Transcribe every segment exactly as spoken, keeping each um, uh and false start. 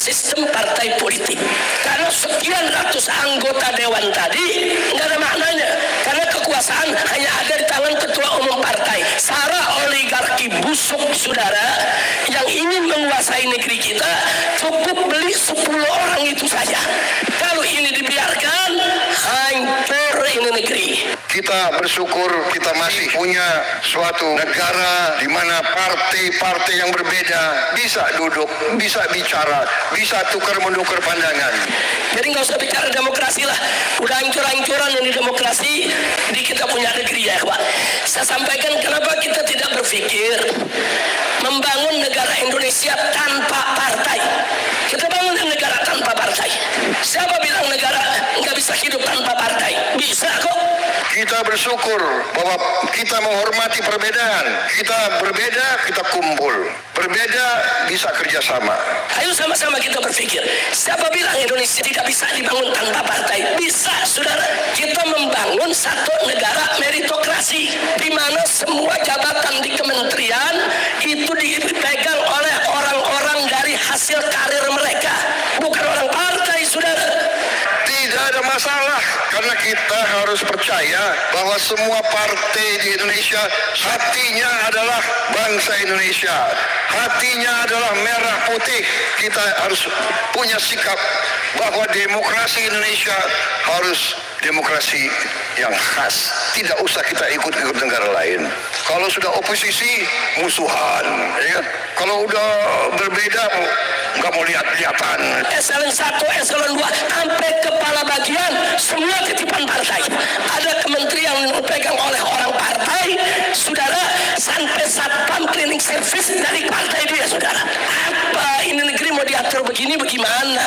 sistem partai politik. Karena sekian ratus anggota dewan tadi nggak ada maknanya, karena kekuasaan hanya ada di tangan ketua umum partai. Sara oligarki busuk, saudara, yang ingin menguasai negeri kita cukup beli sepuluh orang itu saja. Kalau ini dibiarkan, hancur ini negeri. Kita bersyukur kita masih punya suatu negara di mana partai-partai yang berbeda bisa duduk, bisa bicara, bisa tukar menukar pandangan. Jadi nggak usah bicara demokrasi lah, udah hancur-hancuran ini demokrasi di kita punya negeri ya Pak. Saya sampaikan kenapa kita tidak berpikir membangun negara Indonesia tanpa partai. Kita bangun negara tanpa partai. Siapa bilang negara nggak bisa hidup tanpa partai? Bisa kok. Kita bersyukur bahwa kita menghormati perbedaan. Kita berbeda, kita kumpul. Berbeda, bisa kerjasama. Ayo sama-sama kita berpikir. Siapa bilang Indonesia tidak bisa dibangun tanpa partai? Bisa, saudara. Kita membangun satu negara meritokrasi, di mana semua jabatan di kementerian itu dipegang oleh orang-orang dari hasil karir mereka, bukan orang partai, saudara. Tidak ada masalah, karena kita harus percaya bahwa semua partai di Indonesia hatinya adalah bangsa Indonesia, hatinya adalah merah putih. Kita harus punya sikap bahwa demokrasi Indonesia harus demokrasi yang khas. Tidak usah kita ikut-ikut negara lain. Kalau sudah oposisi, musuhan, ya. Kalau udah berbeda, nggak mau lihat-lihatan. Eselon satu, eselon dua, sampai kepala bagian, semua titipan partai. Ada kementerian yang dipegang oleh orang partai, saudara, sampai satpam cleaning service dari partai dia, saudara. Apa ini negeri mau diatur begini, bagaimana?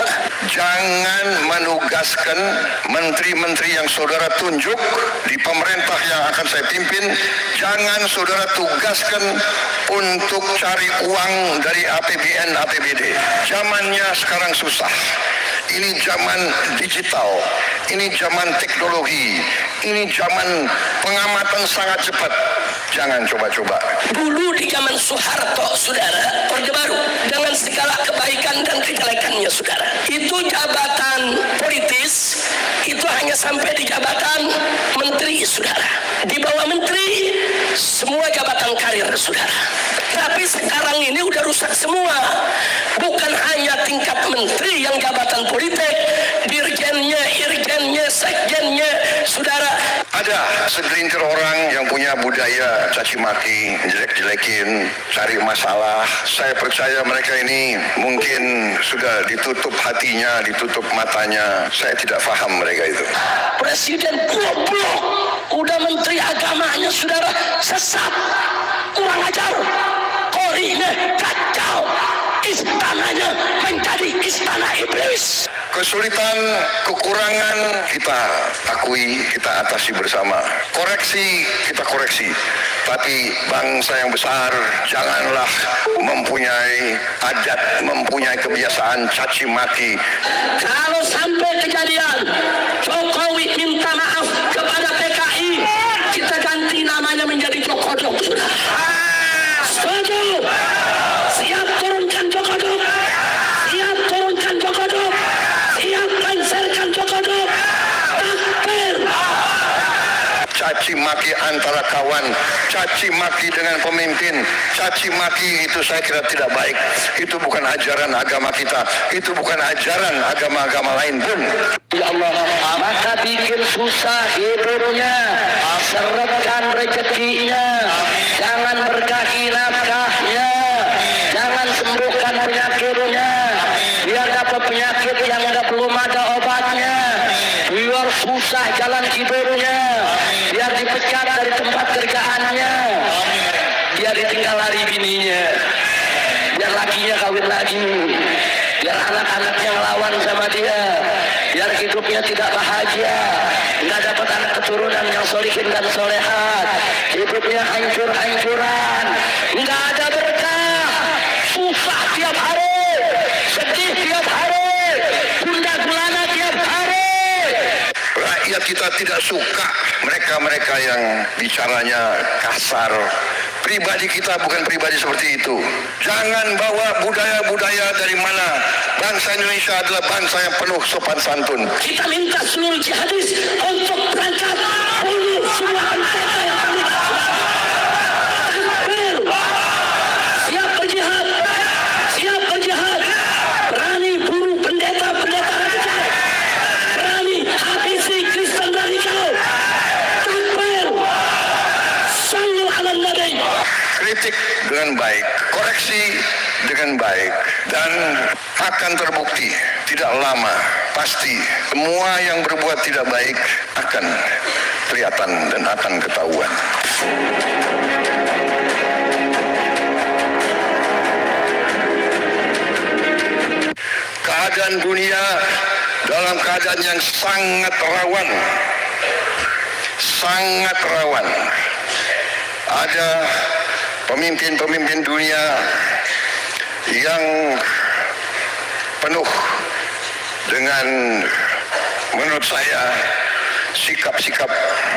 Jangan menugaskan menteri-menteri yang saudara tunjuk di pemerintah yang akan saya pimpin, jangan saudara tugaskan untuk cari uang dari A P B N, A P B D. Zamannya sekarang susah. Ini zaman digital, ini zaman teknologi, ini zaman pengamatan sangat cepat. Jangan coba-coba. Dulu di zaman Soeharto, saudara, Orde Baru, dengan segala kebaikan dan kejelekannya, saudara, itu jabatan politis itu hanya sampai di jabatan menteri, saudara. Di bawah menteri, semua jabatan karir, saudara. Tapi sekarang ini udah rusak semua. Bukan hanya tingkat menteri yang jabatan politik, dirjennya, irjennya, sekjennya, saudara. Ada segelintir orang yang punya budaya caci maki, jelek-jelekin, cari masalah. Saya percaya mereka ini mungkin sudah ditutup hatinya, ditutup matanya. Saya tidak paham mereka itu. Presiden goblok, udah menteri agamanya, saudara, sesat, kurang ajar, korinya kacau, istananya menjadi istana iblis. Kesulitan, kekurangan kita akui, kita atasi bersama. Koreksi, kita koreksi. Tapi bangsa yang besar janganlah mempunyai adat, mempunyai kebiasaan caci maki. Kalau sampai kejadian Jokowi minta maaf kepada P K I, kita ganti namanya menjadi Jokodok, sudah. Setuju? Siap turunkan Jokodok. Siap turunkan Jokodok. Siap cancelkan Jokodok. Takbir. Caci maki antara kawan, caci maki dengan pemimpin, caci maki itu saya kira tidak baik. Itu bukan ajaran agama kita, itu bukan ajaran agama-agama lain pun. Ya Allah, maka bikin susah hidupnya, seretkan rezekinya, jangan berkahi nafkahnya, jangan sembuhkan penyakitnya, biar dapat penyakit yang nggak belum ada obatnya, biar susah jalan hidupnya, biar dipecat dari tempat kerjaannya, biar ditinggal lari bininya, biar lakinya kawin lagi, biar anak-anaknya ngelawan sama dia, biar hidupnya tidak bahagia, nggak dapat anak keturunan yang solihin dan solehat, hidupnya hancur-hancuran, nggak ada berkah, susah tiap hari, sedih tiap hari, gundah gulana tiap hari. Rakyat kita tidak suka mereka-mereka yang bicaranya kasar. Pribadi kita bukan pribadi seperti itu. Jangan bawa budaya-budaya dari mana bangsa Indonesia adalah bangsa yang penuh sopan santun. Kita minta seluruh jihadis untuk berangkat bunuh semua pendeta yang terlibat. Takbir. Siap berjihad. Siap berjihad. Berani bunuh pendeta-pendeta radikal. Berani habisi Kristen radikal. Takbir. Sallu ala nabi. Kritik dengan baik, koreksi dengan baik, dan akan terbukti tidak lama pasti semua yang berbuat tidak baik akan kelihatan dan akan ketahuan. Keadaan dunia dalam keadaan yang sangat rawan, sangat rawan. Ada pemimpin-pemimpin dunia yang penuh dengan, menurut saya, sikap-sikap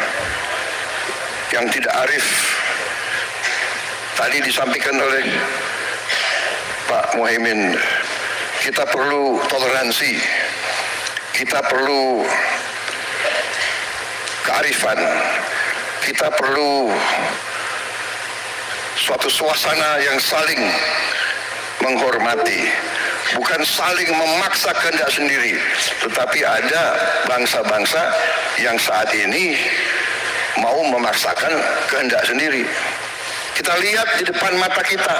yang tidak arif. Tadi disampaikan oleh Pak Muhaimin, kita perlu toleransi, kita perlu kearifan, kita perlu suatu suasana yang saling menghormati, bukan saling memaksa kehendak sendiri. Tetapi ada bangsa-bangsa yang saat ini mau memaksakan kehendak sendiri. Kita lihat di depan mata kita,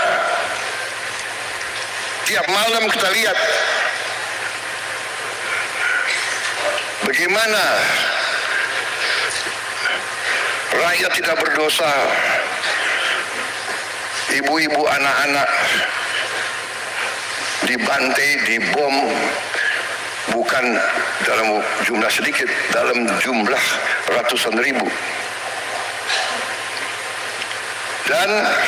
tiap malam kita lihat bagaimana rakyat tidak berdosa, ibu-ibu, anak-anak dibantai, dibom, bukan dalam jumlah sedikit, dalam jumlah ratusan ribu. Dan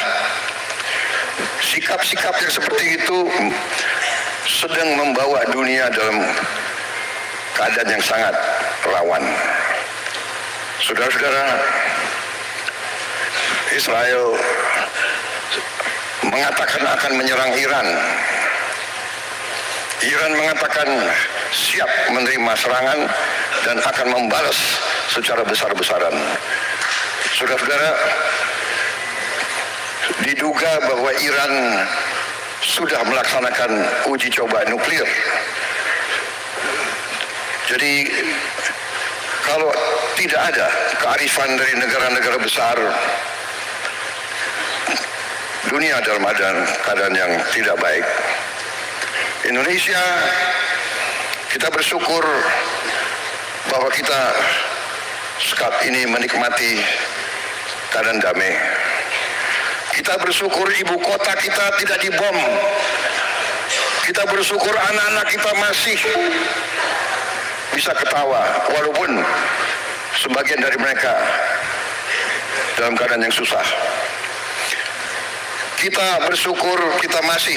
sikap-sikap yang seperti itu sedang membawa dunia dalam keadaan yang sangat rawan. Saudara-saudara, Israel mengatakan akan menyerang Iran. Iran mengatakan siap menerima serangan dan akan membalas secara besar-besaran. Saudara-saudara, diduga bahwa Iran sudah melaksanakan uji coba nuklir. Jadi kalau tidak ada kearifan dari negara-negara besar, dunia dalam keadaan yang tidak baik. Indonesia, kita bersyukur bahwa kita saat ini menikmati keadaan damai. Kita bersyukur ibu kota kita tidak dibom. Kita bersyukur anak-anak kita masih bisa ketawa, walaupun sebagian dari mereka dalam keadaan yang susah. Kita bersyukur kita masih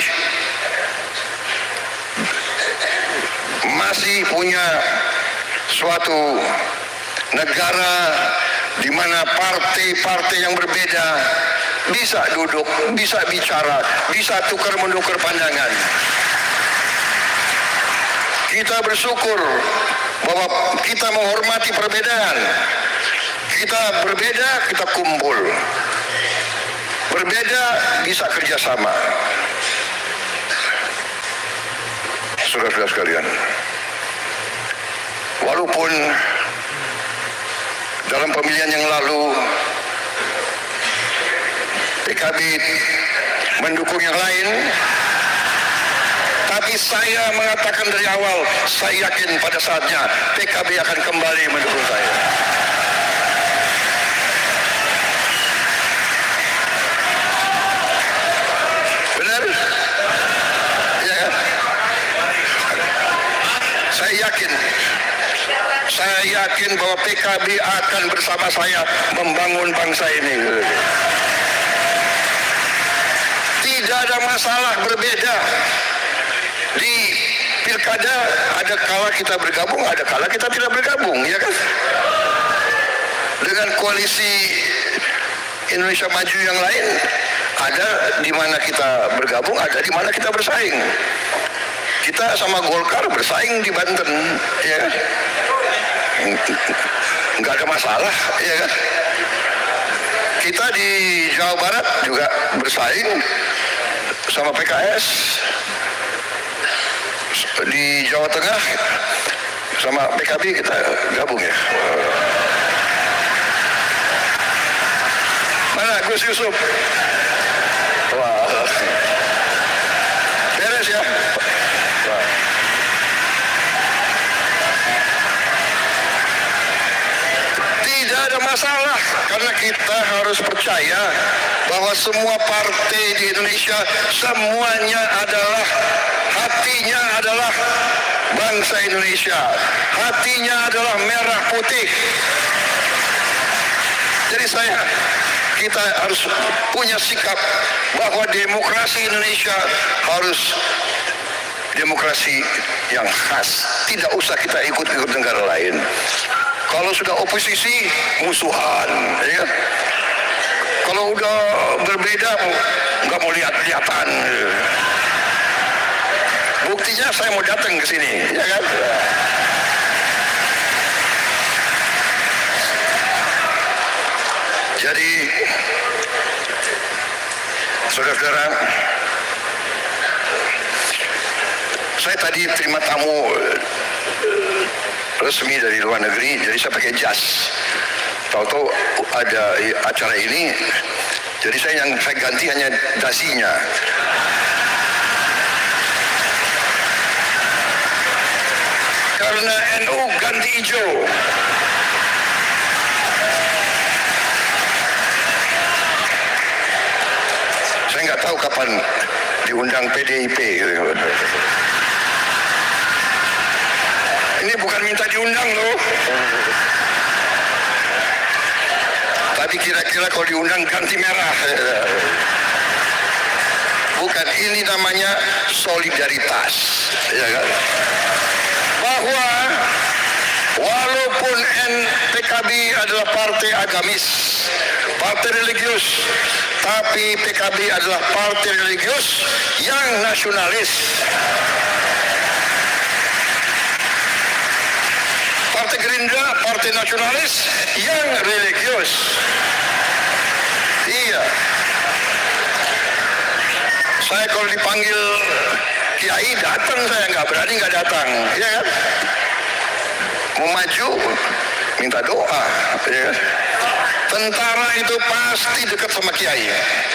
masih punya suatu negara di mana partai-partai yang berbeda bisa duduk, bisa bicara, bisa tukar menukar pandangan. Kita bersyukur bahwa kita menghormati perbedaan. Kita berbeda, kita kumpul. Berbeda, bisa kerjasama. Saudara-saudara sekalian, walaupun dalam pemilihan yang lalu P K B mendukung yang lain, tapi saya mengatakan dari awal, saya yakin pada saatnya P K B akan kembali mendukung saya. Benar? Ya kan? Saya yakin, saya yakin bahwa P K B akan bersama saya membangun bangsa ini. Tidak ada masalah berbeda. Di pilkada ada kala kita bergabung, ada kala kita tidak bergabung, ya kan? Dengan koalisi Indonesia Maju yang lain, ada di mana kita bergabung, ada di mana kita bersaing. Kita sama Golkar bersaing di Banten, ya kan? Nggak ada masalah, ya kan? Kita di Jawa Barat juga bersaing sama P K S, di Jawa Tengah sama P K B kita gabung ya. Mana Gus Yusuf? Wah, beres ya. Wah. Tidak ada masalah karena kita harus percaya bahwa semua partai di Indonesia semuanya adalah hatinya adalah bangsa Indonesia, hatinya adalah merah putih. Jadi saya kita harus punya sikap bahwa demokrasi Indonesia harus demokrasi yang khas. Tidak usah kita ikut-ikut negara lain. Kalau sudah oposisi, musuhan. Ya. Kalau udah berbeda, nggak mau lihat-lihatan. Buktinya saya mau datang ke sini, ya kan? Jadi, saudara-saudara, saya tadi terima tamu resmi dari luar negeri, jadi saya pakai jas. Tahu-tahu ada acara ini, jadi saya yang saya ganti hanya dasinya. Karena N U ganti hijau. Saya nggak tahu kapan diundang P D I P. Ini bukan minta diundang loh. Tapi kira-kira kalau diundang ganti merah. Bukan, ini namanya solidaritas. Ya kan? Bahwa walaupun P K B adalah partai agamis, partai religius, tapi P K B adalah partai religius yang nasionalis. Partai Gerindra, partai nasionalis yang religius. Iya. Saya kalau dipanggil kiai datang, saya nggak berani nggak datang, ya kan? Mau maju, minta doa, ya kan? Tentara itu pasti dekat sama kiai.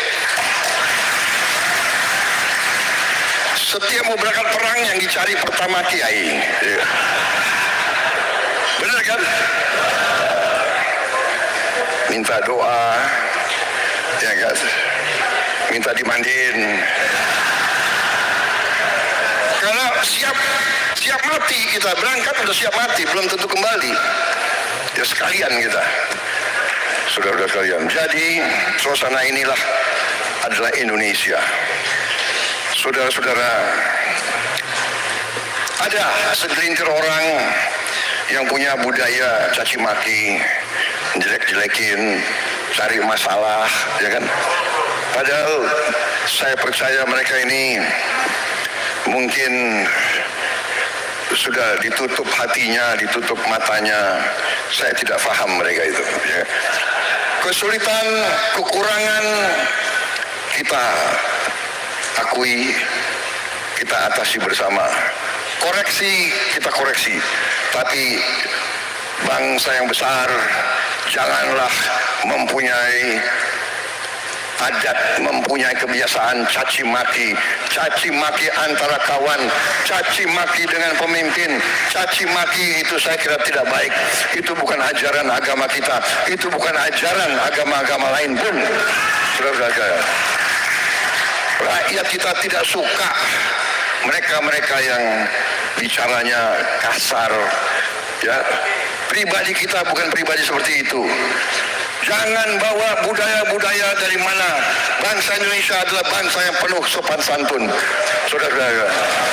Setiap mau berangkat perang yang dicari pertama kiai, ya. Benar kan? Minta doa, ya kan? Minta dimandiin. Karena siap siap mati kita, berangkat udah siap mati, belum tentu kembali. Ya sekalian kita, saudara-saudara sekalian. Jadi suasana inilah adalah Indonesia. Saudara-saudara, ada segelintir orang yang punya budaya caci maki, jelek-jelekin, cari masalah, ya kan? Padahal saya percaya mereka ini mungkin sudah ditutup hatinya, ditutup matanya. Saya tidak paham mereka itu. Ya. Kesulitan, kekurangan kita akui, kita atasi bersama. Koreksi, kita koreksi. Tapi bangsa yang besar janganlah mempunyai adat, mempunyai kebiasaan caci maki, caci maki antara kawan, caci maki dengan pemimpin, caci maki itu saya kira tidak baik. Itu bukan ajaran agama kita, itu bukan ajaran agama-agama lain pun. Saudara-saudara, rakyat kita tidak suka mereka-mereka yang bicaranya kasar, ya. Pribadi kita bukan pribadi seperti itu. Jangan bawa budaya-budaya dari mana. Bangsa Indonesia adalah bangsa yang penuh sopan santun. Saudara-saudara,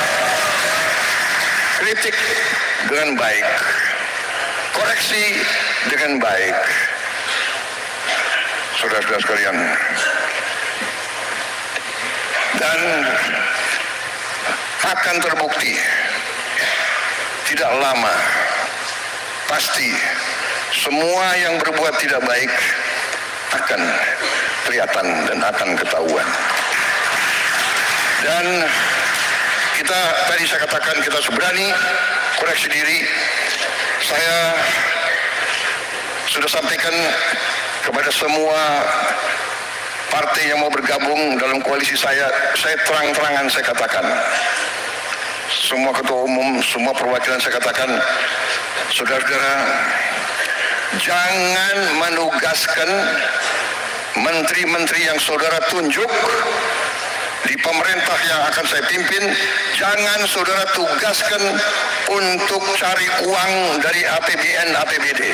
kritik dengan baik, koreksi dengan baik. Saudara-saudara sekalian, dan akan terbukti. Tidak lama, pasti semua yang berbuat tidak baik akan kelihatan dan akan ketahuan. Dan kita, tadi saya katakan kita berani koreksi diri. Saya sudah sampaikan kepada semua partai yang mau bergabung dalam koalisi saya, saya terang-terangan saya katakan. Semua ketua umum, semua perwakilan saya katakan, saudara-saudara, jangan menugaskan menteri-menteri yang saudara tunjuk di pemerintah yang akan saya pimpin, jangan saudara tugaskan untuk cari uang dari A P B N, A P B D.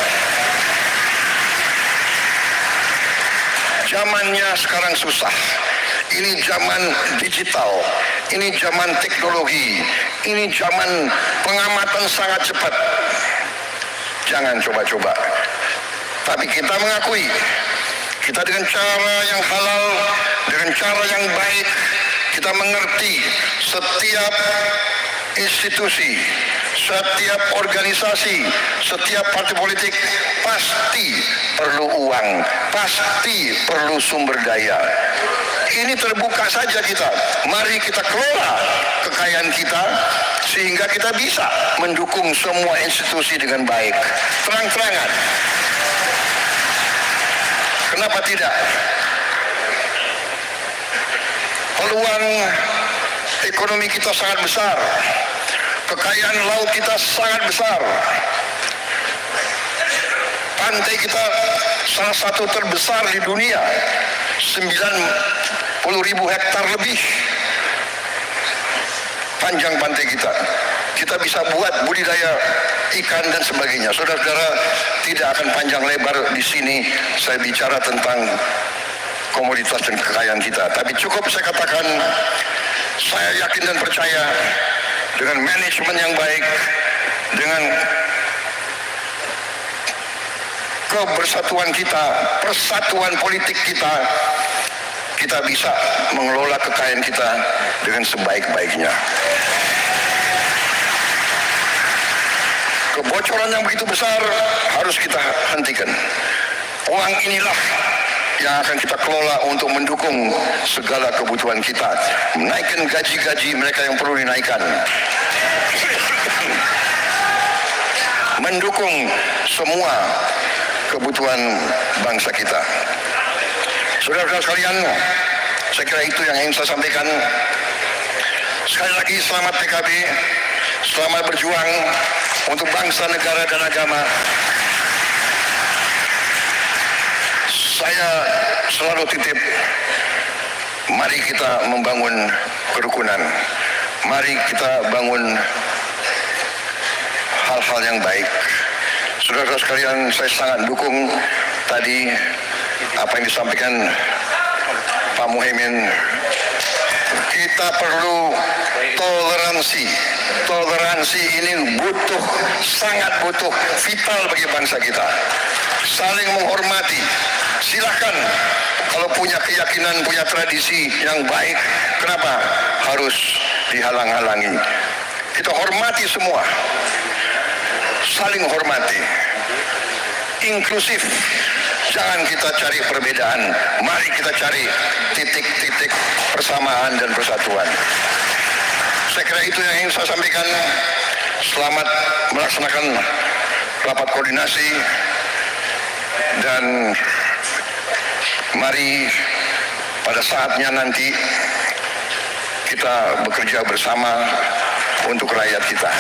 Zamannya sekarang susah. Ini zaman digital, ini zaman teknologi, ini zaman pengamatan sangat cepat. Jangan coba-coba. Tapi kita mengakui, kita dengan cara yang halal, dengan cara yang baik, kita mengerti setiap institusi, setiap organisasi, setiap partai politik pasti perlu uang, pasti perlu sumber daya. Ini terbuka saja kita. Mari kita kelola kekayaan kita sehingga kita bisa mendukung semua institusi dengan baik. Terang-terangan. Kenapa tidak? Peluang ekonomi kita sangat besar. Kekayaan laut kita sangat besar. Pantai kita salah satu terbesar di dunia. sembilan puluh ribu hektar lebih panjang pantai kita. Kita bisa buat budidaya ikan dan sebagainya. Saudara-saudara, tidak akan panjang lebar di sini saya bicara tentang komoditas dan kekayaan kita. Tapi cukup saya katakan, saya yakin dan percaya dengan manajemen yang baik, dengan kebersatuan kita, persatuan politik kita, kita bisa mengelola kekayaan kita dengan sebaik-baiknya. Kebocoran yang begitu besar harus kita hentikan. Uang inilah yang akan kita kelola untuk mendukung segala kebutuhan kita. Menaikkan gaji-gaji mereka yang perlu dinaikkan. Mendukung semua kebutuhan bangsa kita. Saudara-saudara sekalian, saya kira itu yang ingin saya sampaikan. Sekali lagi selamat P K B, selamat berjuang untuk bangsa, negara, dan agama. Saya selalu titip, mari kita membangun kerukunan. Mari kita bangun hal-hal yang baik. Saudara-saudara sekalian, saya sangat dukung tadi apa yang disampaikan Pak Muhaimin. Kita perlu toleransi. Toleransi ini butuh, sangat butuh, vital bagi bangsa kita. Saling menghormati. Silahkan kalau punya keyakinan, punya tradisi yang baik, kenapa harus dihalang-halangi? Kita hormati semua. Saling hormati. Inklusif. Jangan kita cari perbedaan. Mari kita cari titik-titik persamaan dan persatuan. Saya kira itu yang ingin saya sampaikan. Selamat melaksanakan rapat koordinasi. Dan mari pada saatnya nanti kita bekerja bersama untuk rakyat kita.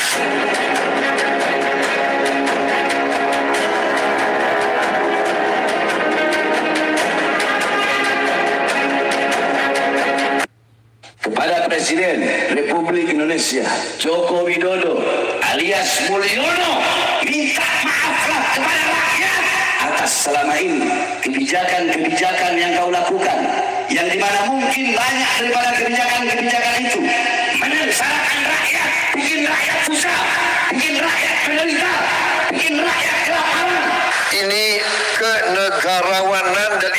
Kepada Presiden Republik Indonesia Joko Widodo alias Mulyono, minta maaflah kepada rakyat atas selama ini kebijakan-kebijakan yang kau lakukan, yang dimana mungkin banyak daripada kebijakan-kebijakan itu menyesatkan rakyat, bikin rakyat susah, bikin rakyat menderita, bikin rakyat kelaparan. Ini kenegarawanan dan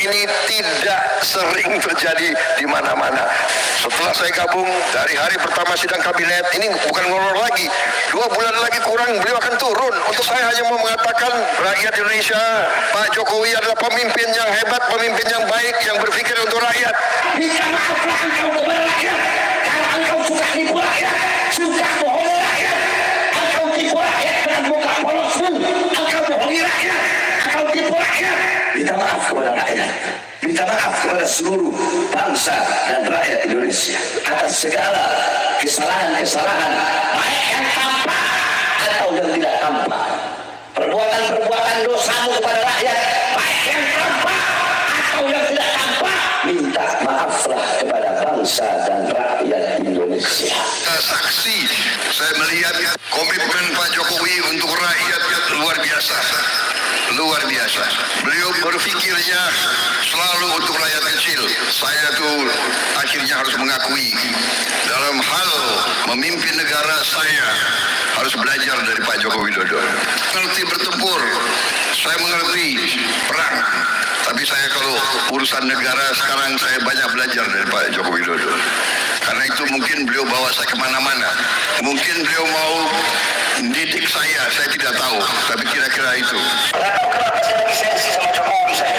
ini tidak sering terjadi di mana-mana. Setelah saya gabung dari hari pertama sidang kabinet, ini bukan ngolor lagi, dua bulan lagi kurang beliau akan turun. Untuk saya hanya mau mengatakan rakyat Indonesia, Pak Jokowi adalah pemimpin yang hebat, pemimpin yang baik, yang berpikir untuk rakyat. Minta maaflah engkau kepada rakyat. Kalau engkau suka tipu rakyat, suka bohongi rakyat, engkau tipu rakyat dengan muka polosmu, engkau bohongi rakyat, engkau tipu rakyat. Minta maaf kepada rakyat. Minta maaf kepada seluruh bangsa dan rakyat Indonesia atas segala kesalahan-kesalahan, baik yang tampak atau yang tidak tampak. Perbuatan-perbuatan dosamu kepada rakyat, baik yang tampak atau yang tidak tampak, minta maaflah kepada bangsa dan rakyat Indonesia. Saksi, saya melihat komitmen Pak Jokowi untuk rakyat luar biasa. Luar biasa. Beliau berpikirnya selalu untuk rakyat kecil. Saya tuh akhirnya harus mengakui, dalam hal memimpin negara saya harus belajar dari Pak Joko Widodo. Mengerti bertempur, saya mengerti perang. Tapi saya kalau urusan negara sekarang saya banyak belajar dari Pak Joko Widodo. Karena itu mungkin beliau bawa saya kemana-mana. Mungkin beliau mau didik saya, saya tidak tahu. Tapi kira-kira itu. Kenapa saya lagi sensi sama Jokowi saya?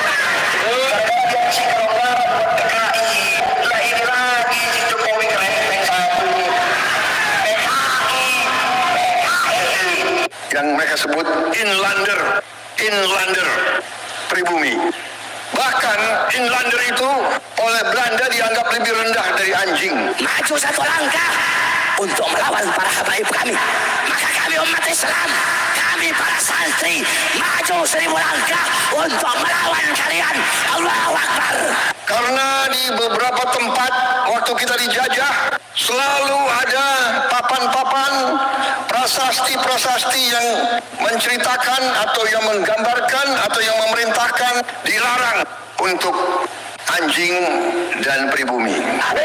Karena dia si Keronggar P K I. Lah ini lagi si Jokowi kerempeng satu. P K I. P K I. Yang mereka sebut inlander. Inlander. Pribumi. Bahkan inlander itu oleh Belanda dianggap lebih rendah dari anjing. Maju satu langkah untuk melawan para habaib kami. Maka kami umat Islam, kami para santri, maju seribu langkah untuk melawan kalian. Allahu Akbar. Karena di beberapa tempat waktu kita dijajah, selalu ada papan-papan prasasti-prasasti yang menceritakan atau yang menggambarkan atau yang memerintahkan dilarang untuk anjing dan pribumi.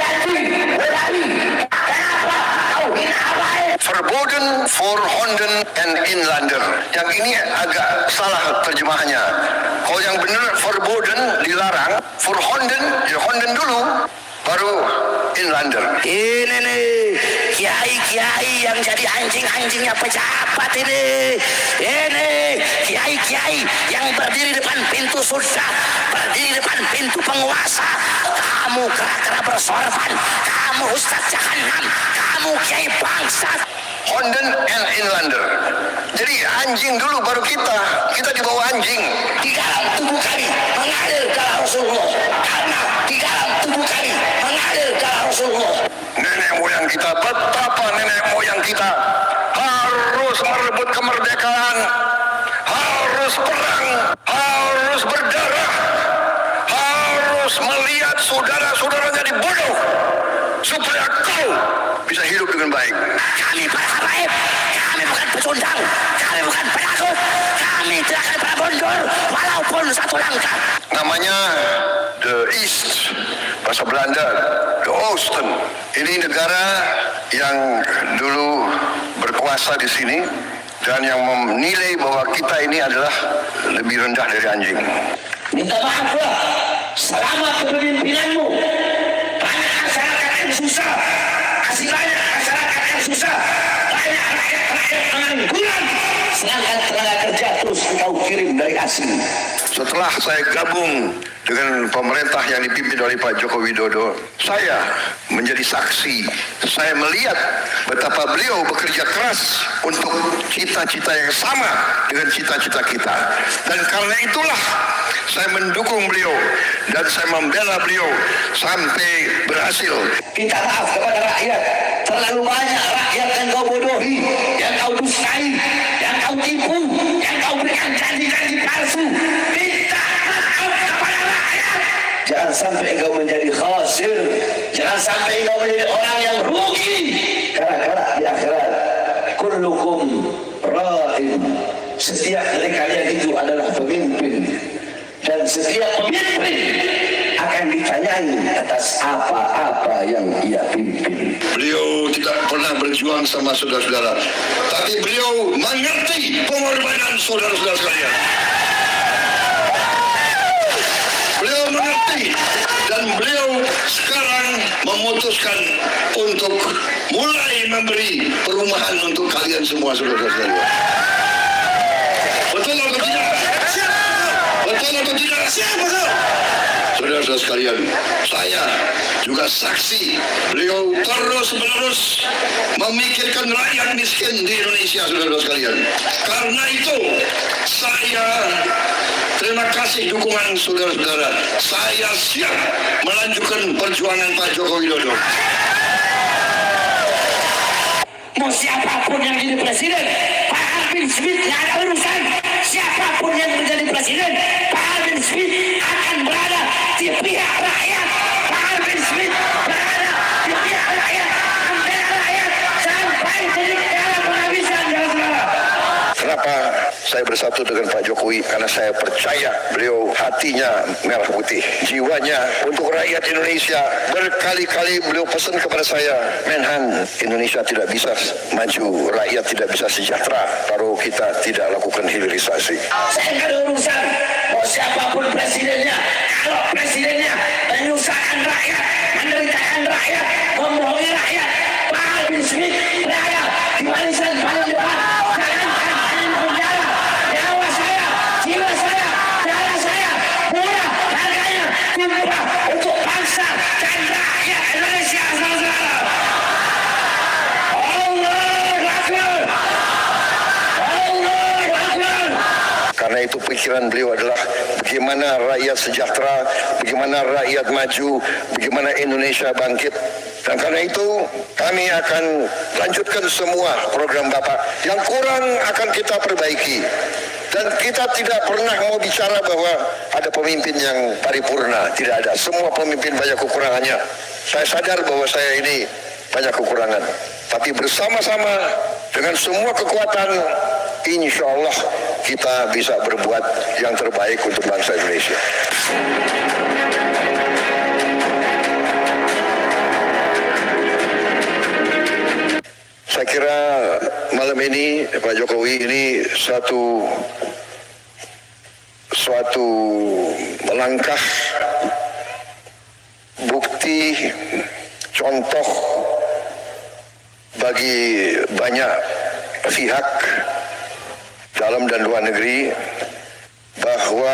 Verboden for Honden and Inlander. Yang ini agak salah terjemahnya. Kalau yang benar verboden dilarang, for Honden, ya Honden dulu, baru Inlander. Ini nih kiai-kiai yang jadi anjing-anjingnya pejabat ini. Ini kiai-kiai yang berdiri depan pintu surga, berdiri depan pintu penguasa. Kamu kera-kera bersorban, kamu ustaz jahanam, kamu kiai bangsat. Honden and Inlander. Jadi anjing dulu baru kita. Kita di bawah anjing. Di dalam tubuh kami mengalir darah Rasulullah. Karena di dalam tubuh kami mengalir darah Rasulullah. Nenek moyang kita, betapa nenek moyang kita harus merebut kemerdekaan, harus perang, harus berdarah, harus melihat saudara-saudaranya dibunuh supaya kau bisa hidup dengan baik. Kami para habaib, kami bukan pecundang, kami bukan penakut, kami tidak akan pernah mundur walaupun satu langkah. Namanya The East, bahasa Belanda, The Oosten. Ini negara yang dulu berkuasa di sini dan yang menilai bahwa kita ini adalah lebih rendah dari anjing. Minta maaflah selama kepemimpinanmu banyak masyarakat yang susah, masih banyak masyarakat yang susah, banyak rakyat-rakyat pengangguran, sedangkan tenaga kerja terus engkau kirim dari asing. Setelah saya gabung dengan pemerintah yang dipimpin oleh Pak Joko Widodo, saya menjadi saksi. Saya melihat betapa beliau bekerja keras untuk cita-cita yang sama dengan cita-cita kita. Dan karena itulah saya mendukung beliau dan saya membela beliau sampai berhasil. Minta maaf kepada rakyat. Terlalu banyak rakyat yang kau bodohi, yang kau dustai, yang kau tipu, yang kau berikan janji-janji palsu. Minta maaf kepada rakyat. Jangan sampai engkau menjadi khasir. Jangan sampai engkau menjadi orang yang rugi. Karena kelak di akhirat, kullukum ra'in. Setiap dari kalian itu adalah pemimpin. Dan setiap pemimpin akan ditanyai atas apa-apa yang ia pimpin. Beliau tidak pernah berjuang sama saudara-saudara, tapi beliau mengerti pengorbanan saudara-saudara sekalian. putih. Dan beliau sekarang memutuskan untuk mulai memberi perumahan untuk kalian semua, saudara-saudara. Betul atau tidak? Betul atau tidak? Saudara-saudara sekalian, saya juga saksi beliau terus-menerus memikirkan rakyat miskin di Indonesia, saudara-saudara sekalian. Karena itu saya terima kasih dukungan saudara-saudara. Saya siap melanjutkan perjuangan Pak Joko Widodo. Mau siapapun yang jadi presiden, Pak Alvin Smith tidak ada urusan. Siapapun yang menjadi presiden, Pak Alvin Smith akan berada di pihak rakyat. Pak Alvin Smith berada di pihak rakyat, membela rakyat sampai titik darah penghabisan, saudara-saudara. Kenapa saya bersatu dengan Pak Jokowi? Karena saya percaya beliau hatinya merah putih, jiwanya untuk rakyat Indonesia. Berkali-kali beliau pesan kepada saya, Menhan, Indonesia tidak bisa maju, rakyat tidak bisa sejahtera kalau kita tidak lakukan hilirisasi. Saya nggak ada urusan mau siapapun presidennya. Kalau presidennya menyusahkan rakyat, menderitakan rakyat, membohongi rakyat, Pak Alvin Smith berada di barisan paling depan. Untuk bangsa dan rakyat Indonesia, saudara. Allahu Akbar. Allahu Akbar. Karena itu pikiran beliau adalah bagaimana rakyat sejahtera, bagaimana rakyat maju, bagaimana Indonesia bangkit. Dan karena itu kami akan lanjutkan semua program Bapak. Yang kurang akan kita perbaiki. Dan kita tidak pernah mau bicara bahwa ada pemimpin yang paripurna. Tidak ada. Semua pemimpin banyak kekurangannya. Saya sadar bahwa saya ini banyak kekurangan. Tapi bersama-sama dengan semua kekuatan, insya Allah kita bisa berbuat yang terbaik untuk bangsa Indonesia. Saya kira malam ini Pak Jokowi ini satu suatu langkah bukti contoh bagi banyak pihak dalam dan luar negeri bahwa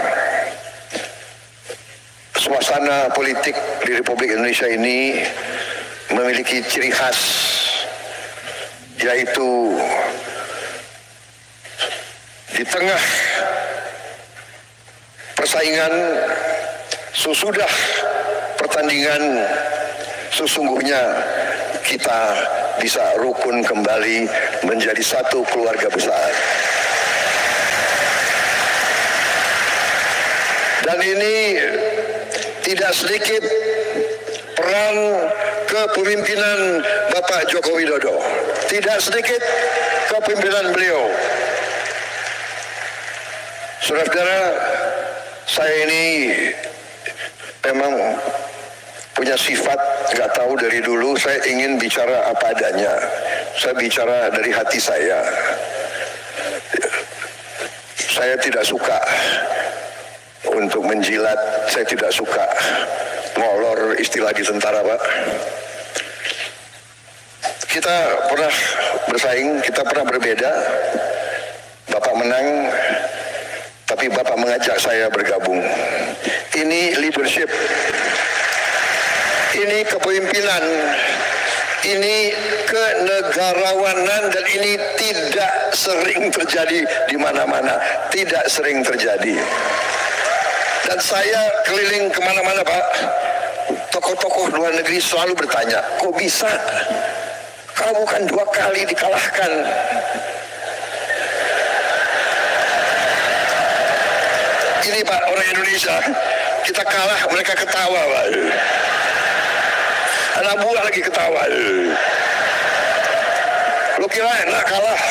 suasana politik di Republik Indonesia ini memiliki ciri khas, yaitu di tengah persaingan, sesudah pertandingan, sesungguhnya kita bisa rukun kembali menjadi satu keluarga besar. Dan ini tidak sedikit peran kepemimpinan Bapak Joko Widodo. Tidak sedikit kepemimpinan beliau. Saudara-saudara, saya ini memang punya sifat, nggak tahu dari dulu saya ingin bicara apa adanya. Saya bicara dari hati saya. Saya tidak suka untuk menjilat, saya tidak suka ngolor, istilah di tentara, Pak. Kita pernah bersaing, kita pernah berbeda. Bapak menang, tapi Bapak mengajak saya bergabung. Ini leadership, ini kepemimpinan, ini kenegarawanan, dan ini tidak sering terjadi di mana-mana, tidak sering terjadi. Dan saya keliling kemana-mana, Pak. Tokoh-tokoh luar negeri selalu bertanya, kok bisa? Kalau bukan dua kali dikalahkan. Ini Pak, orang Indonesia, kita kalah, mereka ketawa, Pak. Anak buah lagi ketawa. Lu kira enak kalah?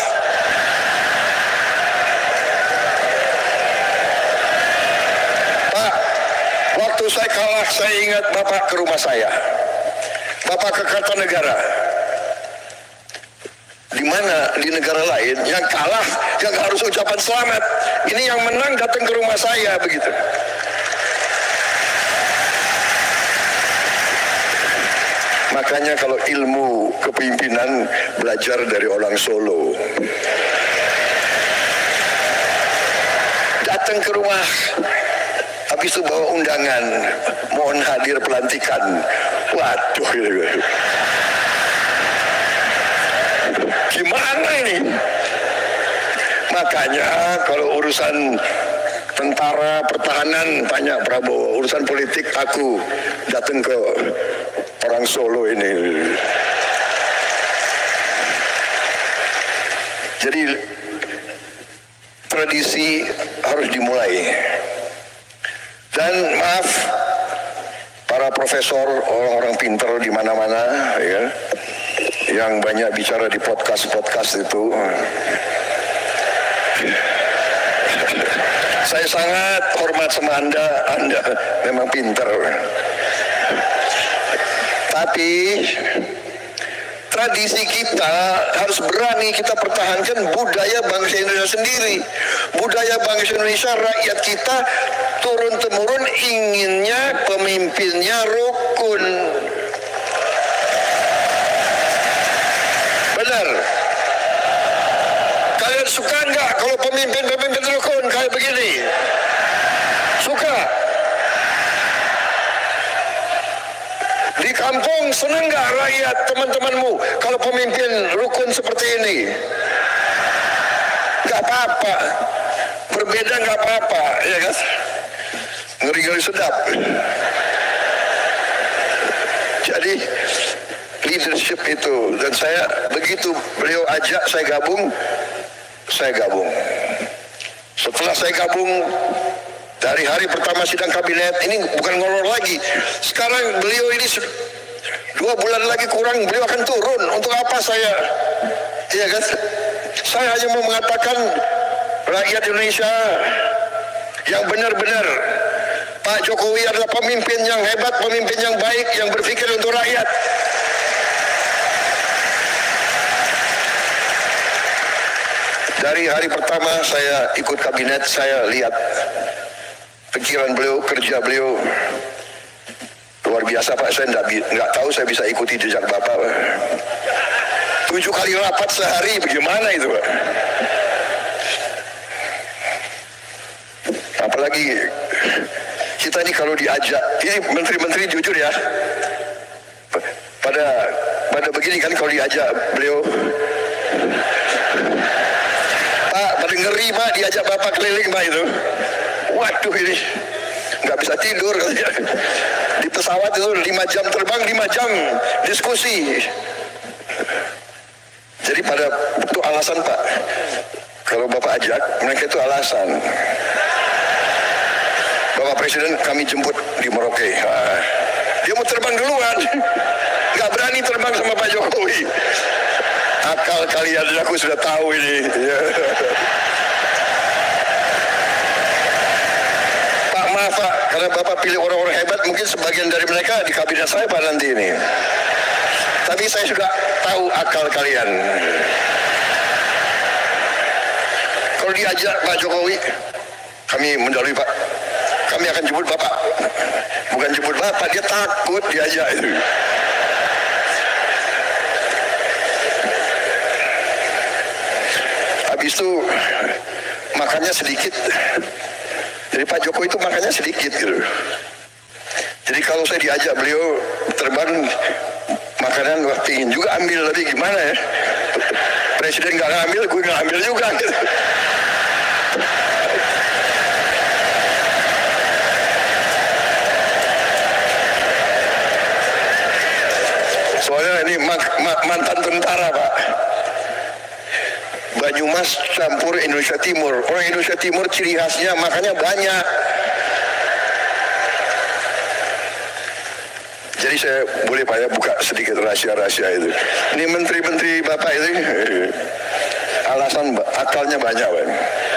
Pak, waktu saya kalah, saya ingat Bapak ke rumah saya. Bapak ke Kartanegara. Di mana di negara lain yang kalah yang harus ucapan selamat, ini yang menang datang ke rumah saya begitu. Makanya kalau ilmu kepemimpinan belajar dari orang Solo. Datang ke rumah, habis itu bawa undangan, mohon hadir pelantikan. Waduh, gimana ini? Makanya kalau urusan tentara, pertahanan tanya Prabowo, urusan politik aku datang ke orang Solo ini. Jadi tradisi harus dimulai. Dan maaf para profesor, orang-orang pintar di mana-mana ya, yang banyak bicara di podcast-podcast itu. Saya sangat hormat sama Anda, Anda memang pintar. Tapi tradisi kita harus berani kita pertahankan budaya bangsa Indonesia sendiri. Budaya bangsa Indonesia, rakyat kita turun-temurun inginnya pemimpinnya rukun. Benar. Kalian suka nggak kalau pemimpin-pemimpin rukun kayak begini? Suka? Di kampung senang nggak rakyat teman-temanmu kalau pemimpin rukun seperti ini? Nggak apa-apa, berbeda nggak apa-apa, ya kan? Ngeri-ngeri sedap. Jadi leadership itu, dan saya begitu beliau ajak saya gabung, saya gabung. Setelah saya gabung, dari hari pertama sidang kabinet, ini bukan ngolor lagi. Sekarang beliau ini dua bulan lagi kurang, beliau akan turun. Untuk apa saya? Iya kan? Saya hanya mau mengatakan rakyat Indonesia yang benar-benar Pak Jokowi adalah pemimpin yang hebat, pemimpin yang baik, yang berpikir untuk rakyat. Dari hari pertama saya ikut kabinet, saya lihat pikiran beliau, kerja beliau luar biasa Pak. Saya enggak, enggak tahu saya bisa ikuti jejak Bapak Pak. Tujuh kali rapat sehari, bagaimana itu Pak? Apalagi kita ini kalau diajak, ini menteri-menteri jujur ya, pada pada begini kan kalau diajak beliau, Pak, pada ngeri Pak diajak Bapak keliling Pak itu. Waduh ini nggak bisa tidur di pesawat itu, lima jam terbang, lima jam diskusi. Jadi pada itu alasan Pak, kalau Bapak ajak mereka itu alasan. Bapak Presiden kami jemput di Merauke. Nah, dia mau terbang duluan, nggak berani terbang sama Pak Jokowi. Akal kalian aku sudah tahu ini. Pak maaf Pak, karena Bapak pilih orang-orang hebat, mungkin sebagian dari mereka di kabinet saya Pak nanti ini. Tapi saya sudah tahu akal kalian. Kalau diajak Pak Jokowi, kami mendahului Pak. Kami akan jemput Bapak. Bukan jemput Bapak, dia takut diajak itu. Habis itu makannya sedikit. Jadi Pak Jokowi itu makannya sedikit gitu. Jadi kalau saya diajak beliau terbang, makanan wah pingin juga ambil, tapi gimana ya? Presiden nggak ngambil, gue nggak ambil juga gitu. Soalnya ini mantan tentara Pak. Banyumas campur Indonesia Timur. Orang Indonesia Timur ciri khasnya makannya banyak. Jadi saya boleh Pak ya buka sedikit rahasia-rahasia itu. Ini menteri-menteri Bapak itu alasan akalnya banyak Pak.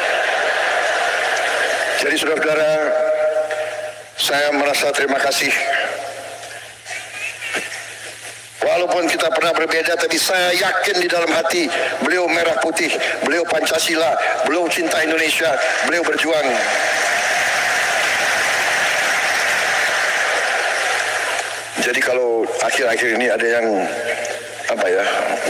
Jadi saudara-saudara, saya merasa terima kasih. Walaupun kita pernah berbeda, tapi saya yakin di dalam hati beliau merah putih, beliau Pancasila, beliau cinta Indonesia, beliau berjuang. Jadi kalau akhir-akhir ini ada yang apa ya,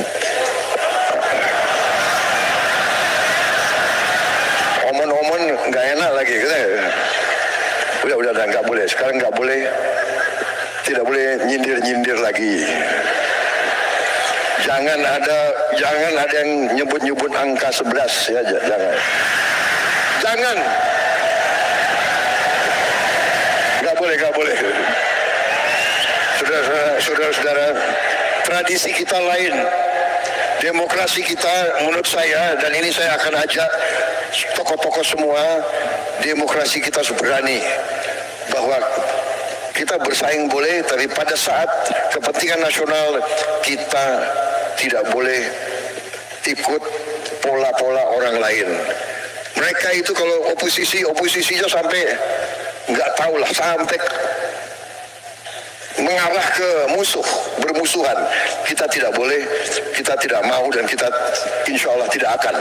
omon-omon nggak enak lagi, gitu. Udah udah udah nggak boleh. Sekarang nggak boleh, tidak boleh nyindir-nyindir lagi. Jangan ada jangan ada yang nyebut-nyebut angka sebelas ya, jangan. Jangan. Nggak boleh, nggak boleh. Saudara-saudara, saudara-saudara, tradisi kita lain. Demokrasi kita menurut saya, dan ini saya akan ajak tokoh-tokoh semua, demokrasi kita berani bahwa kita bersaing boleh, tapi pada saat kepentingan nasional kita tidak boleh ikut pola-pola orang lain. Mereka itu kalau oposisi, oposisinya sampai nggak tahu lah, sampai mengarah ke musuh, bermusuhan. Kita tidak boleh, kita tidak mau, dan kita insya Allah tidak akan.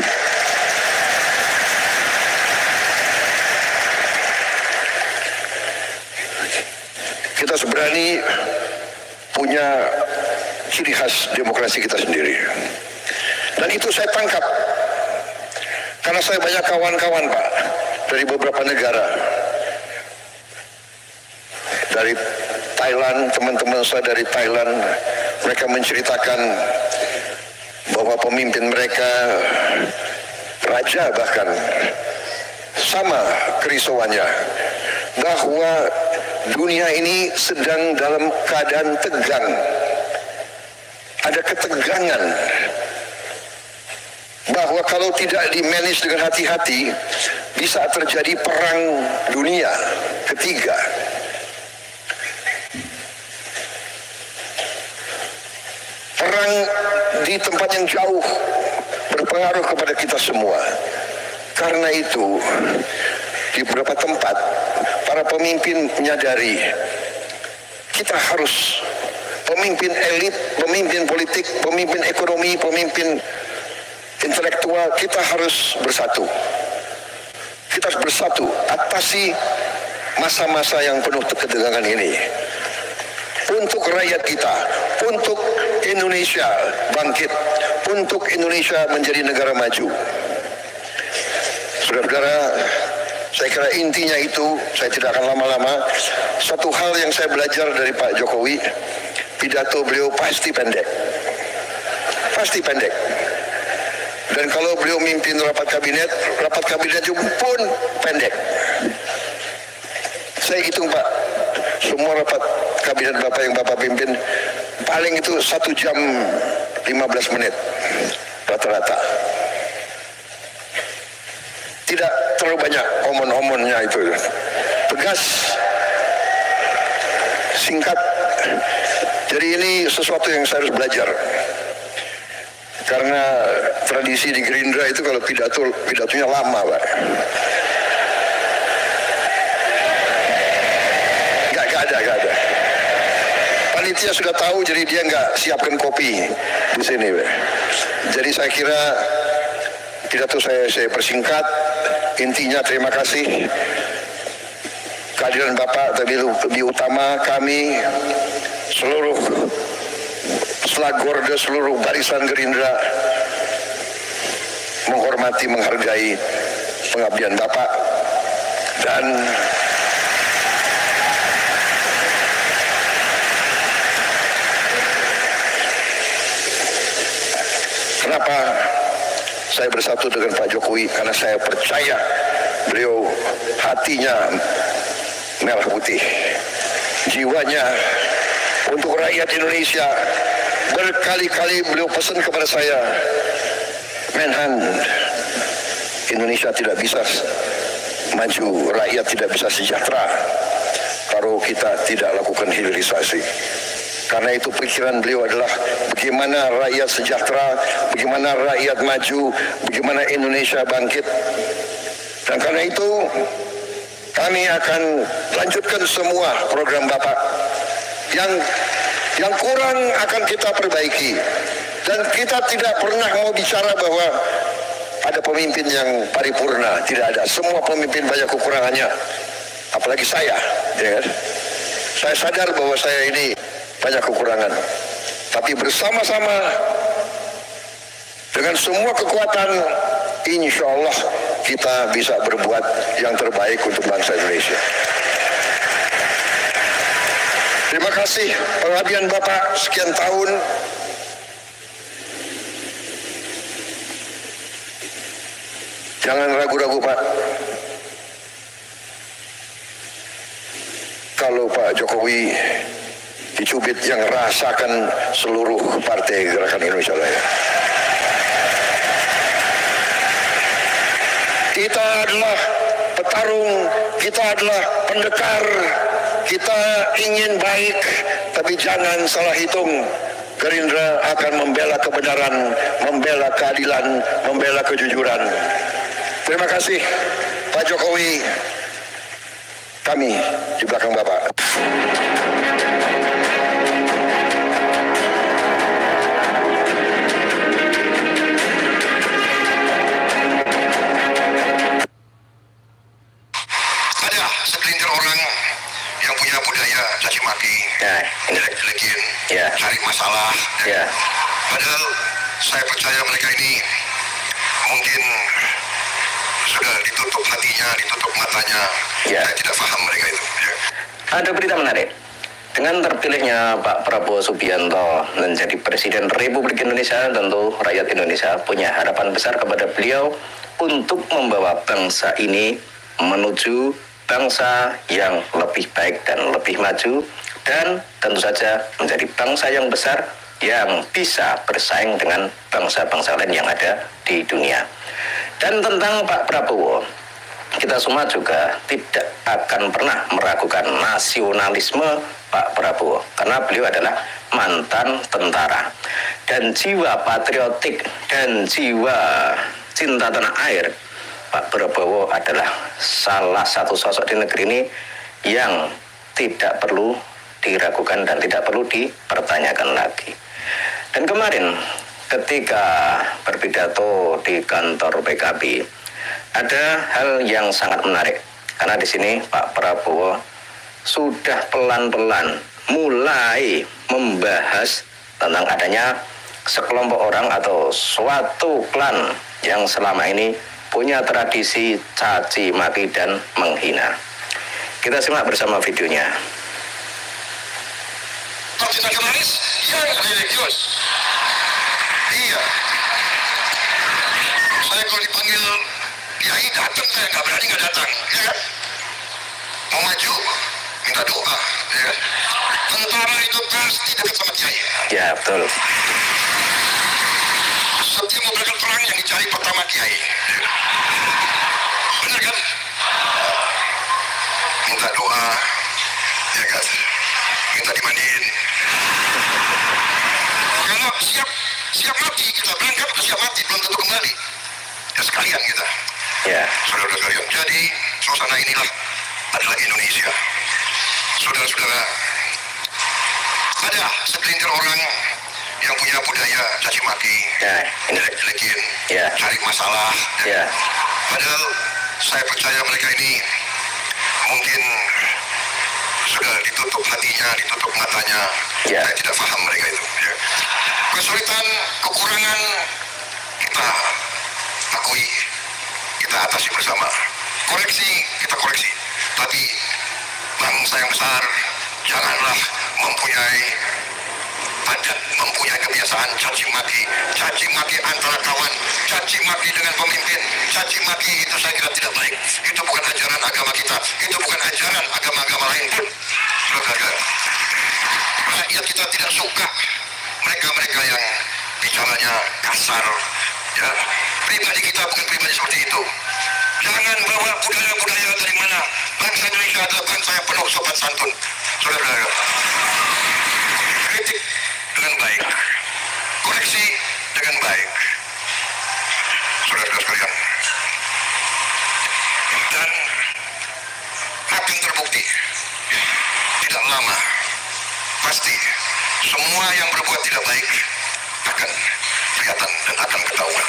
Kita seberani punya ciri khas demokrasi kita sendiri. Dan itu saya tangkap. Karena saya banyak kawan-kawan, Pak, dari beberapa negara. Dari Thailand, teman-teman saya dari Thailand, mereka menceritakan bahwa pemimpin mereka, raja bahkan, sama kerisauannya, bahwa dunia ini sedang dalam keadaan tegang. Ada ketegangan. Bahwa kalau tidak di-manage dengan hati-hati, bisa terjadi perang dunia ketiga. Perang di tempat yang jauh berpengaruh kepada kita semua. Karena itu, di beberapa tempat, para pemimpin menyadari kita harus, pemimpin elit, pemimpin politik, pemimpin ekonomi, pemimpin intelektual, kita harus bersatu. Kita harus bersatu atasi masa-masa yang penuh ketegangan ini. Untuk rakyat kita, untuk Indonesia bangkit, untuk Indonesia menjadi negara maju. Saudara-saudara, saya kira intinya itu, saya tidak akan lama-lama. Satu hal yang saya belajar dari Pak Jokowi, pidato beliau pasti pendek. Pasti pendek. Dan kalau beliau mimpin rapat kabinet, rapat kabinet pun pendek. Saya hitung, Pak, semua rapat kabinet Bapak yang Bapak pimpin, paling itu satu jam lima belas menit rata-rata. Tidak terlalu banyak omon-omonnya itu. Tegas, singkat. Jadi ini sesuatu yang saya harus belajar. Karena tradisi di Gerindra itu kalau pidato, pidatonya lama, Pak. Gak, gak ada, gak ada. Panitia sudah tahu, jadi dia nggak siapkan kopi di sini, Pak. Jadi saya kira pidato saya, saya persingkat. Intinya terima kasih. Kehadiran Bapak tadi lebih utama, kami seluruh Selagor dan seluruh barisan Gerindra menghormati, menghargai pengabdian Bapak, dan kenapa saya bersatu dengan Pak Jokowi? Karena saya percaya beliau hatinya merah putih, jiwanya untuk rakyat Indonesia. Berkali-kali beliau pesan kepada saya, Menhan, Indonesia tidak bisa maju, rakyat tidak bisa sejahtera kalau kita tidak lakukan hilirisasi. Karena itu pikiran beliau adalah bagaimana rakyat sejahtera, bagaimana rakyat maju, bagaimana Indonesia bangkit. Dan karena itu kami akan lanjutkan semua program Bapak. Yang Yang kurang akan kita perbaiki. Dan kita tidak pernah mau bicara bahwa ada pemimpin yang paripurna. Tidak ada. Semua pemimpin banyak kekurangannya. Apalagi saya. Ya kan? Saya sadar bahwa saya ini banyak kekurangan. Tapi bersama-sama dengan semua kekuatan, insya Allah kita bisa berbuat yang terbaik untuk bangsa Indonesia. Terima kasih pengabdian Bapak sekian tahun. Jangan ragu-ragu Pak. Kalau Pak Jokowi dicubit, yang rasakan seluruh partai Gerakan Indonesia Raya. Kita adalah petarung, kita adalah pendekar, kita ingin baik, tapi jangan salah hitung. Gerindra akan membela kebenaran, membela keadilan, membela kejujuran. Terima kasih Pak Jokowi, kami di belakang Bapak. Ada segelintir orang yang punya budaya caci maki, Ya, ini. jelek-jelekin, Ya. cari masalah. Ya. Padahal saya percaya mereka ini mungkin sudah ditutup hatinya, ditutup matanya. Ya. Saya tidak paham mereka itu. Ya. Ada berita menarik. Dengan terpilihnya Pak Prabowo Subianto menjadi Presiden Republik Indonesia, tentu rakyat Indonesia punya harapan besar kepada beliau untuk membawa bangsa ini menuju bangsa yang lebih baik dan lebih maju, dan tentu saja menjadi bangsa yang besar yang bisa bersaing dengan bangsa-bangsa lain yang ada di dunia. Dan tentang Pak Prabowo, kita semua juga tidak akan pernah meragukan nasionalisme Pak Prabowo, karena beliau adalah mantan tentara, dan jiwa patriotik dan jiwa cinta tanah air Pak Prabowo adalah salah satu sosok di negeri ini yang tidak perlu diragukan dan tidak perlu dipertanyakan lagi. Dan kemarin ketika berpidato di kantor P K B, ada hal yang sangat menarik, karena di sini Pak Prabowo sudah pelan-pelan mulai membahas tentang adanya sekelompok orang atau suatu klan yang selama ini punya tradisi caci maki dan menghina. Kita simak bersama videonya. Partai nasionalis yang religius. Iya. Saya kalau dipanggil kiai datang, saya nggak berani nggak datang, ya kan? Mau maju, minta doa, ya kan? Tentara itu pasti dekat sama kiai. Ya, betul. Setiap mau berangkat perang yang dicari pertama kiai. Benar kan? Minta doa, ya kan? Minta dimandiin. Kalau siap siap mati, kita berangkat siap mati, belum tentu kembali. Ya sekalian kita. Ya. Saudara-saudara sekalian. Jadi suasana inilah adalah Indonesia. Saudara-saudara, ada segelintir orang yang punya budaya caci maki, Ya, ini. jelek-jelekin, Ya. cari masalah. Ya. Padahal saya percaya mereka ini mungkin sudah ditutup hatinya, ditutup matanya. Ya. Saya tidak paham mereka itu. Ya. Kesulitan, kekurangan kita akui, kita atasi bersama. Koreksi, kita koreksi. Tapi bangsa yang besar janganlah mempunyai adat, mempunyai kebiasaan caci maki, caci maki antara kawan, caci maki dengan pemimpin, caci maki itu saya kira tidak baik. Itu bukan ajaran agama kita, itu bukan ajaran agama-agama lain pun. Saudara, rakyat kita tidak suka mereka-mereka yang bicaranya kasar. Ya, pribadi kita bukan pribadi seperti itu. Jangan bawa budaya-budaya dari mana. Bangsa Indonesia adalah bangsa yang penuh sopan santun. Saudara-saudara, kritik dengan baik, koreksi dengan baik, saudara-saudara sekalian, dan akan terbukti tidak lama pasti semua yang berbuat tidak baik akan kelihatan dan akan ketahuan.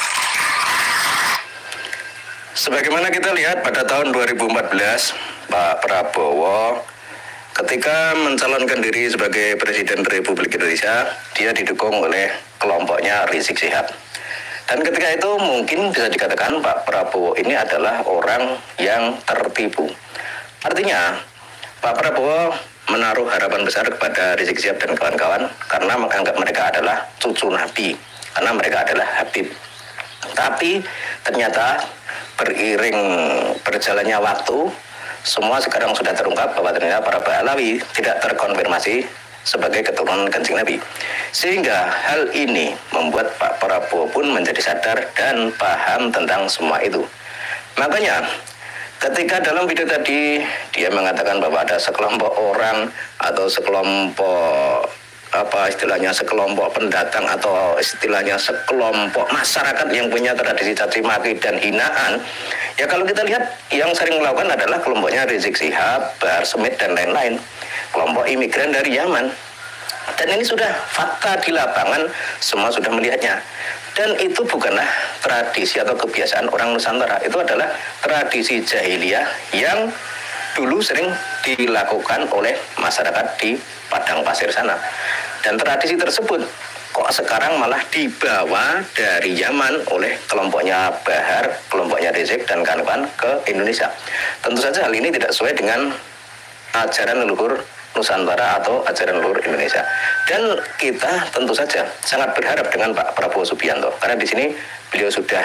Sebagaimana kita lihat pada tahun dua ribu empat belas, Pak Prabowo ketika mencalonkan diri sebagai Presiden Republik Indonesia, dia didukung oleh kelompoknya Rizik Syihab. Dan ketika itu mungkin bisa dikatakan Pak Prabowo ini adalah orang yang tertipu. Artinya Pak Prabowo menaruh harapan besar kepada Rizik Syihab dan kawan-kawan karena menganggap mereka adalah cucu Nabi, karena mereka adalah Habib. Tapi ternyata beriring berjalannya waktu, semua sekarang sudah terungkap bahwa ternyata para Alawi tidak terkonfirmasi sebagai keturunan Kanjeng Nabi. Sehingga hal ini membuat Pak Prabowo pun menjadi sadar dan paham tentang semua itu. Makanya ketika dalam video tadi dia mengatakan bahwa ada sekelompok orang atau sekelompok apa istilahnya sekelompok pendatang atau istilahnya sekelompok masyarakat yang punya tradisi caci maki dan hinaan, ya kalau kita lihat yang sering melakukan adalah kelompoknya Rizik Syihab, Bahar Smith dan lain-lain, kelompok imigran dari Yaman. Dan ini sudah fakta di lapangan, semua sudah melihatnya. Dan itu bukanlah tradisi atau kebiasaan orang Nusantara, itu adalah tradisi jahiliyah yang dulu sering dilakukan oleh masyarakat di Padang Pasir sana. Dan tradisi tersebut kok sekarang malah dibawa dari Yaman oleh kelompoknya Bahar, kelompoknya Rizik dan kawan-kawan ke Indonesia. Tentu saja hal ini tidak sesuai dengan ajaran leluhur Nusantara atau ajaran leluhur Indonesia. Dan kita tentu saja sangat berharap dengan Pak Prabowo Subianto, karena di sini beliau sudah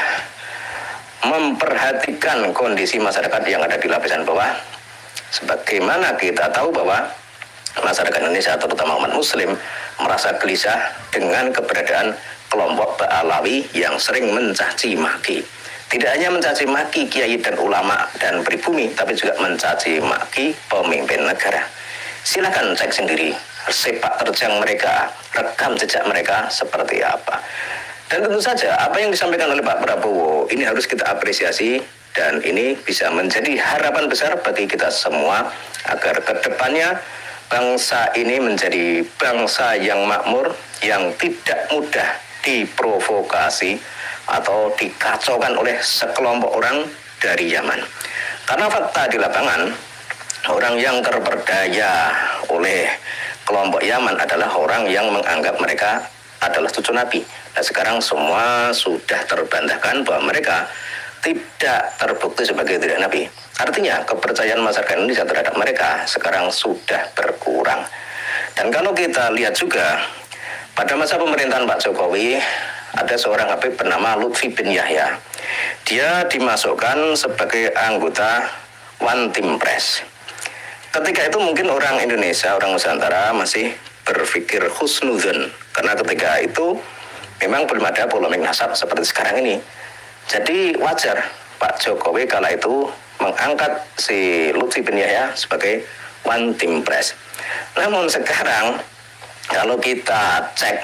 memperhatikan kondisi masyarakat yang ada di lapisan bawah. Sebagaimana kita tahu bahwa masyarakat Indonesia terutama umat muslim merasa gelisah dengan keberadaan kelompok Alawi yang sering mencaci maki. Tidak hanya mencaci maki kiai dan ulama dan pribumi, tapi juga mencaci maki pemimpin negara. Silakan cek sendiri sepak terjang mereka, rekam jejak mereka seperti apa. Dan tentu saja apa yang disampaikan oleh Pak Prabowo ini harus kita apresiasi, dan ini bisa menjadi harapan besar bagi kita semua agar kedepannya bangsa ini menjadi bangsa yang makmur, yang tidak mudah diprovokasi atau dikacaukan oleh sekelompok orang dari Yaman. Karena fakta di lapangan, orang yang terperdaya oleh kelompok Yaman adalah orang yang menganggap mereka adalah cucu Nabi. Nah sekarang semua sudah terbantahkan bahwa mereka tidak terbukti sebagai tidak Nabi. Artinya kepercayaan masyarakat Indonesia terhadap mereka sekarang sudah berkurang. Dan kalau kita lihat juga pada masa pemerintahan Pak Jokowi ada seorang Habib bernama Lutfi bin Yahya. Dia dimasukkan sebagai anggota One Team Press. Ketika itu mungkin orang Indonesia, orang Nusantara masih berpikir husnudzon, karena ketika itu memang belum ada polemik nasab seperti sekarang ini. Jadi wajar Pak Jokowi kala itu mengangkat si Lutfi bin Yahya sebagai One Team Press. Namun sekarang kalau kita cek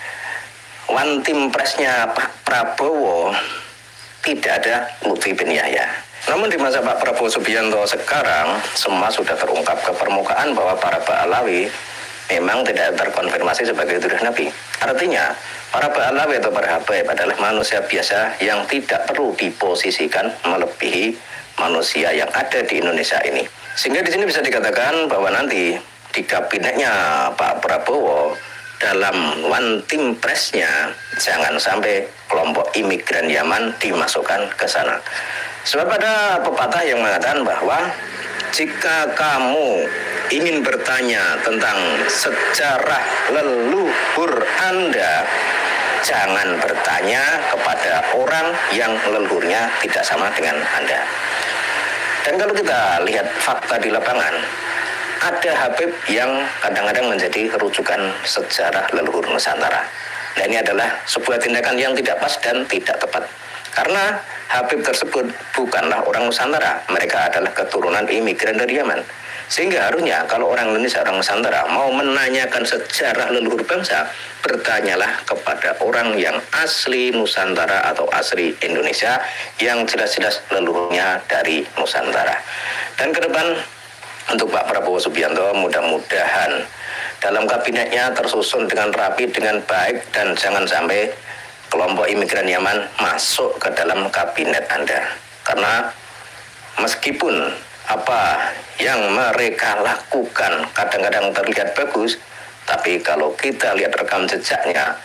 One Team Press-nya Pak Prabowo, tidak ada Lutfi bin Yahya. Namun di masa Pak Prabowo Subianto sekarang semua sudah terungkap ke permukaan bahwa para Ba'alawi memang tidak terkonfirmasi sebagai tuduh Nabi. Artinya para Ba'alawi atau para Habaib adalah manusia biasa yang tidak perlu diposisikan melebihi manusia yang ada di Indonesia ini. Sehingga di sini bisa dikatakan bahwa nanti di kabinetnya Pak Prabowo dalam One Team Press-nya jangan sampai kelompok imigran Yaman dimasukkan ke sana. Sebab ada pepatah yang mengatakan bahwa jika kamu ingin bertanya tentang sejarah leluhur Anda, jangan bertanya kepada orang yang leluhurnya tidak sama dengan Anda. Dan kalau kita lihat fakta di lapangan, ada Habib yang kadang-kadang menjadi rujukan sejarah leluhur Nusantara. Dan ini adalah sebuah tindakan yang tidak pas dan tidak tepat. Karena Habib tersebut bukanlah orang Nusantara, mereka adalah keturunan imigran dari Yaman. Sehingga harusnya kalau orang Indonesia, orang Nusantara mau menanyakan sejarah leluhur bangsa, bertanyalah kepada orang yang asli Nusantara atau asli Indonesia, yang jelas-jelas leluhurnya dari Nusantara. Dan ke depan untuk Pak Prabowo Subianto, mudah-mudahan dalam kabinetnya tersusun dengan rapi, dengan baik, dan jangan sampai kelompok imigran Yaman masuk ke dalam kabinet Anda. Karena meskipun apa yang mereka lakukan kadang-kadang terlihat bagus, tapi kalau kita lihat rekam jejaknya,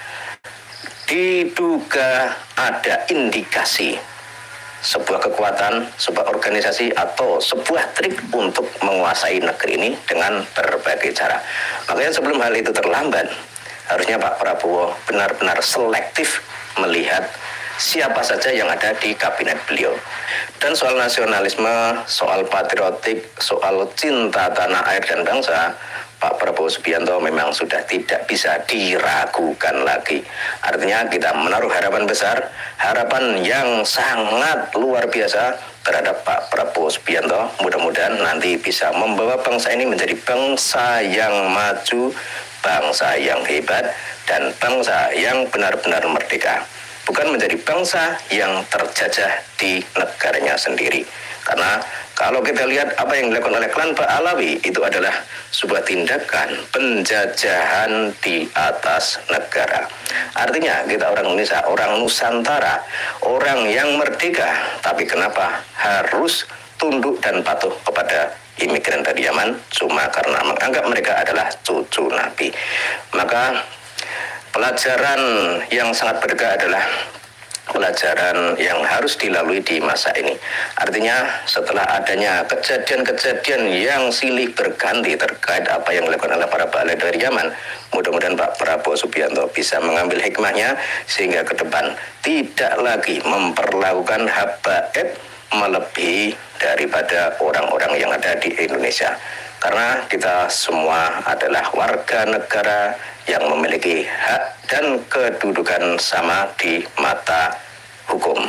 diduga ada indikasi sebuah kekuatan, sebuah organisasi atau sebuah trik untuk menguasai negeri ini dengan berbagai cara. Makanya sebelum hal itu terlambat, harusnya Pak Prabowo benar-benar selektif melihat siapa saja yang ada di kabinet beliau. Dan soal nasionalisme, soal patriotik, soal cinta tanah air dan bangsa, Pak Prabowo Subianto memang sudah tidak bisa diragukan lagi. Artinya kita menaruh harapan besar, harapan yang sangat luar biasa terhadap Pak Prabowo Subianto. Mudah-mudahan nanti bisa membawa bangsa ini menjadi bangsa yang maju, bangsa yang hebat, dan bangsa yang benar-benar merdeka. Bukan menjadi bangsa yang terjajah di negaranya sendiri. Karena kalau kita lihat apa yang dilakukan oleh klan Pak Alawi, itu adalah sebuah tindakan penjajahan di atas negara. Artinya kita orang Indonesia, orang Nusantara, orang yang merdeka, tapi kenapa harus tunduk dan patuh kepada imigran dari Yaman cuma karena menganggap mereka adalah cucu Nabi. Maka pelajaran yang sangat berharga adalah pelajaran yang harus dilalui di masa ini. Artinya setelah adanya kejadian-kejadian yang silih berganti terkait apa yang dilakukan oleh para balai dari Yaman, mudah-mudahan Pak Prabowo Subianto bisa mengambil hikmahnya sehingga ke depan tidak lagi memperlakukan habaib melebihi daripada orang-orang yang ada di Indonesia. Karena kita semua adalah warga negara yang memiliki hak dan kedudukan sama di mata hukum.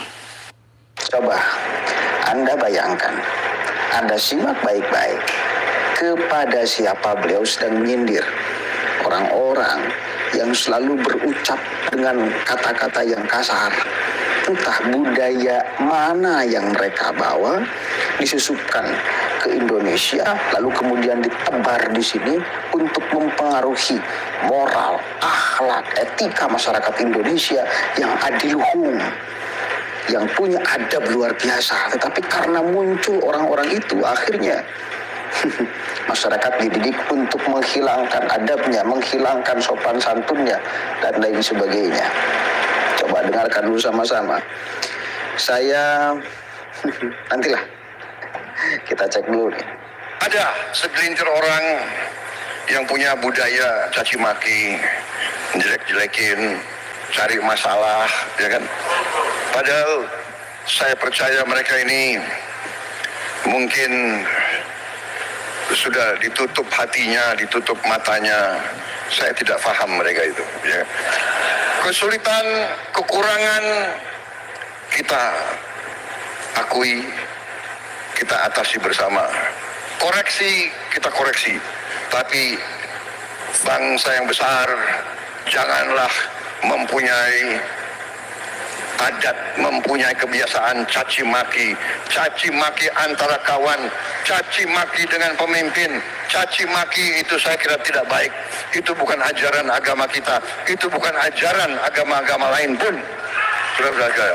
Coba Anda bayangkan, Anda simak baik-baik kepada siapa beliau sedang menyindir. Orang-orang yang selalu berucap dengan kata-kata yang kasar. Entah budaya mana yang mereka bawa, disusupkan ke Indonesia, lalu kemudian ditebar di sini untuk mempengaruhi moral, akhlak, etika masyarakat Indonesia yang adiluhung, yang punya adab luar biasa. Tetapi karena muncul orang-orang itu, akhirnya masyarakat dididik untuk menghilangkan adabnya, menghilangkan sopan santunnya, dan lain sebagainya. Coba dengarkan dulu sama-sama. Saya nantilah kita cek dulu nih. Ada segelintir orang yang punya budaya caci maki, jelek-jelekin, cari masalah, ya kan? Padahal saya percaya mereka ini mungkin sudah ditutup hatinya, ditutup matanya. Saya tidak paham mereka itu, ya. Kesulitan, kekurangan kita akui, kita atasi bersama. Koreksi, kita koreksi. Tapi bangsa yang besar janganlah mempunyai adat, mempunyai kebiasaan caci maki, caci maki antara kawan, caci maki dengan pemimpin, caci maki itu saya kira tidak baik. Itu bukan ajaran agama kita, itu bukan ajaran agama-agama lain pun. Saudara-saudara,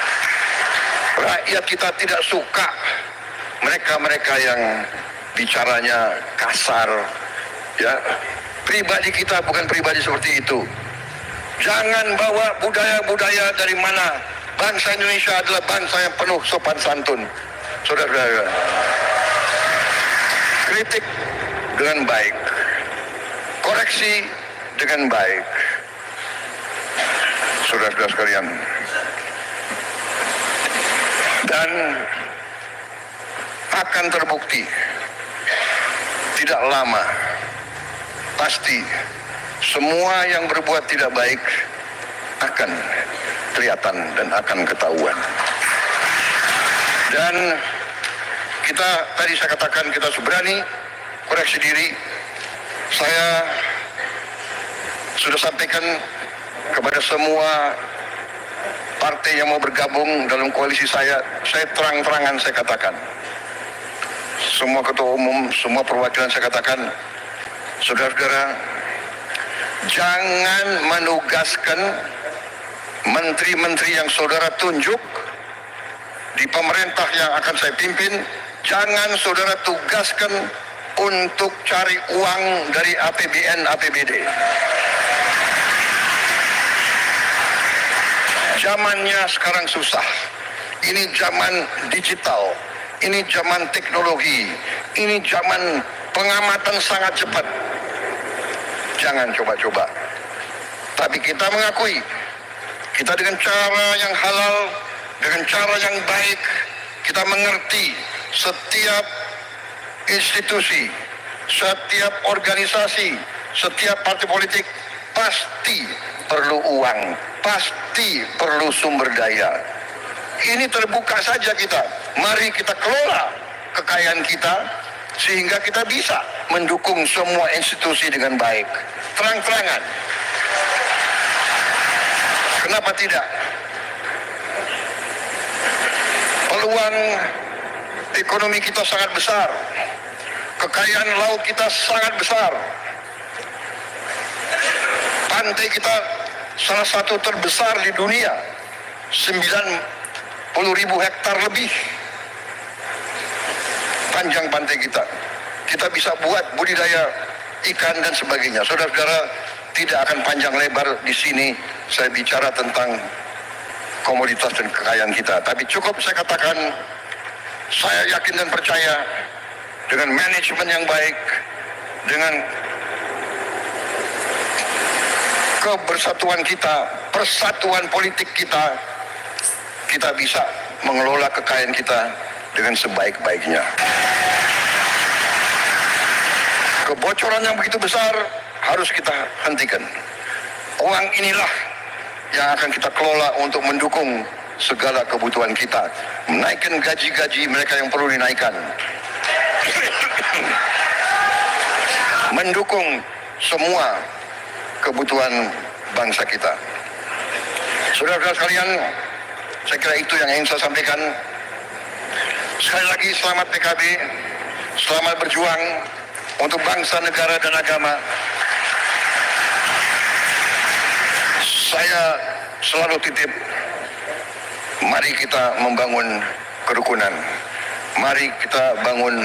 rakyat kita tidak suka mereka-mereka yang bicaranya kasar, ya. Pribadi kita bukan pribadi seperti itu. Jangan bawa budaya-budaya dari mana. Bangsa Indonesia adalah bangsa yang penuh sopan santun. Saudara-saudara, kritik dengan baik, koreksi dengan baik. Saudara-saudara sekalian, dan akan terbukti tidak lama, pasti semua yang berbuat tidak baik akan kelihatan dan akan ketahuan. Dan kita tadi saya katakan kita berani koreksi diri. Saya sudah sampaikan kepada semua partai yang mau bergabung dalam koalisi saya, saya terang-terangan saya katakan. Semua ketua umum, semua perwakilan saya katakan, saudara-saudara, jangan menugaskan menteri-menteri yang saudara tunjuk di pemerintah yang akan saya pimpin jangan saudara tugaskan untuk cari uang dari A P B N, A P B D. Zamannya sekarang susah. Ini zaman digital, ini zaman teknologi, ini zaman pengamatan sangat cepat. Jangan coba-coba. Tapi kita mengakui, kita dengan cara yang halal, dengan cara yang baik, kita mengerti setiap institusi, setiap organisasi, setiap partai politik pasti perlu uang, pasti perlu sumber daya. Ini terbuka saja kita. Mari kita kelola kekayaan kita sehingga kita bisa mendukung semua institusi dengan baik. Terang-terangan. Kenapa tidak? Peluang ekonomi kita sangat besar. Kekayaan laut kita sangat besar. Pantai kita salah satu terbesar di dunia. sembilan puluh ribu hektar lebih. Panjang pantai kita. Kita bisa buat budidaya ikan dan sebagainya. Saudara-saudara, tidak akan panjang lebar di sini saya bicara tentang komoditas dan kekayaan kita. Tapi cukup saya katakan, saya yakin dan percaya dengan manajemen yang baik, dengan kebersatuan kita, persatuan politik kita, kita bisa mengelola kekayaan kita dengan sebaik-baiknya. Kebocoran yang begitu besar harus kita hentikan. Uang inilah yang akan kita kelola untuk mendukung segala kebutuhan kita. Menaikkan gaji-gaji mereka yang perlu dinaikkan. Mendukung semua kebutuhan bangsa kita. Saudara-saudara sekalian, saya kira itu yang ingin saya sampaikan. Sekali lagi selamat P K B, selamat berjuang untuk bangsa, negara, dan agama. Saya selalu titip, mari kita membangun kerukunan. Mari kita bangun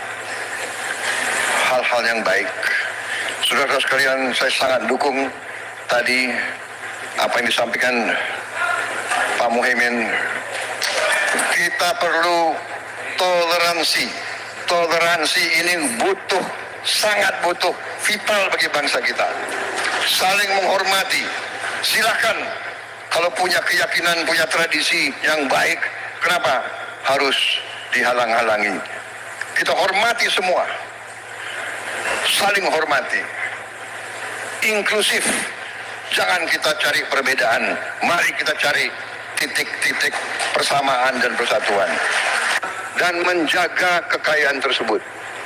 hal-hal yang baik. Saudara-saudara sekalian, saya sangat dukung tadi apa yang disampaikan Pak Muhaimin. Kita perlu toleransi. Toleransi ini butuh, sangat butuh, vital bagi bangsa kita. Saling menghormati. Silakan kalau punya keyakinan, punya tradisi yang baik, kenapa harus dihalang-halangi? Kita hormati semua. Saling hormati. Inklusif. Jangan kita cari perbedaan. Mari kita cari titik-titik persamaan dan persatuan. Dan menjaga kekayaan tersebut.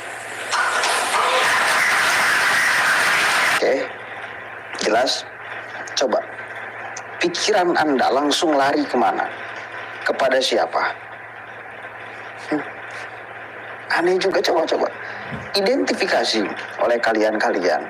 Oke, jelas. Coba, pikiran Anda langsung lari kemana? Kepada siapa? Hmm. Aneh juga, coba-coba. Identifikasi oleh kalian-kalian.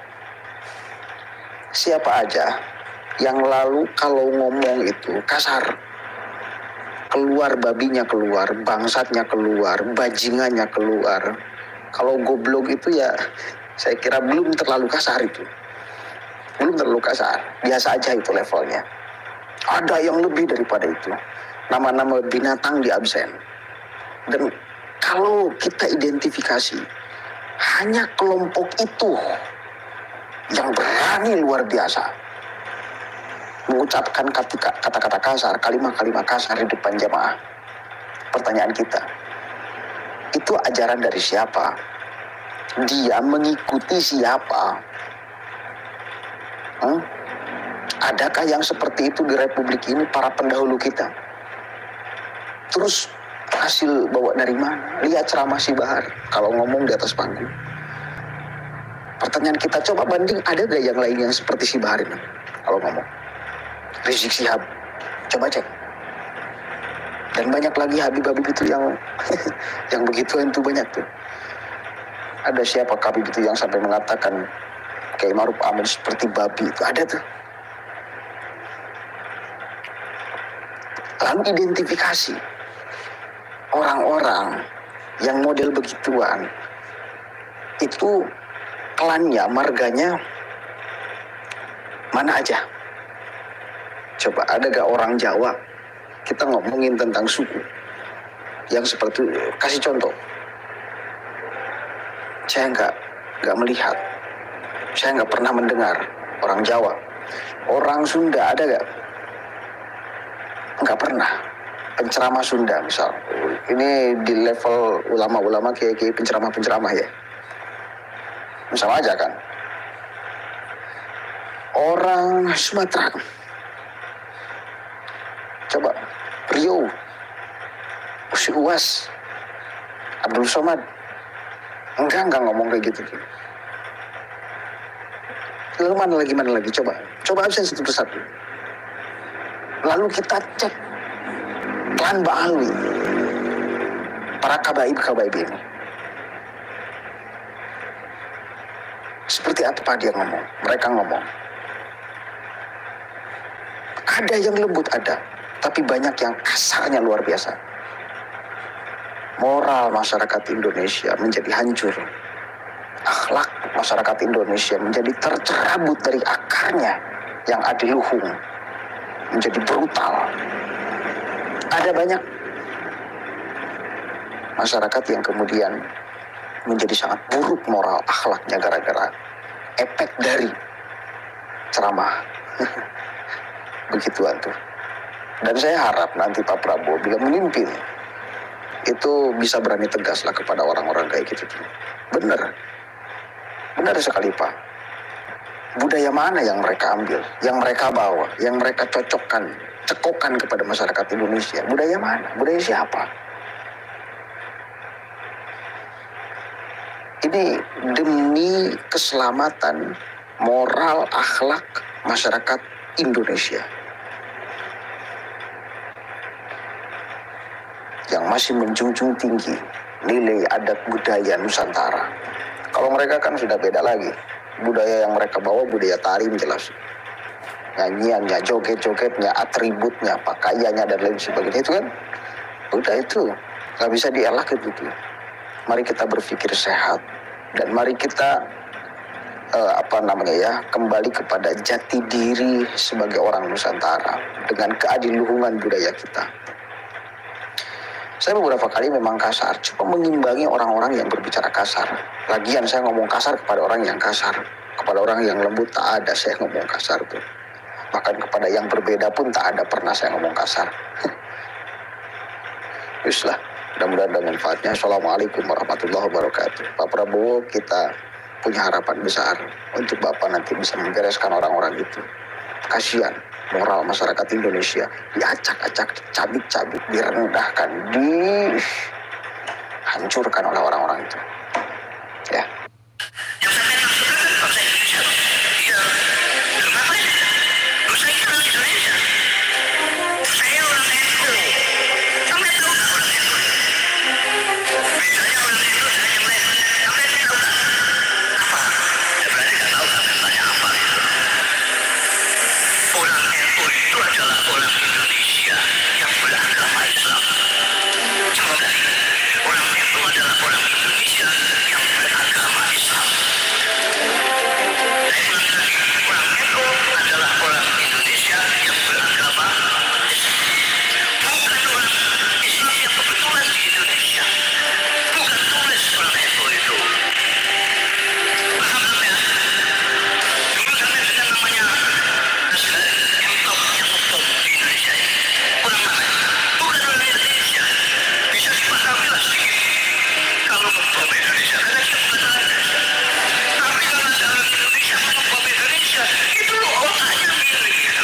Siapa aja yang lalu kalau ngomong itu kasar. Keluar babinya keluar, bangsatnya keluar, bajingannya keluar. Kalau goblok itu ya saya kira belum terlalu kasar itu. Belum terlalu kasar, biasa aja itu levelnya. Ada yang lebih daripada itu. Nama-nama binatang di absen. Dan kalau kita identifikasi, hanya kelompok itu yang berani luar biasa mengucapkan kata-kata kasar, kalimat-kalimat kasar di depan jamaah. Pertanyaan kita, itu ajaran dari siapa? Dia mengikuti siapa? Hmm? Adakah yang seperti itu di Republik ini para pendahulu kita? Terus hasil bawa dari mana? Lihat ceramah si Bahar kalau ngomong di atas panggung. Pertanyaan kita, coba banding, ada gak yang lain yang seperti si Bahar ini kalau ngomong? Rizik Syihab, coba cek. Dan banyak lagi Habib-Habib itu yang yang begitu itu banyak tuh. Ada siapa Habib itu yang sampai mengatakan Kiai Ma'ruf Amin seperti babi, itu ada tuh. Lalu identifikasi orang-orang yang model begituan itu klannya, marganya mana aja? Coba ada gak orang Jawa kita ngomongin tentang suku yang seperti, kasih contoh. Saya nggak nggak melihat, saya nggak pernah mendengar orang Jawa. Orang Sunda ada gak? Nggak pernah. Penceramah Sunda misal, ini di level ulama-ulama kiai-kiai penceramah-penceramah ya. Misal aja kan. Orang Sumatera, coba Riau, si Uwas, Abdul Somad, enggak enggak ngomong kayak gitu. Lalu mana lagi mana lagi coba, coba absen satu persatu. Lalu kita cek klan Ba'alwi, para kabaib-kabaib ini. Seperti apa dia ngomong, mereka ngomong. Ada yang lembut ada, tapi banyak yang kasarnya luar biasa. Moral masyarakat Indonesia menjadi hancur. Akhlak masyarakat Indonesia menjadi tercerabut dari akarnya yang adiluhung, menjadi brutal. Ada banyak masyarakat yang kemudian menjadi sangat buruk moral akhlaknya gara-gara efek dari ceramah begituan tuh. Dan saya harap nanti Pak Prabowo bila memimpin itu bisa berani tegas lah kepada orang-orang kayak gitu tuh. Bener, benar sekali Pak. Budaya mana yang mereka ambil, yang mereka bawa, yang mereka cocokkan, cekokan kepada masyarakat Indonesia? Budaya mana? Budaya siapa? Ini demi keselamatan moral akhlak masyarakat Indonesia yang masih menjunjung tinggi nilai adat budaya Nusantara. Kalau mereka kan sudah beda lagi. Budaya yang mereka bawa budaya tarim jelas. Nyanyiannya, joget-jogetnya, atributnya, pakaiannya dan lain sebagainya itu kan udah itu nggak bisa dielak itu tuh. Mari kita berpikir sehat dan mari kita uh, apa namanya ya kembali kepada jati diri sebagai orang Nusantara dengan keadiluhungan budaya kita. Saya beberapa kali memang kasar, cuma mengimbangi orang-orang yang berbicara kasar. Lagian saya ngomong kasar kepada orang yang kasar, kepada orang yang lembut tak ada saya ngomong kasar tuh. Bahkan kepada yang berbeda pun tak ada pernah saya ngomong kasar. Bismillah, mudah-mudahan ada manfaatnya. Assalamualaikum warahmatullahi wabarakatuh. Pak Prabowo, kita punya harapan besar untuk Bapak nanti bisa membereskan orang-orang itu. Kasihan moral masyarakat Indonesia diacak-acak, dicabik-cabik, direndahkan, dihancurkan oleh orang-orang itu. Ya. Yang saya maksudkan kan bangsa Indonesia. Iya. Kenapa ya? Bangsa itu orang Indonesia. Saya orang N U. Sampai tahu nggak orang N U? Bedanya orang N U dengan yang lain. Sampai tahu nggak? Apa? Ya berarti nggak tahu sampai tanya apa itu. Orang N U itu adalah orang Indonesia yang beragama Islam. Coba lagi. Orang N U adalah orang Indonesia yang beragama Islam. Saya ulang lagi, orang N U adalah orang Indonesia yang beragama Islam. Bukan orang Islam yang kebetulan di Indonesia. Bukan tulis orang N U itu. Paham ya? Dulu sampai dengan namanya Nasdaq yang top yang top di Indonesia ini. Orang mana? Bukan orang Indonesia. Bisa dipahami lah sedikit. Kalau membawa Indonesia, karena dia bukan orang Indonesia. Tapi kalau ada orang Indonesia membawa Indonesia, itu otaknya milik gitu.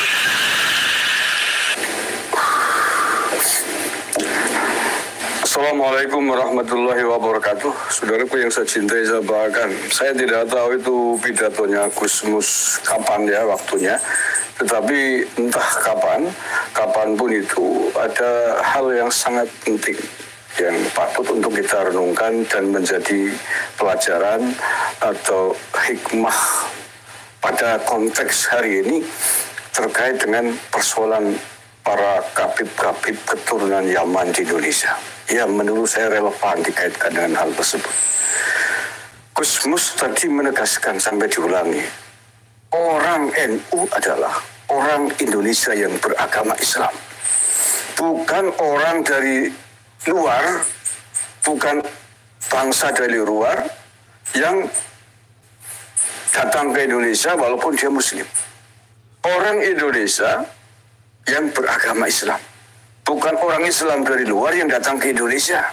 Assalamualaikum warahmatullahi wabarakatuh. Saudaraku yang saya cintai, saya banggakan. Saya tidak tahu itu pidatonya Gusmus kapan ya waktunya. Tetapi entah kapan, kapanpun itu ada hal yang sangat penting yang patut untuk kita renungkan dan menjadi pelajaran atau hikmah pada konteks hari ini terkait dengan persoalan para kabib-kabib keturunan Yaman di Indonesia. Ya, menurut saya relevan dikaitkan dengan hal tersebut. Gus Mus tadi menegaskan sampai diulangi, orang N U adalah orang Indonesia yang beragama Islam. Bukan orang dari luar, bukan bangsa dari luar yang datang ke Indonesia walaupun dia Muslim. Orang Indonesia yang beragama Islam. Bukan orang Islam dari luar yang datang ke Indonesia.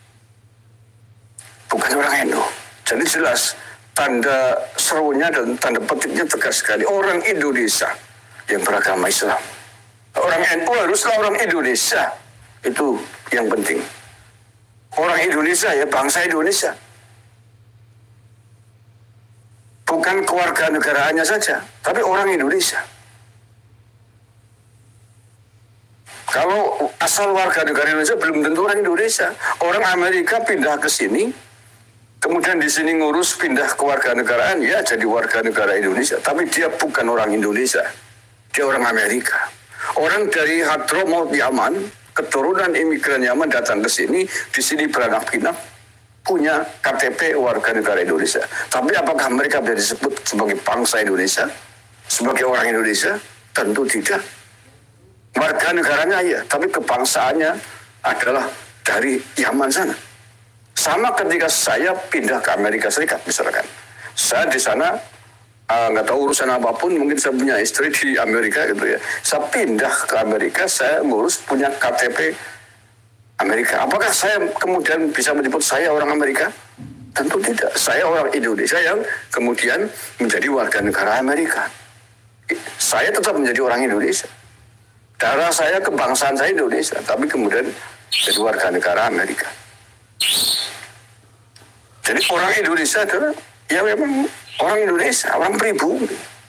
Bukan orang N U. Jadi jelas tanda serunya dan tanda petiknya tegas sekali. Orang Indonesia yang beragama Islam. Orang N U haruslah orang Indonesia. Itu yang penting. Orang Indonesia ya, bangsa Indonesia. Bukan kewarganegaraannya saja, tapi orang Indonesia. Kalau asal warga negara Indonesia belum tentu orang Indonesia. Orang Amerika pindah ke sini, kemudian di sini ngurus pindah ke warga negaraan, ya jadi warga negara Indonesia. Tapi dia bukan orang Indonesia, dia orang Amerika. Orang dari Hadramaut Yaman, keturunan imigran Yaman datang ke sini, di sini beranak pinak, punya K T P warga negara Indonesia. Tapi apakah mereka bisa disebut sebagai bangsa Indonesia, sebagai orang Indonesia? Tentu tidak. Warga negaranya ya, tapi kebangsaannya adalah dari Yaman sana. Sama ketika saya pindah ke Amerika Serikat misalkan, saya di sana nggak uh, tahu urusan apapun, mungkin saya punya istri di Amerika gitu ya. Saya pindah ke Amerika, saya ngurus punya K T P Amerika. Apakah saya kemudian bisa menyebut saya orang Amerika? Tentu tidak. Saya orang Indonesia yang kemudian menjadi warga negara Amerika. Saya tetap menjadi orang Indonesia. Darah saya, kebangsaan saya Indonesia, tapi kemudian jadi warga negara Amerika. Jadi orang Indonesia adalah, ya memang orang Indonesia, orang pribumi.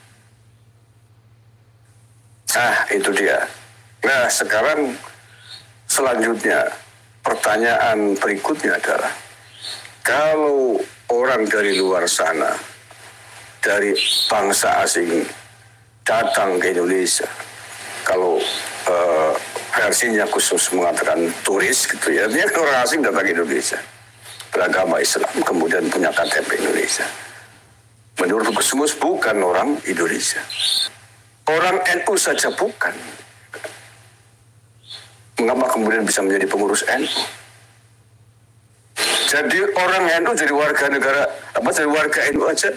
Nah, itu dia. Nah, sekarang selanjutnya, pertanyaan berikutnya adalah, kalau orang dari luar sana, dari bangsa asing, datang ke Indonesia, kalau uh, versinya khusus mengatakan turis gitu ya, dia orang asing datang ke Indonesia, beragama Islam, kemudian punya K T P Indonesia. Menurut Gus Mus bukan orang Indonesia. Orang N U saja bukan. Mengapa kemudian bisa menjadi pengurus N U? Jadi orang N U jadi warga negara, apa jadi warga N U aja?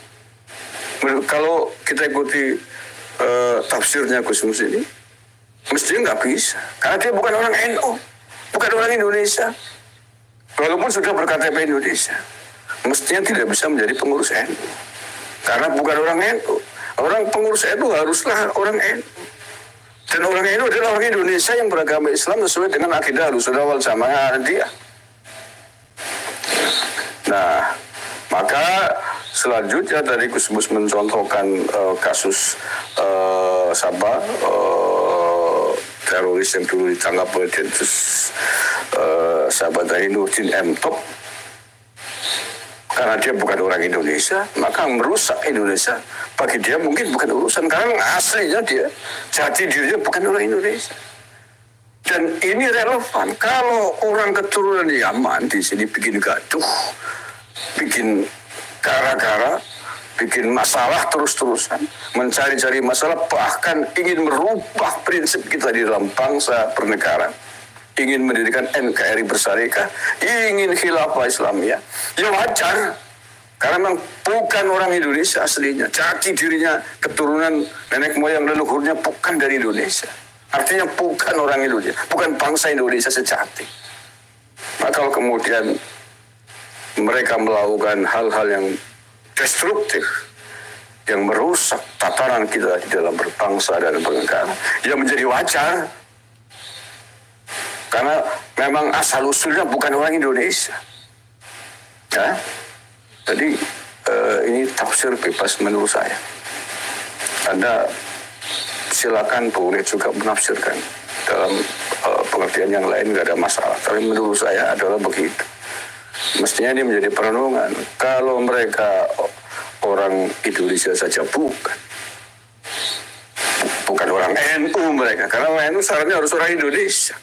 Kalau kita ikuti Uh, tafsirnya Gus Mus ini, mestinya nggak bisa, karena dia bukan orang N U, bukan orang Indonesia. Walaupun sudah ber K T P Indonesia, mestinya tidak bisa menjadi pengurus N U, karena bukan orang N U. Orang pengurus N U haruslah orang N U, dan orang N U adalah orang Indonesia yang beragama Islam sesuai dengan akidah Ahlussunnah wal Jamaah dia. Nah, maka selanjutnya tadi Gus Mus mencontohkan uh, kasus uh, Sabah uh, teroris yang dulu ditangkap oleh Densus uh, Sabah Zainuddin M. Top. Karena dia bukan orang Indonesia, maka merusak Indonesia bagi dia mungkin bukan urusan, karena aslinya dia, jati dirinya bukan orang Indonesia. Dan ini relevan kalau orang keturunan Yaman di sini bikin gaduh, bikin gara-gara, bikin masalah terus-terusan, mencari-cari masalah, bahkan ingin merubah prinsip kita di dalam bangsa bernegara, ingin mendirikan N K R I bersyarikat, ingin khilafah Islamiyah, ya wajar, karena memang bukan orang Indonesia aslinya, jati dirinya, keturunan nenek moyang leluhurnya bukan dari Indonesia, artinya bukan orang Indonesia, bukan bangsa Indonesia sejati. Maka kalau kemudian mereka melakukan hal-hal yang destruktif, yang merusak tatanan kita di dalam berbangsa dan bernegara, ya menjadi wajar. Karena memang asal-usulnya bukan orang Indonesia. Ya? Jadi eh, ini tafsir bebas menurut saya. Anda silakan boleh juga menafsirkan dalam eh, pengertian yang lain, nggak ada masalah. Tapi menurut saya adalah begitu. Mestinya ini menjadi perenungan. Kalau mereka orang Indonesia saja bukan, bukan orang N U mereka. Karena orang N U syaratnya harus orang Indonesia.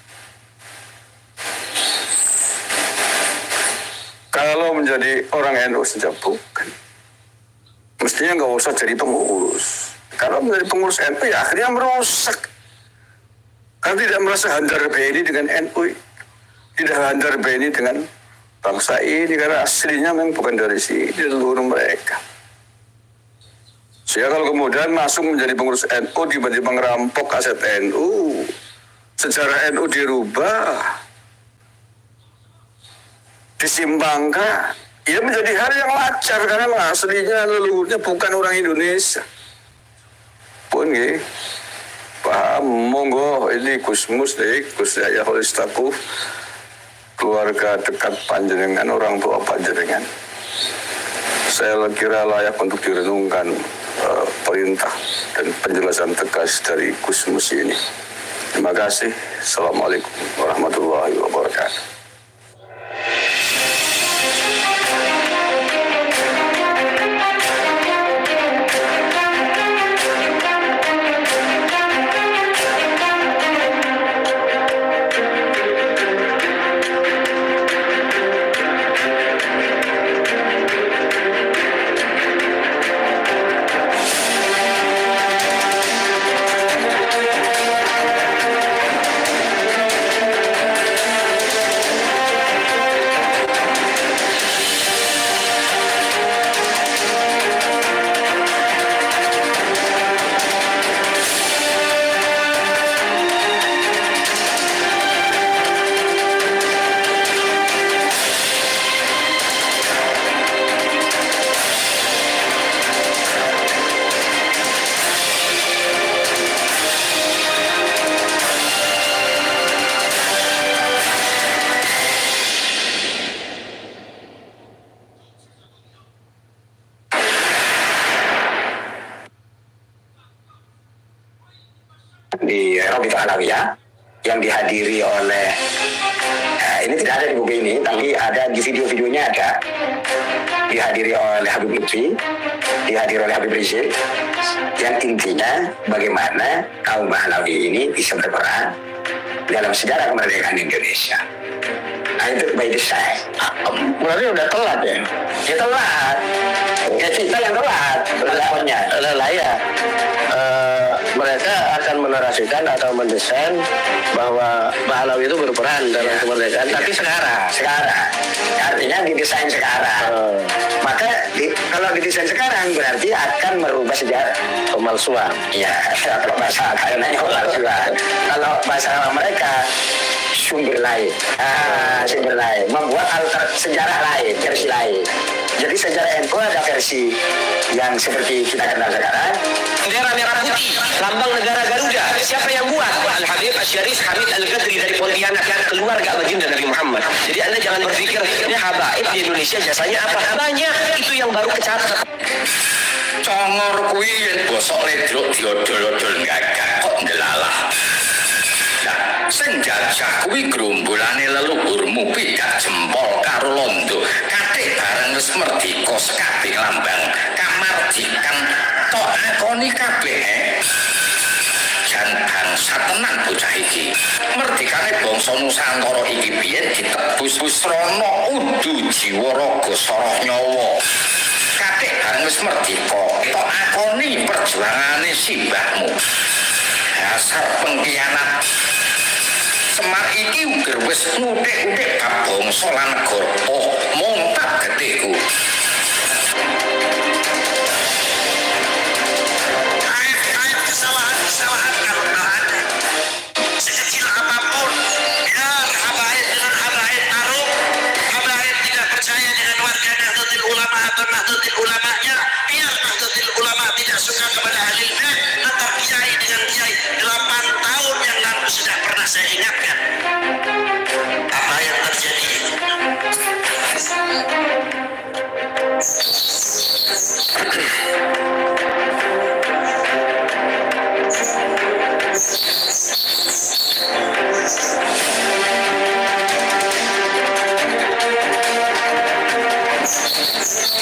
Kalau menjadi orang N U saja bukan. Mestinya nggak usah jadi pengurus. Kalau menjadi pengurus N U ya akhirnya merusak. Karena tidak merasa handar B N I dengan N U. Tidak handar B N I dengan bangsa ini. Karena aslinya memang bukan dari sini, dari luar mereka. Sehingga kalau kemudian masuk menjadi pengurus N U, tiba-tiba ngerampok aset N U, sejarah N U dirubah, disimbangkan, ya menjadi hal yang wajar karena aslinya leluhurnya bukan orang Indonesia. Pun ya, paham, monggo ini Gusmus deh, Gus Yahya Kholilistakuf, keluarga dekat panjenengan, orang tua panjenengan. Saya kira layak untuk direnungkan uh, perintah dan penjelasan tegas dari Gusmus ini. Terima kasih. Assalamualaikum warahmatullahi wabarakatuh. Di Robito Alawiyah yang dihadiri oleh eh, ini tidak ada di buku ini tapi ada di video-videonya ada, dihadiri oleh Habib Lutfi, dihadiri oleh Habib Rizik, yang intinya bagaimana kaum Alawi ini bisa berperan dalam sejarah kemerdekaan Indonesia. Nah itu by design. Berarti udah telat ya? Ya telat. Ya kita yang telat. Lakonnya. Lah ya. Uh, mereka akan menarasikan atau mendesain bahwa Pahlawi itu berperan dalam ya, kemerdekaan. Ya. Tapi sekarang. Sekarang. Artinya didesain sekarang. Uh. Maka di, kalau didesain sekarang berarti akan merubah sejarah. Pemalsuan. Iya. Kalau bahasa kayaknya pemalsuan. Kalau bahasa mereka sumber lain, ah, sumber lain, membuat alter sejarah lain, versi lain. Jadi sejarah N U ada versi yang seperti kita kenal sekarang. Bendera merah putih, lambang negara Garuda. Siapa yang buat? Al-Habib Asy-Syarif Hamid Al-Ghadri dari Pontianak, keluarga baginda Nabi Muhammad. Jadi Anda jangan berpikir ini habaib di Indonesia jasanya apa? Banyak itu yang baru kecatat. Congor kuwi yen bosok ledrok diodol-odol gagah kok ndelalah. Nah, sing jajah kuwi gerombulane leluhurmu pidak jempol karo londo. Katik bareng wis merdika sekabeh lambang kamardikan tok akoni kabeh. Jan bangsa tenan bocah iki. Merdikane bangsa Nusantara iki biyen ditebus Busrana udu jiwa raga soroh nyawa. Katik bareng wis merdika tok akoni perjuangane simbahmu. Dasar pengkhianat. Semar iki uger wis ngutik-utik bab bangsa lan negara. Oh, montak gedheku. Aib-aib kesalahan-kesalahan kalau ada. Sekecil apapun, ya habaib dengan habaib taruh, habaib tidak percaya dengan warga Nahdlatul Ulama atau Nahdlatul Ulamanya, biar Nahdlatul Ulama tidak suka kepada ahli bait atau kiai dengan kiai. delapan tahun yang lalu sudah pernah saya ingatkan apa yang terjadi.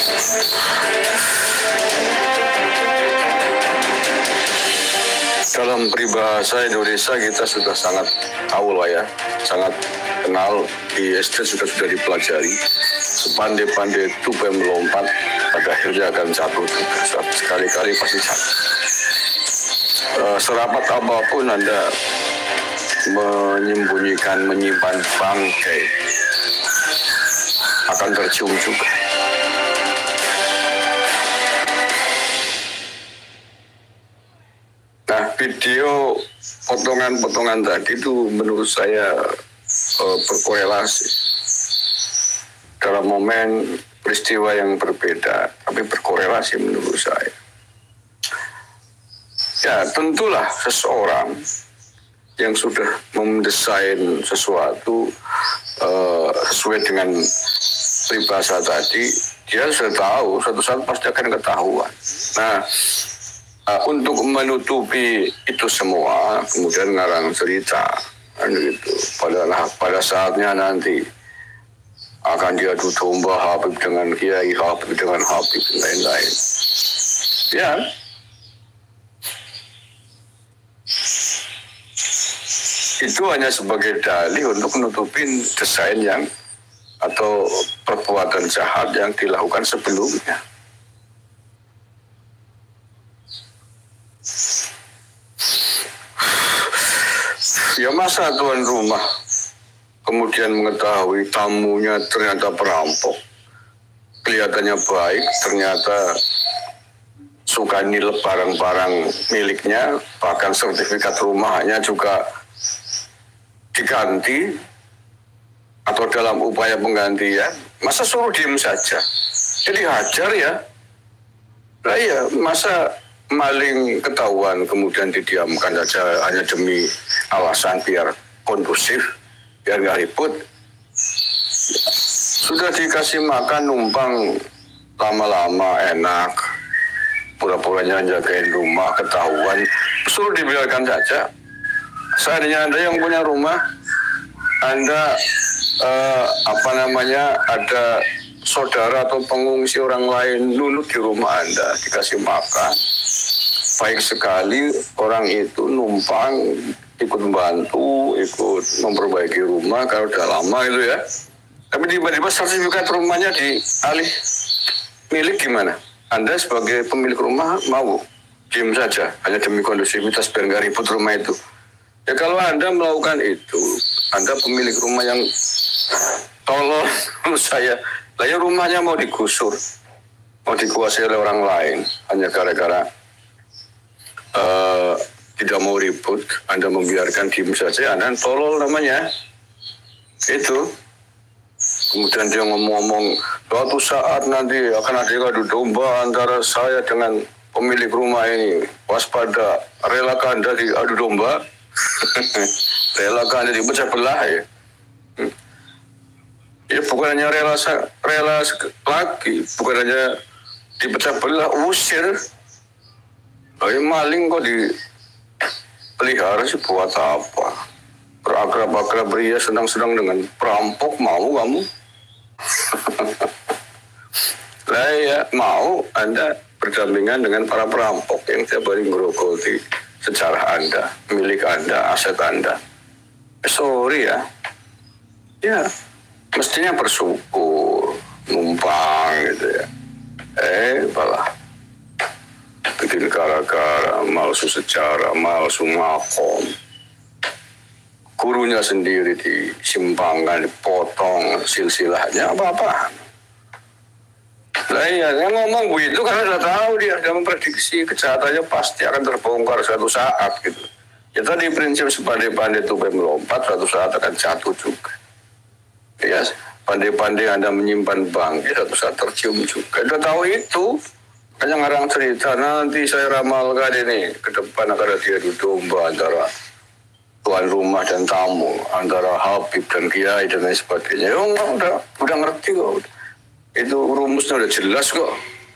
Dalam dalam peribahasa Indonesia kita sudah sangat tahu lah ya, sangat kenal, di S D sudah sudah dipelajari. Sepandai-pandai tupai melompat, pada akhirnya akan jatuh juga. Sekali-kali pasti jatuh. Uh, serapat apapun Anda menyembunyikan, menyimpan bangkai, akan tercium juga. Nah, video potongan-potongan tadi itu menurut saya uh, berkorelasi dalam momen peristiwa yang berbeda, tapi berkorelasi menurut saya. Ya, tentulah seseorang yang sudah mendesain sesuatu uh, sesuai dengan peribahasa tadi, dia sudah tahu suatu saat pasti akan ketahuan. Nah, uh, untuk menutupi itu semua, kemudian ngarang cerita, kan gitu. Padahal pada saatnya nanti akan diadu domba Habib dengan Kiai, Habib dengan Habib dan lain-lain. Ya. Itu hanya sebagai dalih untuk menutupin desain yang atau perbuatan jahat yang dilakukan sebelumnya. Ya masa tuan rumah kemudian mengetahui tamunya ternyata perampok, kelihatannya baik, ternyata suka nilep barang-barang miliknya, bahkan sertifikat rumahnya juga diganti atau dalam upaya penggantian, masa suruh diem saja? Jadi hajar ya. Nah iya, masa maling ketahuan kemudian didiamkan saja hanya demi alasan biar kondusif, biar nggak ribut. Sudah dikasih makan numpang lama-lama enak, pura-puranya jagain rumah ketahuan, suruh dibiarkan saja. Seandainya Anda yang punya rumah, Anda eh, apa namanya ada saudara atau pengungsi orang lain nunut di rumah Anda, dikasih makan, baik sekali orang itu numpang ikut membantu, ikut memperbaiki rumah kalau udah lama itu ya. Tapi tiba-tiba sertifikat rumahnya dialih milik, gimana? Anda sebagai pemilik rumah mau diam saja hanya demi kondusivitas biar nggak ribut rumah itu? Ya kalau Anda melakukan itu, Anda pemilik rumah yang tolol menurut saya. Lah ya rumahnya mau digusur, mau dikuasai oleh orang lain hanya gara-gara uh, tidak mau ribut, Anda membiarkan diem saja, Anda tolol namanya. Itu. Kemudian dia ngomong-ngomong, suatu saat nanti akan ada adu domba antara saya dengan pemilik rumah ini. Waspada, relakan Anda diadu domba. Relakan Anda dipecah belah ya. Hmm. Ya bukan hanya rela rela lagi, bukan hanya dipecah belah, usir. Oh, maling kok dipelihara sih buat apa? Berakrab-akrab ria senang-senang dengan perampok, mau kamu? Lah ya mau Anda berdampingan dengan para perampok yang tiap hari ngerogoti sejarah Anda, milik Anda, aset Anda. Eh, sorry ya. Ya, mestinya bersyukur, numpang gitu ya. Eh, malah bikin gara-gara, malsu sejarah, malsu makom. Gurunya sendiri disimpangkan, dipotong silsilahnya, apa-apa. Nah iya, yang ngomong begitu karena sudah tahu dia sudah memprediksi kejahatannya pasti akan terbongkar suatu saat gitu. Ya tadi prinsip sepandai-pandai tupai melompat, suatu saat akan jatuh juga. Ya, pandai-pandai Anda menyimpan bank, ya, suatu saat tercium juga. Sudah tahu itu, hanya ngarang cerita, nanti saya ramalkan ini, ke depan akan ada diadu domba antara tuan rumah dan tamu, antara Habib dan Kiai dan lain sebagainya. Oh, udah, udah ngerti kok. Itu rumusnya udah jelas kok.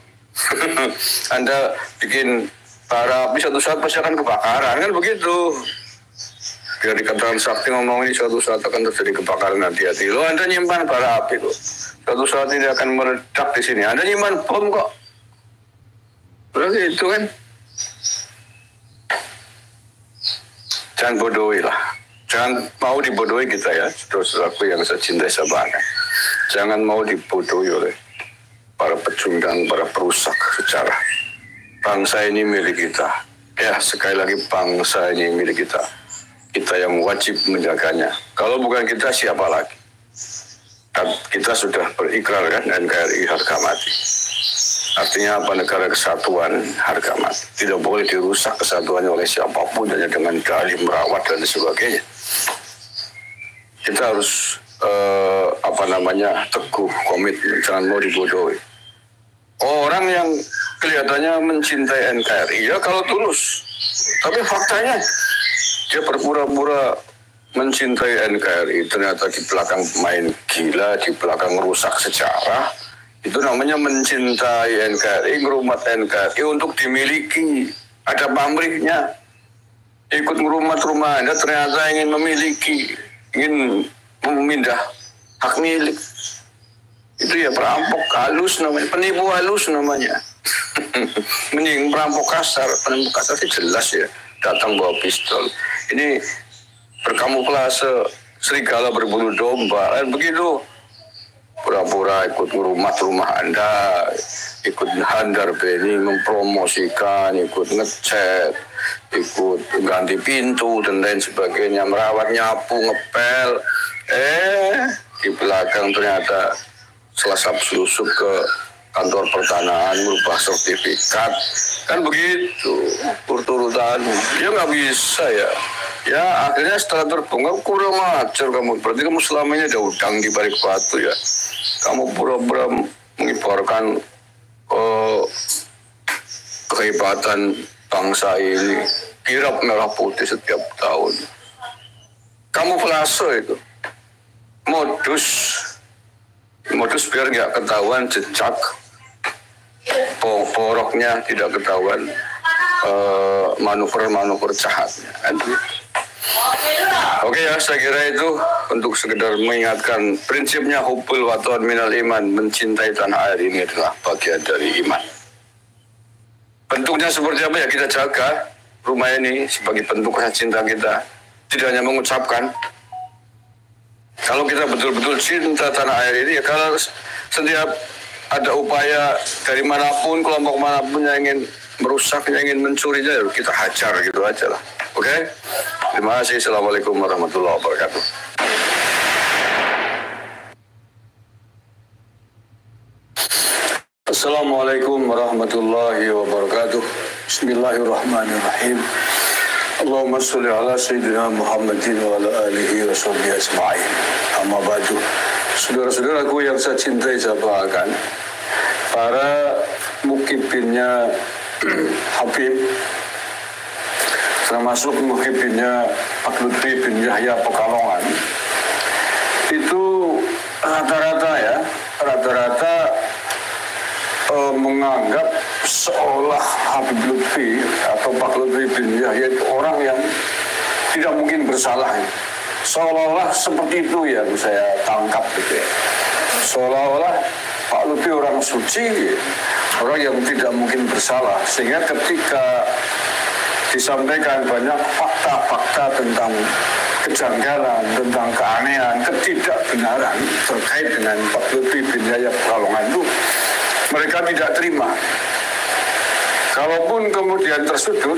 Anda bikin para api suatu saat pasti akan kebakaran, kan begitu. Biar dikatakan sakti ngomong ini suatu saat akan terjadi kebakaran, hati-hati. Lo Anda nyimpan bara api kok. Suatu saat ini akan meledak di sini. Anda nyimpan bom kok. Berarti itu kan. jangan bodohi lah. Jangan mau dibodohi kita ya, saudara-saudaraku yang saya cintai saya bangga. Jangan mau dibodohi oleh para pecundang, para perusak sejarah. Bangsa ini milik kita. Ya, sekali lagi bangsa ini milik kita. Kita yang wajib menjaganya. Kalau bukan kita, siapa lagi? Dan kita sudah berikrar kan, N K R I harga mati. Artinya apa? Negara kesatuan harga mati. Tidak boleh dirusak kesatuannya oleh siapapun hanya dengan dalih merawat dan sebagainya. Kita harus eh, apa namanya teguh komitmen, jangan mau dibodohi. Orang yang kelihatannya mencintai N K R I ya kalau tulus, tapi faktanya dia berpura-pura mencintai N K R I, ternyata di belakang main gila, di belakang rusak sejarah. Itu namanya mencintai N K R I, ngerumat N K R I untuk dimiliki. Ada pamrihnya. Ikut ngerumat rumah Anda ternyata ingin memiliki, ingin memindah hak milik. Itu ya perampok halus namanya, penipu halus namanya. Mending perampok kasar, perampok kasar sih jelas ya, datang bawa pistol. Ini berkamuflase serigala berbulu domba, kan begitu. Pura-pura ikut ngerumat rumah Anda, ikut handar beni, mempromosikan, ikut ngecat, ikut ganti pintu dan lain sebagainya, merawat, nyapu, ngepel. Eh, di belakang ternyata selasap selusup ke kantor pertanahan, merubah sertifikat. Kan begitu, urut-urutan. Dia nggak bisa ya. Ya akhirnya setelah terbongkar, kurang ajar kamu. Berarti kamu selama ini ada udang di balik batu ya. Kamu pura-pura mengibarkan uh, kehebatan bangsa ini, kirap merah putih setiap tahun. Kamu flase itu, modus, modus biar nggak ketahuan jejak, poroknya tidak ketahuan, uh, manuver-manuver jahatnya. Oke ya, saya kira itu untuk sekedar mengingatkan prinsipnya hubbul wathan minal iman, mencintai tanah air ini adalah bagian dari iman. Bentuknya seperti apa ya kita jaga rumah ini sebagai bentuk rasa cinta kita, tidak hanya mengucapkan. Kalau kita betul-betul cinta tanah air ini ya, kalau setiap ada upaya dari manapun, kelompok manapun yang ingin merusaknya, ingin mencurinya, ya kita hajar gitu aja lah. Oke? Okay? Terima kasih. Assalamualaikum warahmatullahi wabarakatuh. Assalamualaikum warahmatullahi wabarakatuh. Bismillahirrahmanirrahim. Allahumma sholli ala sayyidina Muhammadin wa ala alihi wa sahbihi ajma'in. Amma ba'du. Saudara-saudaraku yang saya cintai, saya banggakan, para mukibinnya Habib, termasuk muhibinnya Pak Lutfi bin Yahya Pekalongan, itu rata-rata ya, rata-rata uh, menganggap seolah Habib Lutfi atau Pak Lutfi bin Yahya itu orang yang tidak mungkin bersalah. Seolah-olah seperti itu yang saya tangkap gitu ya. Seolah-olah Pak Lutfi orang suci, orang yang tidak mungkin bersalah, sehingga ketika disampaikan banyak fakta-fakta tentang kejanggalan, tentang keanehan, ketidakbenaran terkait dengan Pak Lutfi bin Yahya Pekalongan itu, mereka tidak terima. Kalaupun kemudian tersudut,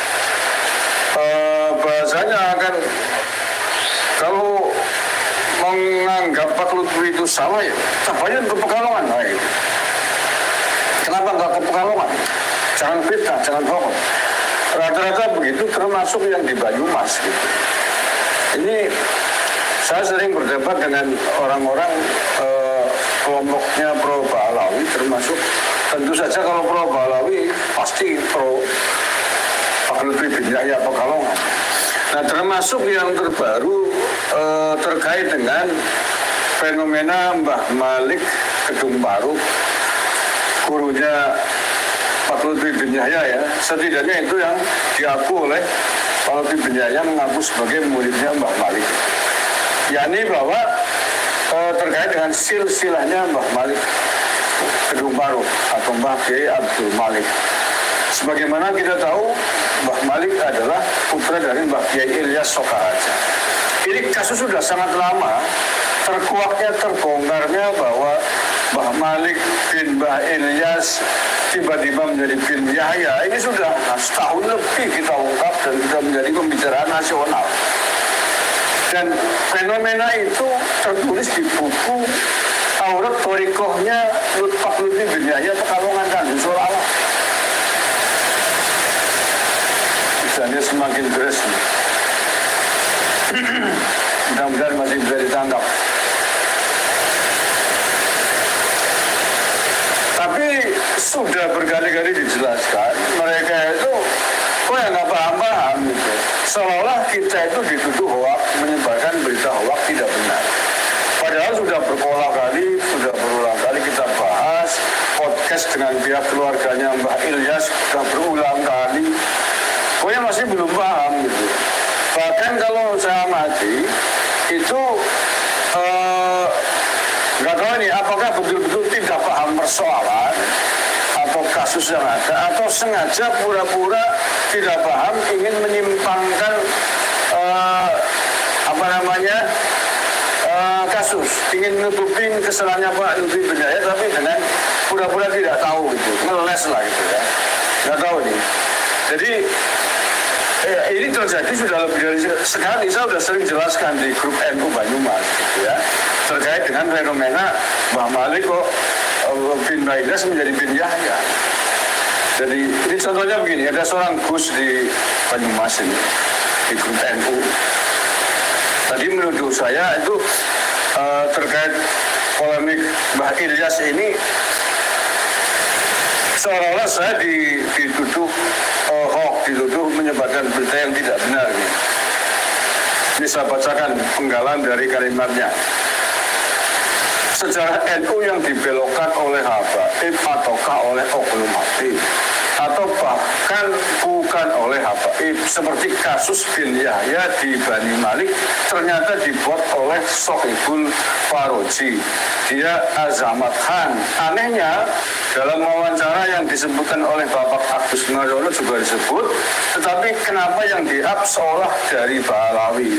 eh, bahasanya akan, kalau menganggap Pak Lutfi itu salah ya, tabayun ke Pekalongan. Nah, gitu. Kenapa nggak ke Pekalongan? Jangan fitnah, jangan bohong. Rata-rata begitu, termasuk yang di Banyumas gitu. Ini saya sering berdebat dengan orang-orang eh, kelompoknya pro Ba'alawi, termasuk tentu saja kalau pro Ba'alawi pasti pro Pak Lutfi bin Yahya Pekalongan. Nah, termasuk yang terbaru eh, terkait dengan fenomena Mbah Malik Kedung Baru, gurunya Pak Lutfi bin Yahya ya, setidaknya itu yang diaku oleh Pak Lutfi bin Yahya, mengaku sebagai muridnya Mbah Malik. yakni bahwa eh, terkait dengan silsilahnya Mbah Malik Kedung Baru atau Mbah Kiai Abdul Malik sebagaimana kita tahu Mbah Malik adalah putra dari Mbah Kiai Ilyas Sokaraja. Ini kasus sudah sangat lama, terkuaknya, terbongkarnya bahwa Mbah Malik bin Mbah Ilyas tiba-tiba menjadi bin Yahya. Ini sudah setahun lebih kita ungkap dan sudah menjadi pembicaraan nasional. Dan fenomena itu tertulis di buku Aurat Torikohnya Lutfak Lutfi bin Yahya Pekalongan Tanjung Solawat. Misalnya semakin deras. Mudah-mudahan masih bisa ditangkap. Tapi sudah berkali-kali dijelaskan, mereka itu kok yang nggak paham-paham gitu. Seolah kita itu dituduh hoak, menyebarkan berita hoak tidak benar. Padahal sudah berpola kali, sudah berulang kali kita bahas, podcast dengan pihak keluarganya Mbah Ilyas sudah berulang kali. Pokoknya masih belum paham gitu. Bahkan kalau saya mati, itu eh, nggak tahu nih apakah betul-betul tidak paham persoalan atau kasus yang ada, atau sengaja pura-pura tidak paham ingin menyimpangkan uh, apa namanya uh, kasus, ingin nutupin kesalahannya Pak Lutfi bin Yahya tapi dengan pura-pura tidak tahu gitu, ngeles lah gitu ya, nggak tahu nih. Jadi eh, ini terjadi sudah lebih dari sekali, saya sudah sering jelaskan di grup N U Banyumas gitu ya, terkait dengan fenomena Mbah Malik kok bin Mbah Ilyas menjadi bin Yahya. Jadi ini contohnya begini, ada seorang Gus di Banyumas ini, di grup N U. Tadi menuduh saya itu uh, terkait polemik Mbah Ilyas ini, seolah-olah saya dituduh uh, hoax, dituduh menyebarkan berita yang tidak benar. Ini, ini saya bacakan penggalan dari kalimatnya. Sejarah N U yang dibelokkan oleh habaib ataukah oleh oknum habib, atau bahkan bukan oleh habaib, seperti kasus bin Yahya di Bani Malik ternyata dibuat oleh Sohibul Faroji, dia Azamat Khan. Anehnya dalam wawancara yang disebutkan oleh Bapak Agus Mariono juga disebut, tetapi kenapa yang di-up seolah dari Pahlawi?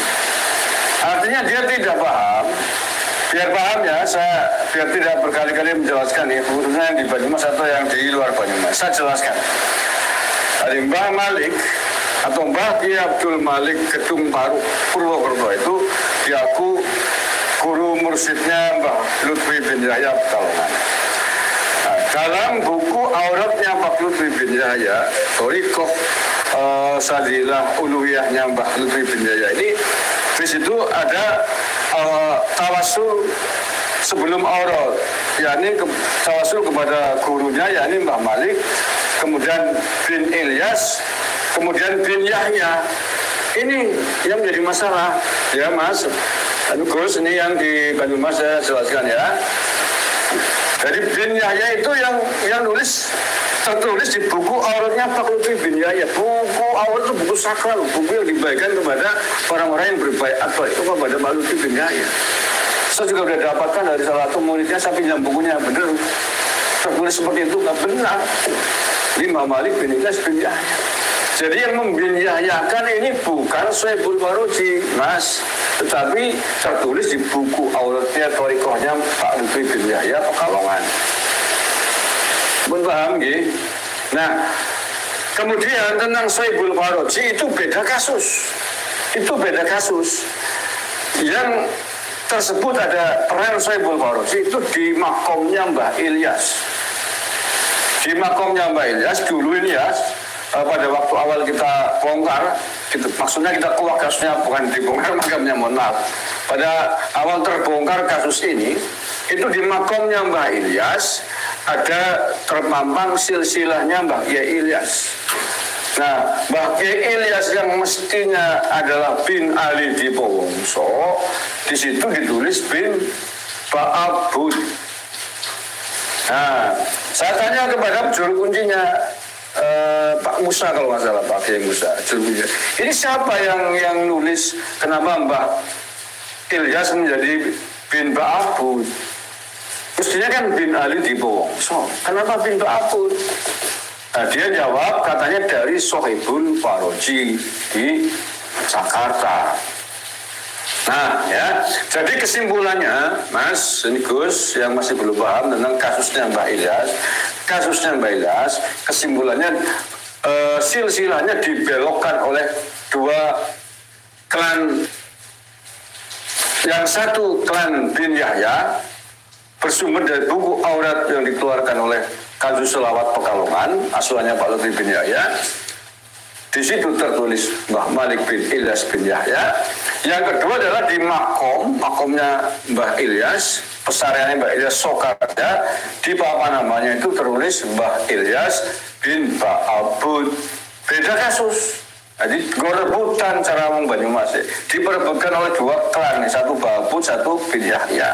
Artinya dia tidak paham. Biar paham ya, saya biar tidak berkali-kali menjelaskan ya, khususnya yang di Banyumas atau yang di luar Banyumas. Saya jelaskan. Dari Mbah Malik atau Mbah Ki Abdul Malik Gedung Paru Purwokerto itu diaku guru mursyidnya Mbah Lutfi bin Yahya Pekalongan. Nah, dalam buku Auratnya Mbah Lutfi bin Yahya, Torikoh uh, Sadilah Uluhiyahnya Mbah Lutfi bin Yahya ini, di situ ada Uh, tawasul sebelum aurat, yakni ke, tawasul kepada gurunya, yakni Mbah Malik, kemudian bin Ilyas, kemudian bin Yahya. Ini yang menjadi masalah, ya Mas. Anu Gus, ini yang di Banyumas saya jelaskan ya. Jadi bin Yahya itu yang yang nulis, tertulis di buku Auratnya Pak Lutfi bin Yahya. Buku Aurat itu buku sakral, buku yang dibagikan kepada orang-orang yang berbaiat itu kepada Pak Lutfi bin Yahya. Saya juga sudah dapatkan dari salah satu muridnya, saya pinjam bukunya, benar. Tertulis seperti itu, nggak benar. Lima Malik bin Ilyas bin Yahya. Jadi yang membin Yahyakan ini bukan Sohibul Faroji, Mas, tetapi tertulis di buku Auratnya Torikohnya Pak Lutfi bin Yahya Pekalongan. Pun paham gitu. Nah, kemudian tentang Sohibul Faroji itu beda kasus. Itu beda kasus. Yang tersebut ada peran Sohibul Faroji itu di makomnya Mbah Ilyas. Di makomnya Mbah Ilyas dulu ini ya, pada waktu awal kita bongkar, kita, maksudnya kita keluar kasusnya, bukan dibongkar makamnya, mohon maaf. Pada awal terbongkar kasus ini, itu di makomnya Mbah Ilyas ada terpampang silsilahnya Mbah Kiai Ilyas. Nah, Mbah Kiai Ilyas yang mestinya adalah bin Ali Dipowongso, di situ ditulis bin Ba'abud. Nah, saya tanya kepada juru kuncinya, Uh, Pak Musa kalau nggak salah, Pak Kiai Musa, juru kuncinya. Ini siapa yang yang nulis kenapa Mbah Ilyas menjadi bin Ba'abud? Mestinya kan bin Ali Dipowongso. Kenapa bin Ba'abud? Nah, dia jawab katanya dari Sohibul Faroji di Jakarta. Nah ya, jadi kesimpulannya Mas, ini Gus yang masih belum paham tentang kasusnya Mbak Ilyas, kasusnya Mbak Ilyas, kesimpulannya uh, silsilahnya dibelokkan oleh dua klan. Yang satu klan bin Yahya bersumber dari buku Aurat yang dikeluarkan oleh Kanjeng Selawat Pekalongan, asuhannya Pak Lutfi bin Yahya. Di situ tertulis Mbah Malik bin Ilyas bin Yahya. Yang kedua adalah di makom, makomnya Mbah Ilyas, pesariannya Mbah Ilyas Sokarja. Di apa namanya itu tertulis Mbah Ilyas bin Ba'abud. Beda kasus. Jadi rebutan cara ngomong Banyumas. Diperebutkan oleh dua klan, satu Ba'abud, satu bin Yahya.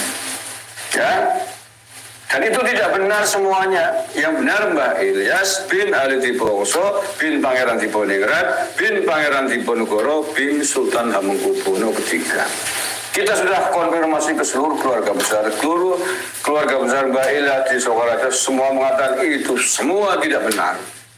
Ya. Dan itu tidak benar semuanya. Yang benar Mbah Ilyas bin Ali Diponegoro bin Pangeran Diponegoro bin Pangeran Diponegoro bin Sultan Hamengkubuwono ketiga. Kita sudah konfirmasi ke seluruh keluarga besar, seluruh keluarga besar Mbah Ilyas di Sokaraja, semua mengatakan itu semua tidak benar.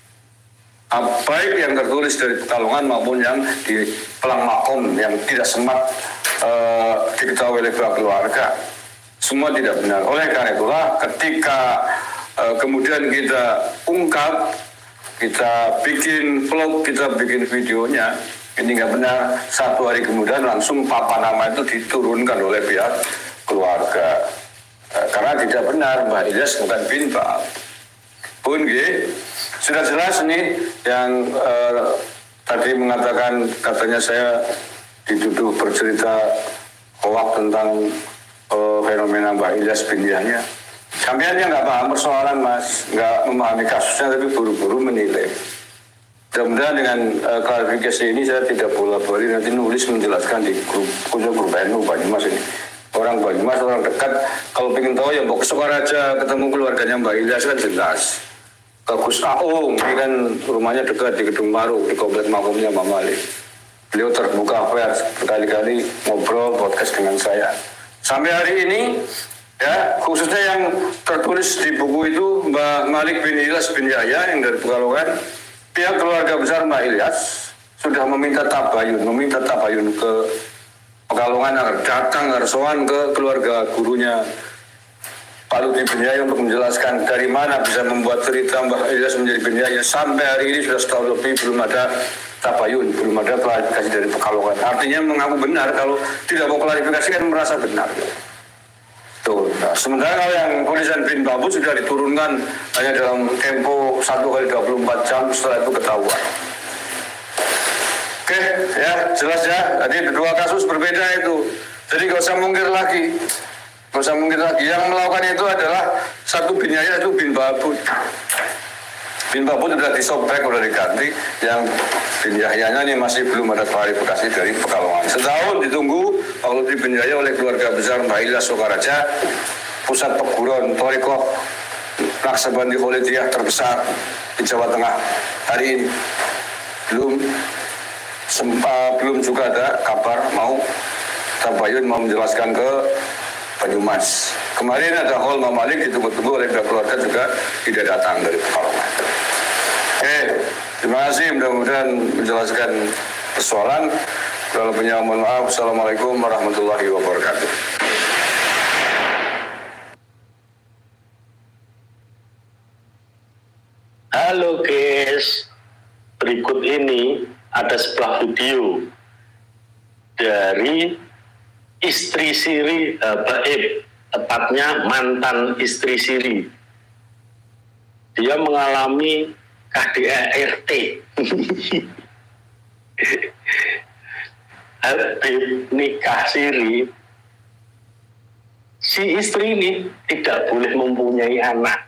Baik yang tertulis dari Pekalongan maupun yang di Pelang Makom yang tidak sempat uh, diketahui oleh keluarga. Semua tidak benar. Oleh karena itulah ketika uh, kemudian kita ungkap, kita bikin vlog, kita bikin videonya, ini nggak benar. Satu hari kemudian langsung papan nama itu diturunkan oleh pihak keluarga. Uh, karena tidak benar, Mbah Ilyas bukan bin Ba'ab. Pun gitu, sudah jelas nih yang uh, tadi mengatakan katanya saya dituduh bercerita hoak tentang Oh, fenomena Mbak Ilyas bin Yahya. Sampeannya nggak paham persoalan Mas, nggak memahami kasusnya tapi buru-buru menilai. Mudah-mudahan dengan uh, klarifikasi ini saya tidak bola-bali nanti nulis menjelaskan di grup khusus grup N U Banyumas ini. Orang Banyumas, orang dekat, kalau ingin tahu ya mau ke Sokaraja ketemu keluarganya Mbak Ilyas kan jelas. Ke Gus Aung, ini kan rumahnya dekat di Gedung Maru, di komplek makomnya Mbak Malik. Beliau terbuka pers, berkali-kali ngobrol podcast dengan saya. Sampai hari ini, ya khususnya yang tertulis di buku itu Mbak Malik bin Ilyas bin Yahya yang dari Pekalongan, pihak keluarga besar Mbak Ilyas sudah meminta tabayun, meminta tabayun ke Pekalongan agar datang harsoan ke keluarga gurunya Pak Lutfi bin Yahya untuk menjelaskan dari mana bisa membuat cerita Mbak Ilyas menjadi bin Yahya. Sampai hari ini sudah setahun lebih belum ada tabayun, belum ada klarifikasi dari Pekalongan. Artinya mengaku benar, kalau tidak mau klarifikasi kan merasa benar. Tuh. Nah, sementara kalau yang tulisan bin Ba'abud sudah diturunkan hanya dalam tempo satu kali dua puluh empat jam setelah itu ketahuan. Oke, ya jelas ya. Jadi dua kasus berbeda itu. Jadi gak usah mungkir lagi. Gak usah mungkir lagi. Yang melakukan itu adalah satu bin Yahya, itu bin Ba'abud. Bin Ba'abud sudah disobek, sudah diganti. Yang bin Yahyanya ini masih belum ada klarifikasi dari Pekalongan. Setahun ditunggu Pak Lutfi bin Yahya oleh keluarga besar Mbah Ilyas Sokaraja, pusat perguruan Thariqah Naqsabandi Kholidiyah terbesar di Jawa Tengah. Hari ini belum sempat, belum juga ada kabar mau tabayun, mau menjelaskan ke Banyumas. Kemarin ada hall Mbak Malik ditunggu-tunggu oleh pihak keluarga juga tidak datang dari Pekalongan. Oke, terima kasih, mudah-mudahan menjelaskan persoalan. Kalau punya mohon maaf. Assalamualaikum warahmatullahi wabarakatuh. Halo guys, berikut ini ada sebuah video dari istri Siri uh, Baib, tepatnya mantan istri Siri. Dia mengalami K D A R T. Habib nikah Siri, si istri ini tidak boleh mempunyai anak.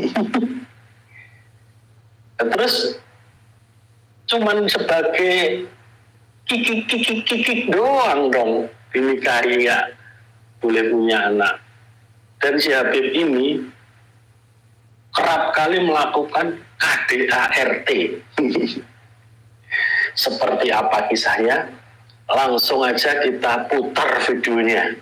Terus cuman sebagai kikik-kikik-kikik doang dong dinikahi, nggak boleh punya anak. Dan si Habib ini kerap kali melakukan K D A R T. Seperti apa kisahnya? Langsung aja kita putar videonya.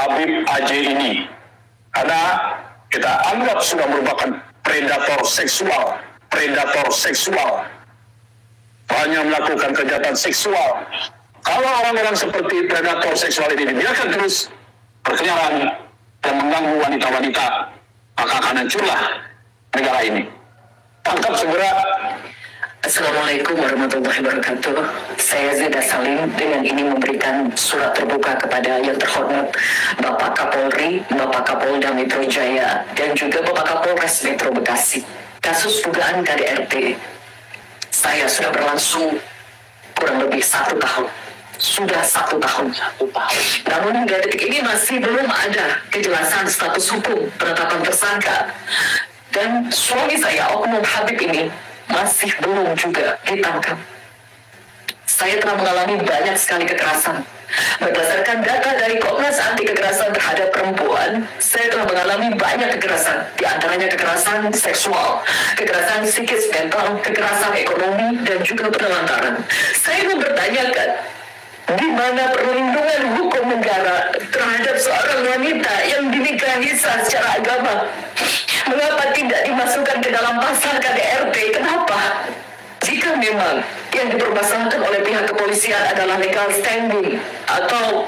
Habib A J ini. Karena kita anggap sudah merupakan predator seksual, predator seksual. Banyak melakukan kejahatan seksual. Kalau orang-orang seperti predator seksual ini dibiarkan terus berkeliaran dan mengganggu wanita-wanita, maka akan hancurlah negara ini. Tangkap segera. Assalamualaikum warahmatullahi wabarakatuh. Saya Zeda Salim dengan ini memberikan surat terbuka kepada yang terhormat Bapak Kapolri, Bapak Kapolda Metro Jaya, dan juga Bapak Kapolres Metro Bekasi. Kasus dugaan K D R T saya sudah berlangsung kurang lebih satu tahun. Sudah satu tahun. Satu tahun. Namun hingga detik ini masih belum ada kejelasan status hukum penetapan tersangka. Dan suami saya, Oknum Habib ini, masih belum juga ditangkap. Saya telah mengalami banyak sekali kekerasan. Berdasarkan data dari Komnas Anti Kekerasan Terhadap Perempuan, saya telah mengalami banyak kekerasan, di antaranya kekerasan seksual, kekerasan psikis mental, kekerasan ekonomi, dan juga penelantaran. Saya mempertanyakan, di mana perlindungan hukum negara terhadap seorang wanita yang dinikahi secara agama? Mengapa tidak dimasukkan ke dalam pasal K D R T? Kenapa? Jika memang yang dipermasalahkan oleh pihak kepolisian adalah legal standing atau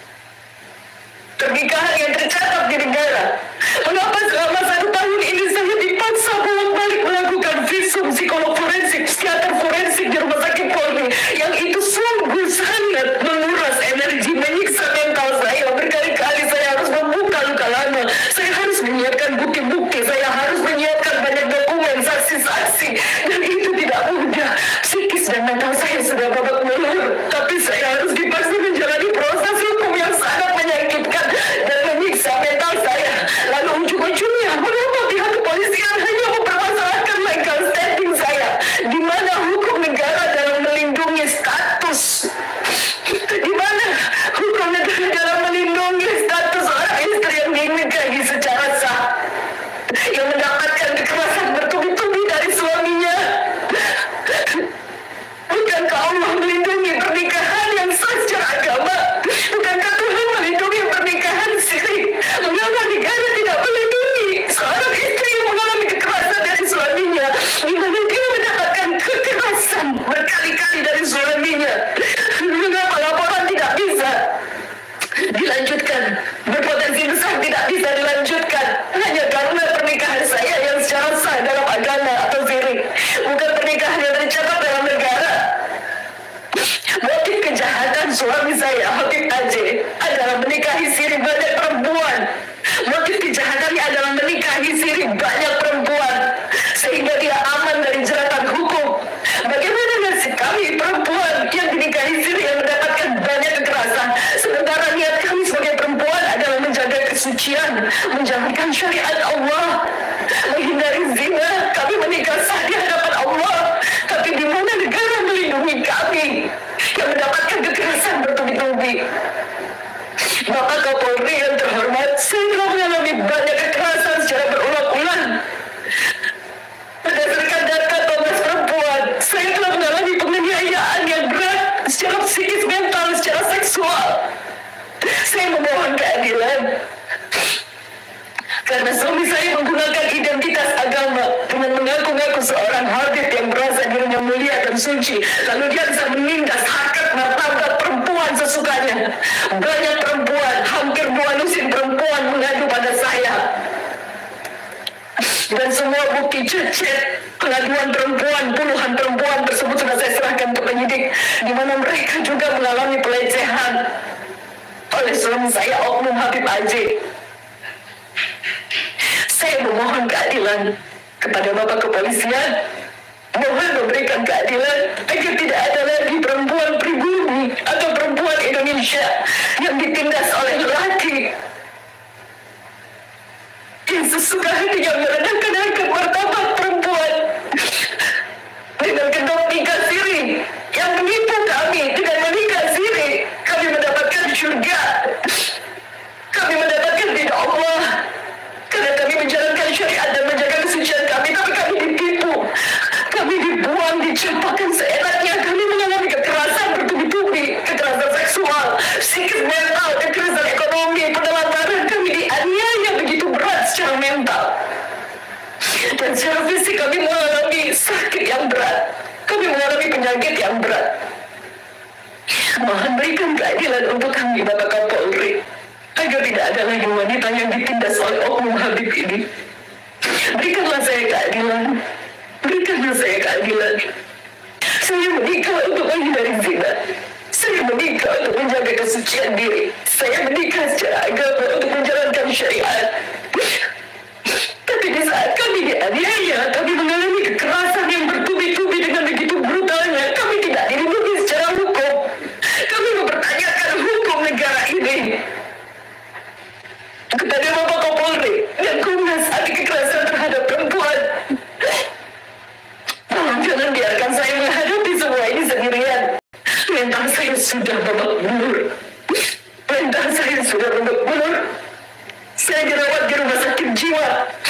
pernikahan yang tercatat di negara, mengapa selama satu tahun ini saya dipaksa bolak-balik melakukan visum psikolog forensik, psikiater forensik di rumah sakit Polri, yang itu sungguh sangat menguras energi, menyiksa mental saya. Berkali-kali saya harus membuka luka lama, saya harus menyiapkan bukti-bukti, saya harus menyiapkan banyak dokumen, saksi-saksi, dan itu tidak mudah. Psikis dan mental saya sudah babak belur, tapi saya harus dipaksa menjalani proses hukum yang sangat menyakitkan dan menyiksa mental saya. Lalu ujung-ujungnya, mengapa pihak kepolisian hanya mempermasalahkan legal standing saya? Di mana hukum negara dalam melindungi status? Di mana hukum negara dalam melindungi status orang istri yang dinikahi secara sah, yang mendapatkan kekerasan bertubi-tubi dari suaminya? Bukankah Allah melindungi pernikahan yang sah secara agama? Bukankah Tuhan melindungi pernikahan siri? Mengapa negara tidak melindungi seorang istri yang mengalami kekerasan dari suaminya? Di mana dia mendapatkan kekerasan berkali-kali dari suaminya? Mengapa laporan tidak bisa dilanjutkan? Berpotensi besar tidak bisa dilanjutkan hanya karena pernikahan saya yang secara sah dalam agama atau siri, bukan pernikahan yang tercatat dalam negara. Motif kejahatan suami saya, Habib A J, adalah menikahi siri banyak perempuan. Motif kejahatannya adalah menikahi siri banyak perempuan, sehingga dia aman dari jeratan hukum. Bagaimana nasib kami perempuan yang dinikahi siri yang mendapatkan banyak kekerasan, sementara niat kami sebagai perempuan adalah menjaga kesucian, menjalankan syariat Allah, menghindari zina. Kami menikah sah di hadapan Allah, tapi di mana negara melindungi kami yang mendapatkan kekerasan bertubi-tubi? Bapak Kapolri yang terhormat, saya telah mengalami banyak kekerasan secara berulang-ulang. Berdasarkan data Komnas Perempuan, saya telah mengalami penganiayaan yang berat secara psikis, mental, secara seksual. Saya memohon keadilan karena suami saya menggunakan identitas agama dengan mengaku-ngaku seorang Habib yang merasa dirinya mulia dan suci, lalu dia bisa menindas harkat martabat perempuan sesukanya. Banyak perempuan, hampir dua lusin perempuan mengadu pada saya, dan semua bukti chat pengaduan perempuan, puluhan perempuan tersebut sudah saya serahkan ke penyidik, di mana mereka juga mengalami pelecehan oleh suami saya, Oknum Habib A J. Saya memohon keadilan kepada Bapak Kepolisian, mohon memberikan keadilan agar tidak ada lagi perempuan pribumi atau perempuan Indonesia yang ditindas oleh lelaki yang sesuka hatinya merendahkan harkat martabat perempuan dengan kedok nikah siri, yang menipu kami dengan menikah siri. Kami mendapatkan surga, kami mendapatkan ridha Allah karena kami menjalankan syariat dan menjaga kesucian kami, tapi kami ditipu, kami dibuang, dicampakkan seenaknya. Kami mengalami kekerasan bertubi-tubi, kekerasan seksual, psikis, mental, kekerasan ekonomi, penelantaran. Dan secara fisik kami mengalami sakit yang berat. Kami mengalami penyakit yang berat. Mohon berikan keadilan untuk kami, Bapak Kapolri, agar tidak ada lagi wanita yang ditindas oleh oknum Habib ini. Berikanlah saya keadilan. Berikanlah saya keadilan. Saya menikah untuk menghindari zina. Saya menikah untuk menjaga kesucian diri. Saya menikah secara agama untuk menjalankan syariat. Tapi di saat kami dianiaya, kami mengalami kekerasan yang bertubi-tubi dengan begitu brutalnya. Kami tidak dilindungi secara hukum. Kami mempertanyakan hukum negara ini. Kepada Bapak Kapolri dan Komnas Anti Kekerasan terhadap perempuan, tolong jangan biarkan saya menghadapi semua ini sendirian. Mental saya sudah babak belur. Mental saya sudah babak belur. Saya dirawat di rumah sakit jiwa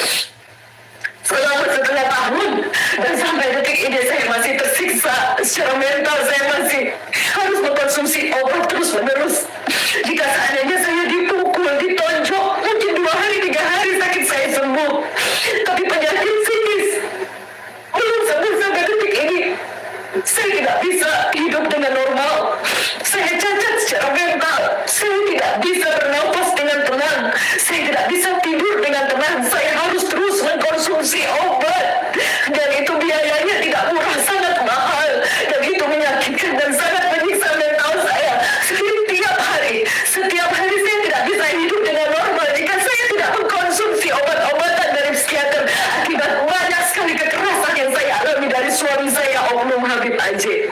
selama setengah tahun, dan sampai detik ini saya masih tersiksa secara mental. Saya masih harus mengkonsumsi obat terus menerus. Jika seandainya saya dipukul, ditonjok, mungkin dua hari tiga hari sakit saya sembuh. Tapi penyakit psikis belum sembuh sampai detik ini. Saya tidak bisa hidup dengan normal. Saya cacat secara mental. Saya tidak bisa bernafas dengan tenang. Saya tidak bisa tidur dengan tenang. Saya harus terus mengkonsumsi obat. Dan itu biayanya tidak murah, sangat mahal. Dan itu menyakitkan dan sangat menyiksa mental saya. Setiap hari, setiap hari saya tidak bisa hidup dengan normal jika saya tidak mengkonsumsi obat-obatan dari psikiater. Akibat banyak sekali kekerasan yang saya alami dari suami saya, oknum Habib Ajie.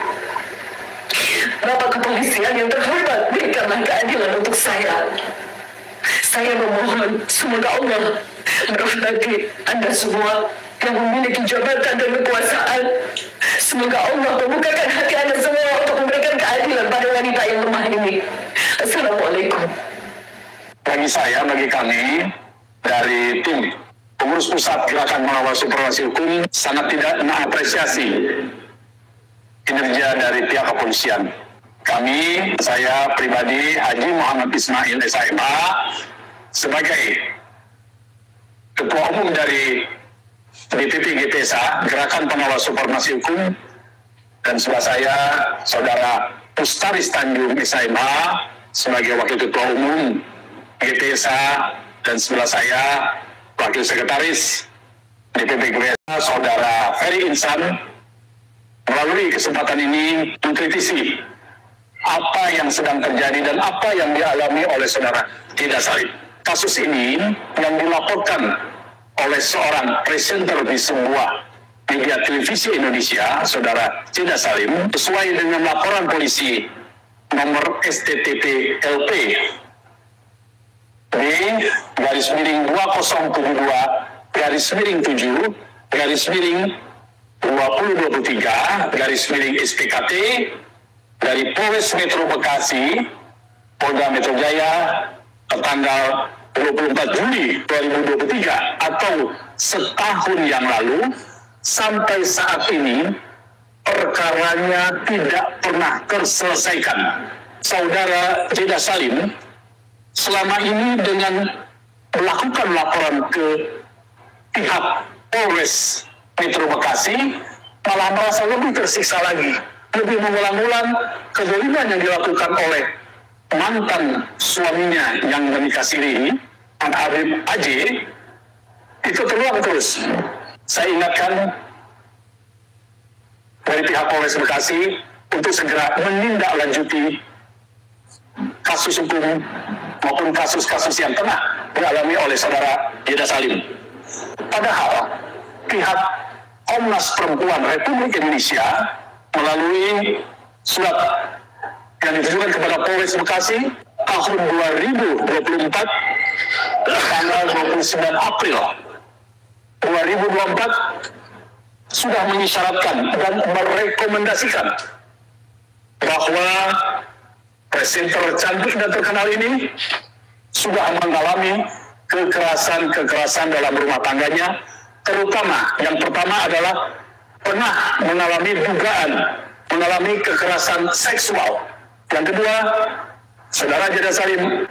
Bapak Kepolisian yang terhormat, berikanlah keadilan untuk saya. Saya memohon, semoga Allah merahmati Anda semua yang memiliki jabatan dan kekuasaan. Semoga Allah membukakan hati Anda semua untuk memberikan keadilan pada wanita yang lemah ini. Assalamualaikum. Bagi saya, bagi kami, dari tim pengurus pusat Gerakan Mengawal Supervisi Hukum, sangat tidak mengapresiasi kinerja dari pihak kepolisian. Kami, saya pribadi, Haji Muhammad Ismail S M A, sebagai Ketua Umum dari D P P G P S A, Gerakan Pengawal Supervisi Hukum, dan sebelah saya, Saudara Ustaris Tanjung S M A, sebagai Wakil Ketua Umum G P S A, dan sebelah saya, Wakil Sekretaris D P P G P S A, Saudara Ferry Insan, melalui kesempatan ini mengkritisi apa yang sedang terjadi dan apa yang dialami oleh Saudara Jeda Salim. Kasus ini yang dilaporkan oleh seorang presenter di sebuah media televisi Indonesia, Saudara Jeda Salim, sesuai dengan laporan polisi nomor S T T P L P B garis miring dua nol tujuh dua garis miring tujuh garis miring dua ribu dua puluh tiga garis miring S P K T dari Polres Metro Bekasi, Polda Metro Jaya, tanggal dua puluh empat Juli dua ribu dua puluh tiga atau setahun yang lalu, sampai saat ini perkaranya tidak pernah terselesaikan. Saudara Jeda Salim selama ini dengan melakukan laporan ke pihak Polres Metro Bekasi malah merasa lebih tersiksa lagi, lebih mengulang-ulang kezaliman yang dilakukan oleh mantan suaminya yang menikah siri, Habib Ajie, itu terulang terus. Saya ingatkan dari pihak Polres Bekasi untuk segera menindaklanjuti kasus hukum maupun kasus-kasus yang tengah dialami oleh Saudara Jeda Salim. Padahal pihak Komnas Perempuan Republik Indonesia melalui surat yang ditujukan kepada Polres Bekasi tahun dua ribu dua puluh empat tanggal dua puluh sembilan April dua ribu dua puluh empat sudah mengisyaratkan dan merekomendasikan bahwa presenter cantik dan terkenal ini sudah mengalami kekerasan-kekerasan dalam rumah tangganya, terutama yang pertama adalah pernah mengalami dugaan mengalami kekerasan seksual. Yang kedua, Saudara Jeda Salim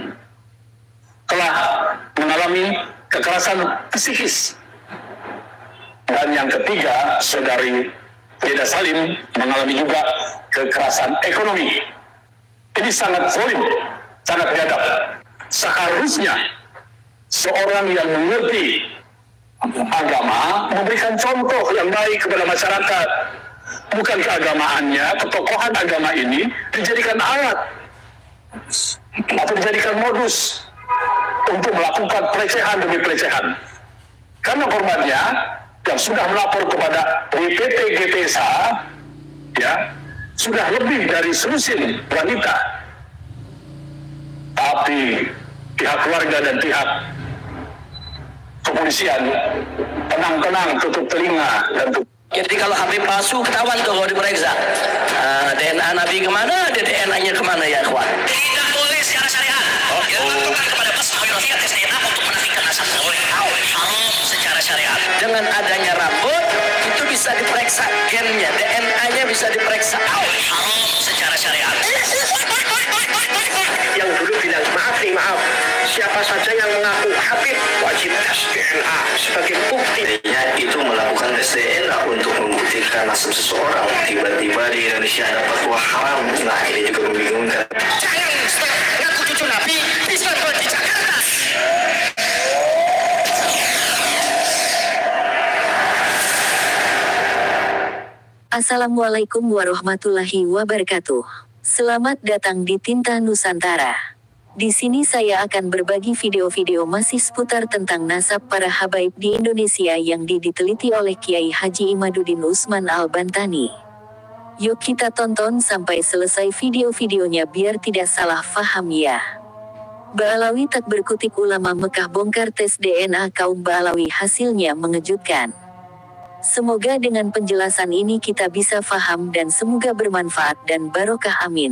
telah mengalami kekerasan psikis Dan yang ketiga, saudari Deda Salim mengalami juga kekerasan ekonomi. Ini sangat zolim, sangat biadab. Seharusnya seorang yang mengerti agama memberikan contoh yang baik kepada masyarakat. Bukan keagamaannya, ketokohan agama ini dijadikan alat atau dijadikan modus untuk melakukan pelecehan demi pelecehan. Karena korbannya yang sudah melapor kepada D P T G P S A, ya, sudah lebih dari selusin wanita. Tapi pihak keluarga dan pihak kepolisian tenang-tenang tutup telinga dan tutup. Jadi kalau H P palsu ketahuan tuh kalau diperiksa. Uh, D N A Nabi kemana, D N A-nya kemana ya kawan? Tidak boleh secara syariat. Oh, yang dilakukan kepada Mas Mahyudin tes D N A untuk menafikan nasab boleh. Haram secara syariat. Dengan adanya rapor itu bisa diperiksa gennya, D N A-nya bisa diperiksa. Haram secara syariat. Yang dulu bilang maaf nih maaf, siapa saja yang mengaku Habib wajib tes D N A sebagai bukti. Ya, itu melakukan tes D N A untuk membuktikan nasab seseorang. Tiba-tiba di Indonesia ada fatwa haram. Nah, ini juga membingungkan. Jangan ngaku cucu Nabi bisa di Jakarta. Assalamualaikum warahmatullahi wabarakatuh. Selamat datang di Tinta Nusantara. Di sini saya akan berbagi video-video masih seputar tentang nasab para habaib di Indonesia yang diteliti oleh Kiai Haji Imaduddin Usman Al-Bantani. Yuk kita tonton sampai selesai video-videonya biar tidak salah faham ya. Ba'alawi tak berkutik ulama Mekah bongkar tes D N A kaum Ba'alawi hasilnya mengejutkan. Semoga dengan penjelasan ini kita bisa faham dan semoga bermanfaat dan barokah amin.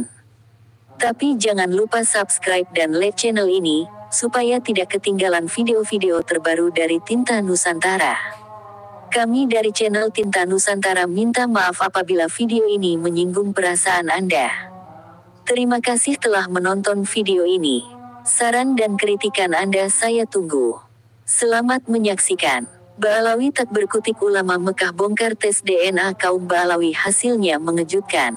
Tapi jangan lupa subscribe dan like channel ini, supaya tidak ketinggalan video-video terbaru dari Tinta Nusantara. Kami dari channel Tinta Nusantara minta maaf apabila video ini menyinggung perasaan Anda. Terima kasih telah menonton video ini. Saran dan kritikan Anda saya tunggu. Selamat menyaksikan. Ba'alawi tak berkutik ulama Mekah bongkar tes D N A kaum Ba'alawi hasilnya mengejutkan.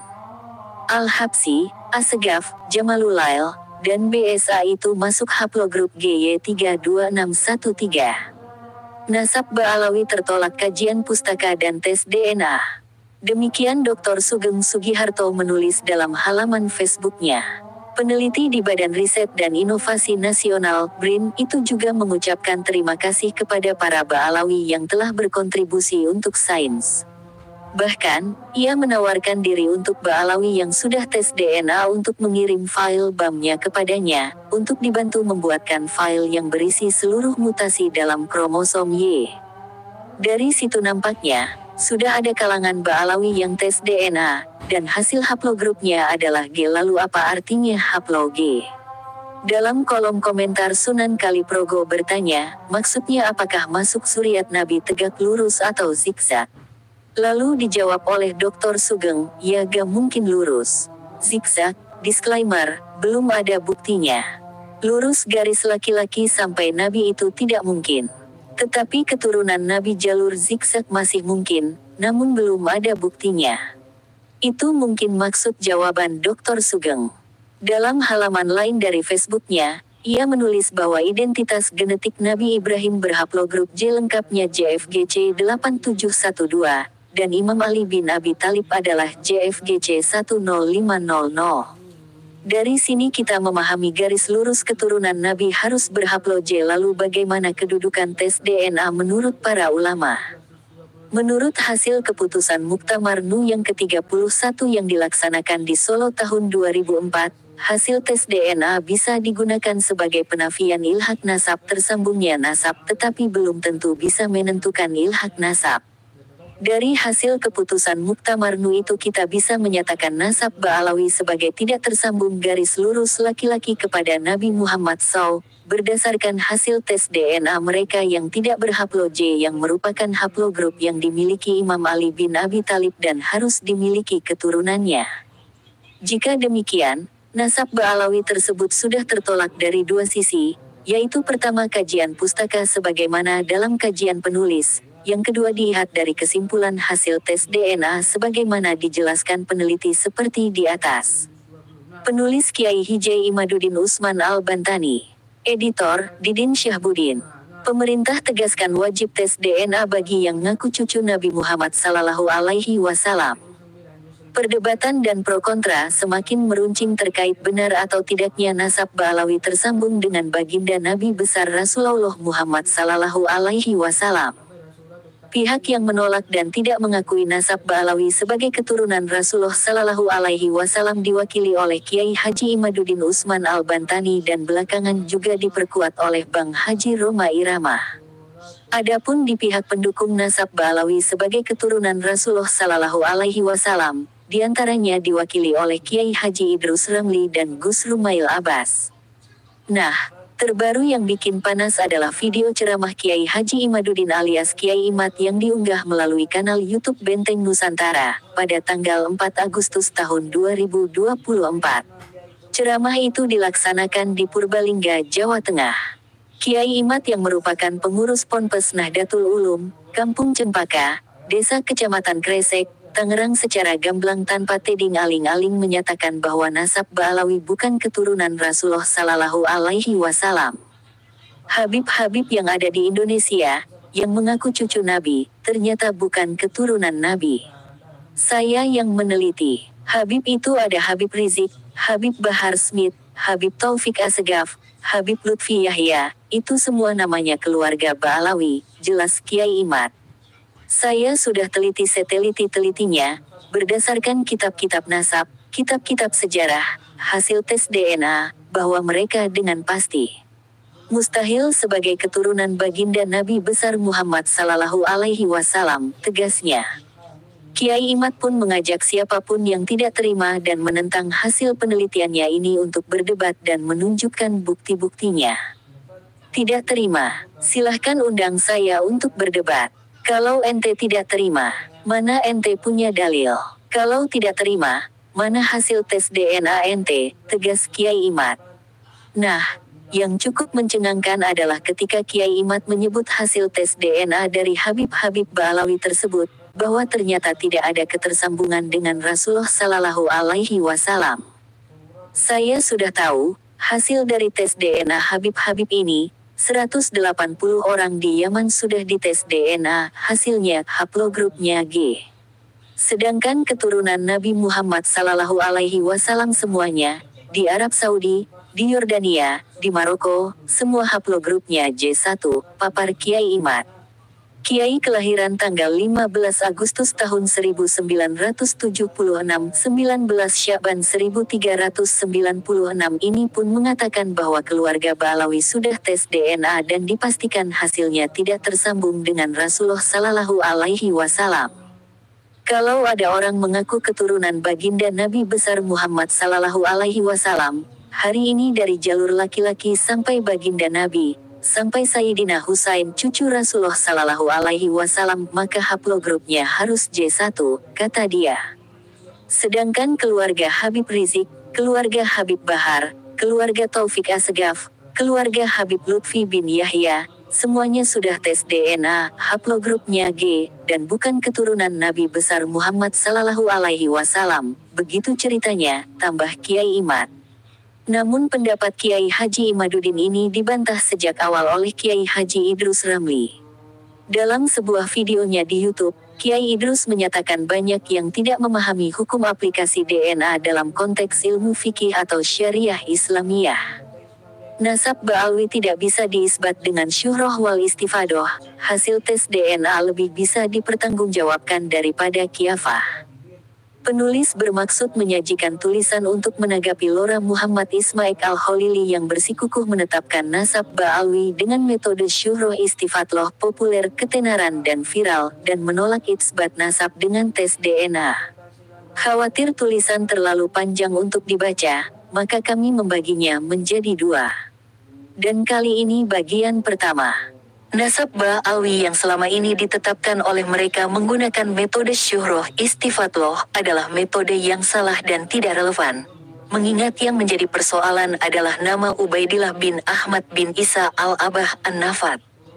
Al-Habsi, Assegaf, Jamalulail, dan B S A itu masuk haplogrup G Y tiga dua enam satu tiga. Nasab Ba'alawi tertolak kajian pustaka dan tes D N A. Demikian Doktor Sugeng Sugiharto menulis dalam halaman Facebooknya. Peneliti di Badan Riset dan Inovasi Nasional, B R I N, itu juga mengucapkan terima kasih kepada para Ba'alawi yang telah berkontribusi untuk sains. Bahkan, ia menawarkan diri untuk Ba'alawi yang sudah tes D N A untuk mengirim file B A M-nya kepadanya, untuk dibantu membuatkan file yang berisi seluruh mutasi dalam kromosom Y. Dari situ nampaknya, sudah ada kalangan Ba'alawi yang tes D N A, dan hasil haplogrupnya adalah G. Lalu apa artinya haplo G? Dalam kolom komentar Sunan Kaliprogo bertanya, maksudnya apakah masuk suriat Nabi tegak lurus atau zigzag? Lalu dijawab oleh Doktor Sugeng, ya gak mungkin lurus. Zigzag, disclaimer, belum ada buktinya. Lurus garis laki-laki sampai Nabi itu tidak mungkin. Tetapi keturunan Nabi jalur zigzag masih mungkin, namun belum ada buktinya. Itu mungkin maksud jawaban Doktor Sugeng. Dalam halaman lain dari Facebooknya, ia menulis bahwa identitas genetik Nabi Ibrahim berhaplogrup J lengkapnya J F G C delapan tujuh satu dua, dan Imam Ali bin Abi Thalib adalah J F G C satu nol lima nol nol. Dari sini kita memahami garis lurus keturunan Nabi harus berhaplo J. Lalu bagaimana kedudukan tes D N A menurut para ulama? Menurut hasil keputusan Muktamar Nu yang ke tiga puluh satu yang dilaksanakan di Solo tahun dua ribu empat, hasil tes D N A bisa digunakan sebagai penafian ilhaq nasab tersambungnya nasab tetapi belum tentu bisa menentukan ilhaq nasab. Dari hasil keputusan Muktamar Nu itu kita bisa menyatakan nasab Ba'alawi sebagai tidak tersambung garis lurus laki-laki kepada Nabi Muhammad shallallahu alaihi wasallam, berdasarkan hasil tes D N A mereka yang tidak berhaplo J yang merupakan haplogrup yang dimiliki Imam Ali bin Abi Thalib dan harus dimiliki keturunannya. Jika demikian, nasab Ba'alawi tersebut sudah tertolak dari dua sisi, yaitu pertama kajian pustaka sebagaimana dalam kajian penulis, yang kedua dilihat dari kesimpulan hasil tes D N A sebagaimana dijelaskan peneliti seperti di atas. Penulis Kiai Haji Imaduddin Usman Al-Bantani. Editor, Didin Syahbudin. Pemerintah tegaskan wajib tes D N A bagi yang ngaku cucu Nabi Muhammad Sallallahu Alaihi Wasallam. Perdebatan dan pro kontra semakin meruncing terkait benar atau tidaknya nasab Ba'alawi tersambung dengan baginda Nabi besar Rasulullah Muhammad Sallallahu Alaihi Wasallam. Pihak yang menolak dan tidak mengakui nasab Ba'alawi sebagai keturunan Rasulullah Sallallahu Alaihi Wasallam diwakili oleh Kiai Haji Imaduddin Usman Al-Bantani dan belakangan juga diperkuat oleh Bang Haji Roma Irama. Adapun di pihak pendukung nasab Ba'alawi sebagai keturunan Rasulullah Sallallahu Alaihi Wasallam, diantaranya diwakili oleh Kiai Haji Idrus Ramli dan Gus Rumail Abbas. Nah, terbaru yang bikin panas adalah video ceramah Kiai Haji Imaduddin alias Kiai Imad yang diunggah melalui kanal YouTube Benteng Nusantara pada tanggal empat Agustus tahun dua ribu dua puluh empat. Ceramah itu dilaksanakan di Purbalingga, Jawa Tengah. Kiai Imad yang merupakan pengurus Ponpes Nahdlatul Ulum, Kampung Cempaka, Desa Kecamatan Kresek, Tangerang secara gamblang tanpa teding aling-aling menyatakan bahwa nasab Ba'alawi bukan keturunan Rasulullah Sallallahu Alaihi Wasallam. Habib-habib yang ada di Indonesia, yang mengaku cucu Nabi, ternyata bukan keturunan Nabi. Saya yang meneliti, Habib itu ada Habib Rizik, Habib Bahar Smith, Habib Taufik Assegaf, Habib Lutfi Yahya, itu semua namanya keluarga Ba'alawi, jelas Kiai Imad. Saya sudah teliti seteliti-telitinya, berdasarkan kitab-kitab nasab, kitab-kitab sejarah, hasil tes D N A, bahwa mereka dengan pasti mustahil sebagai keturunan baginda Nabi besar Muhammad Sallallahu Alaihi Wasallam, tegasnya. Kiai Imad pun mengajak siapapun yang tidak terima dan menentang hasil penelitiannya ini untuk berdebat dan menunjukkan bukti-buktinya. Tidak terima, silahkan undang saya untuk berdebat. Kalau ente tidak terima, mana ente punya dalil? Kalau tidak terima, mana hasil tes D N A ente, tegas Kiai Imad. Nah, yang cukup mencengangkan adalah ketika Kiai Imad menyebut hasil tes D N A dari Habib-habib Ba'alawi tersebut, bahwa ternyata tidak ada ketersambungan dengan Rasulullah Sallallahu Alaihi Wasallam. Saya sudah tahu, hasil dari tes D N A Habib-habib ini, seratus delapan puluh orang di Yaman sudah dites D N A, hasilnya haplogrupnya G. Sedangkan keturunan Nabi Muhammad Sallallahu Alaihi Wasallam semuanya, di Arab Saudi, di Yordania, di Maroko, semua haplogrupnya J satu, papar Kiai Imad. Kiai kelahiran tanggal lima belas Agustus tahun seribu sembilan ratus tujuh puluh enam, sembilan belas Sya'ban seribu tiga ratus sembilan puluh enam ini pun mengatakan bahwa keluarga Ba'alawi sudah tes D N A dan dipastikan hasilnya tidak tersambung dengan Rasulullah Sallallahu Alaihi Wasallam. Kalau ada orang mengaku keturunan baginda Nabi besar Muhammad Sallallahu Alaihi Wasallam, hari ini dari jalur laki-laki sampai baginda Nabi, sampai Sayyidina Husain cucu Rasulullah Sallallahu Alaihi Wasallam, maka haplogrupnya harus J satu, kata dia. Sedangkan keluarga Habib Rizik, keluarga Habib Bahar, keluarga Taufik Assegaf, keluarga Habib Lutfi bin Yahya, semuanya sudah tes D N A, haplogrupnya G, dan bukan keturunan Nabi besar Muhammad Sallallahu Alaihi Wasallam. Begitu ceritanya, tambah Kiai Imad. Namun pendapat Kiai Haji Imaduddin ini dibantah sejak awal oleh Kiai Haji Idrus Ramli. Dalam sebuah videonya di YouTube, Kiai Idrus menyatakan banyak yang tidak memahami hukum aplikasi D N A dalam konteks ilmu fikih atau syariah Islamiyah. Nasab Ba'alawi tidak bisa diisbat dengan syuhroh wal istifadoh, hasil tes D N A lebih bisa dipertanggungjawabkan daripada kiafah. Penulis bermaksud menyajikan tulisan untuk menanggapi Lora Muhammad Ismail Al-Khalili yang bersikukuh menetapkan nasab Ba'alawi dengan metode syuhroh istifatloh populer, ketenaran dan viral, dan menolak isbat nasab dengan tes D N A. Khawatir tulisan terlalu panjang untuk dibaca, maka kami membaginya menjadi dua. Dan kali ini bagian pertama. Nasab Ba'alawi yang selama ini ditetapkan oleh mereka menggunakan metode syuhroh istifatloh adalah metode yang salah dan tidak relevan. Mengingat yang menjadi persoalan adalah nama Ubaidillah bin Ahmad bin Isa al-Abah an-Nafat.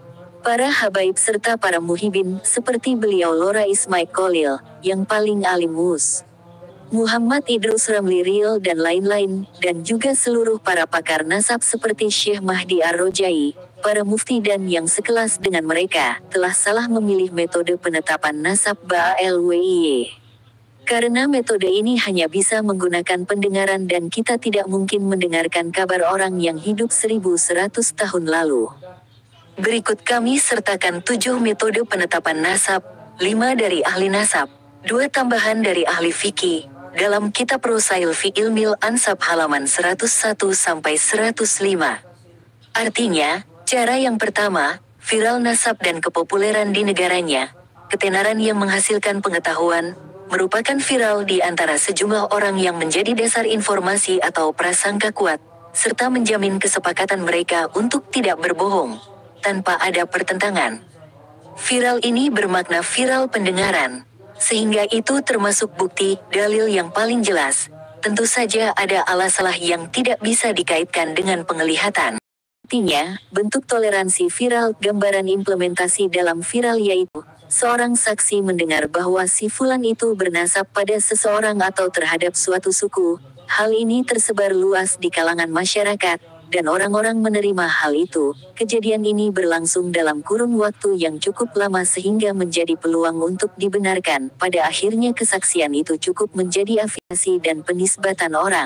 Para habaib serta para muhibin seperti beliau Lora Ismail Khalil, yang paling alim mus. Muhammad Idrus Ramli Ril dan lain-lain, dan juga seluruh para pakar nasab seperti Syekh Mahdi Ar-Rojai, para mufti dan yang sekelas dengan mereka, telah salah memilih metode penetapan nasab Ba'al-Wiye. Karena metode ini hanya bisa menggunakan pendengaran dan kita tidak mungkin mendengarkan kabar orang yang hidup seribu seratus tahun lalu. Berikut kami sertakan tujuh metode penetapan nasab, lima dari ahli nasab, dua tambahan dari ahli fikih, dalam kitab Rosail fi Ilmil Ansab halaman seratus satu sampai seratus lima. Artinya, cara yang pertama, viral nasab dan kepopuleran di negaranya, ketenaran yang menghasilkan pengetahuan, merupakan viral di antara sejumlah orang yang menjadi dasar informasi atau prasangka kuat, serta menjamin kesepakatan mereka untuk tidak berbohong, tanpa ada pertentangan. Viral ini bermakna viral pendengaran, sehingga itu termasuk bukti, dalil yang paling jelas. Tentu saja ada alasalah yang tidak bisa dikaitkan dengan penglihatan. Artinya, bentuk toleransi viral, gambaran implementasi dalam viral yaitu, seorang saksi mendengar bahwa si fulan itu bernasab pada seseorang atau terhadap suatu suku. Hal ini tersebar luas di kalangan masyarakat, dan orang-orang menerima hal itu. Kejadian ini berlangsung dalam kurun waktu yang cukup lama sehingga menjadi peluang untuk dibenarkan. Pada akhirnya kesaksian itu cukup menjadi afiliasi dan penisbatan orang.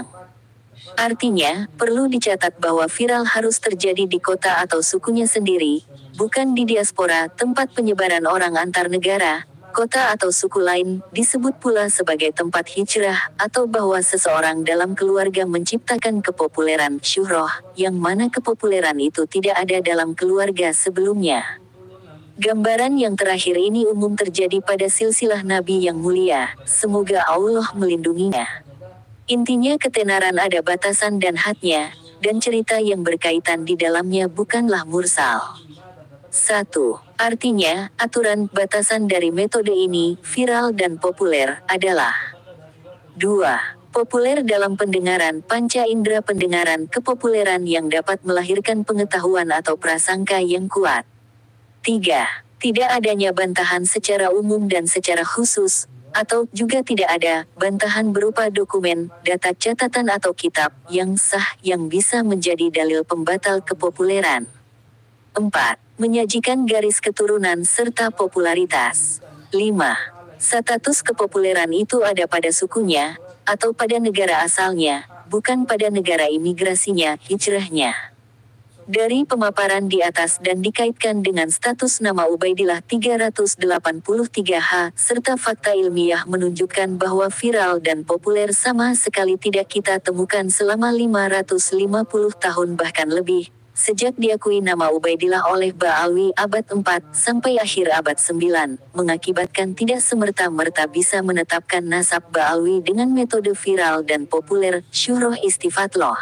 Artinya, perlu dicatat bahwa viral harus terjadi di kota atau sukunya sendiri, bukan di diaspora, tempat penyebaran orang antar negara. Kota atau suku lain disebut pula sebagai tempat hijrah, atau bahwa seseorang dalam keluarga menciptakan kepopuleran syuhroh, yang mana kepopuleran itu tidak ada dalam keluarga sebelumnya. Gambaran yang terakhir ini umum terjadi pada silsilah Nabi yang mulia, semoga Allah melindunginya. Intinya ketenaran ada batasan dan hadnya, dan cerita yang berkaitan di dalamnya bukanlah mursal. satu. Artinya, aturan, batasan dari metode ini, viral dan populer, adalah dua. Populer dalam pendengaran, panca indera pendengaran, kepopuleran yang dapat melahirkan pengetahuan atau prasangka yang kuat. tiga. Tidak adanya bantahan secara umum dan secara khusus, atau juga tidak ada bantahan berupa dokumen, data catatan atau kitab, yang sah yang bisa menjadi dalil pembatal kepopuleran. empat. Menyajikan garis keturunan serta popularitas. lima. Status kepopuleran itu ada pada sukunya, atau pada negara asalnya, bukan pada negara imigrasinya, hijrahnya. Dari pemaparan di atas dan dikaitkan dengan status nama Ubaidillah tiga ratus delapan puluh tiga H, serta fakta ilmiah menunjukkan bahwa viral dan populer sama sekali tidak kita temukan selama lima ratus lima puluh tahun bahkan lebih, sejak diakui nama Ubaidillah oleh Ba'alwi abad empat sampai akhir abad sembilan, mengakibatkan tidak semerta-merta bisa menetapkan nasab Ba'alwi dengan metode viral dan populer, syuhroh istifatloh.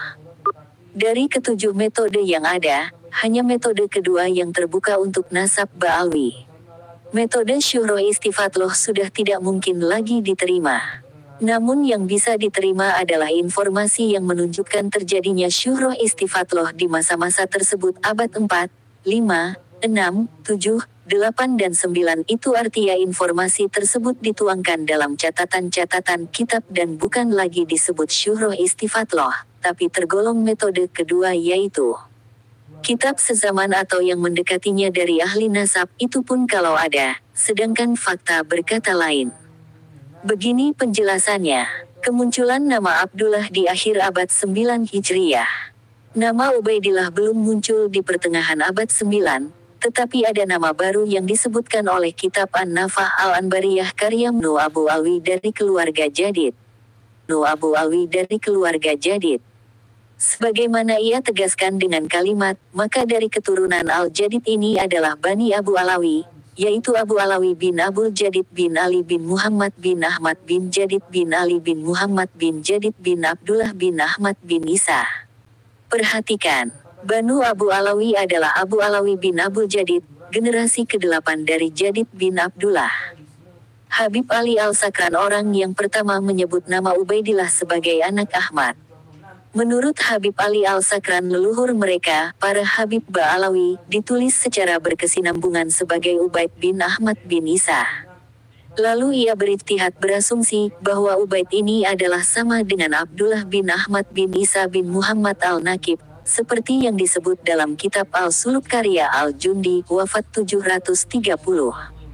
Dari ketujuh metode yang ada, hanya metode kedua yang terbuka untuk nasab Ba'alwi. Metode syuhroh istifatloh sudah tidak mungkin lagi diterima. Namun yang bisa diterima adalah informasi yang menunjukkan terjadinya syuhroh istifatloh di masa-masa tersebut abad empat, lima, enam, tujuh, delapan dan sembilan. Itu artinya informasi tersebut dituangkan dalam catatan-catatan kitab dan bukan lagi disebut syuhroh istifatloh, tapi tergolong metode kedua yaitu kitab sezaman atau yang mendekatinya dari ahli nasab, itu pun kalau ada, sedangkan fakta berkata lain. Begini penjelasannya, kemunculan nama Abdullah di akhir abad sembilan Hijriyah. Nama Ubaidillah belum muncul di pertengahan abad sembilan, tetapi ada nama baru yang disebutkan oleh kitab An-Nafah Al-Anbariyah karya Ibnu Abu Alwi dari keluarga Jadid. Ibnu Abu Alwi dari keluarga Jadid. Sebagaimana ia tegaskan dengan kalimat, maka dari keturunan Al-Jadid ini adalah Bani Abu Alawi, yaitu Abu Alawi bin Abul Jadid bin Ali bin Muhammad bin Ahmad bin Jadid bin Ali bin Muhammad bin Jadid bin Abdullah bin Ahmad bin Isa. Perhatikan, Banu Abu Alawi adalah Abu Alawi bin Abul Jadid, generasi kedelapan dari Jadid bin Abdullah. Habib Ali Al-Sakran orang yang pertama menyebut nama Ubaidillah sebagai anak Ahmad. Menurut Habib Ali Al-Sakran, leluhur mereka, para Habib Ba'alawi, ditulis secara berkesinambungan sebagai Ubaid bin Ahmad bin Isa. Lalu ia berijtihad berasumsi bahwa Ubaid ini adalah sama dengan Abdullah bin Ahmad bin Isa bin Muhammad Al-Nakib, seperti yang disebut dalam kitab Al-Suluk karya Al-Jundi, wafat tujuh ratus tiga puluh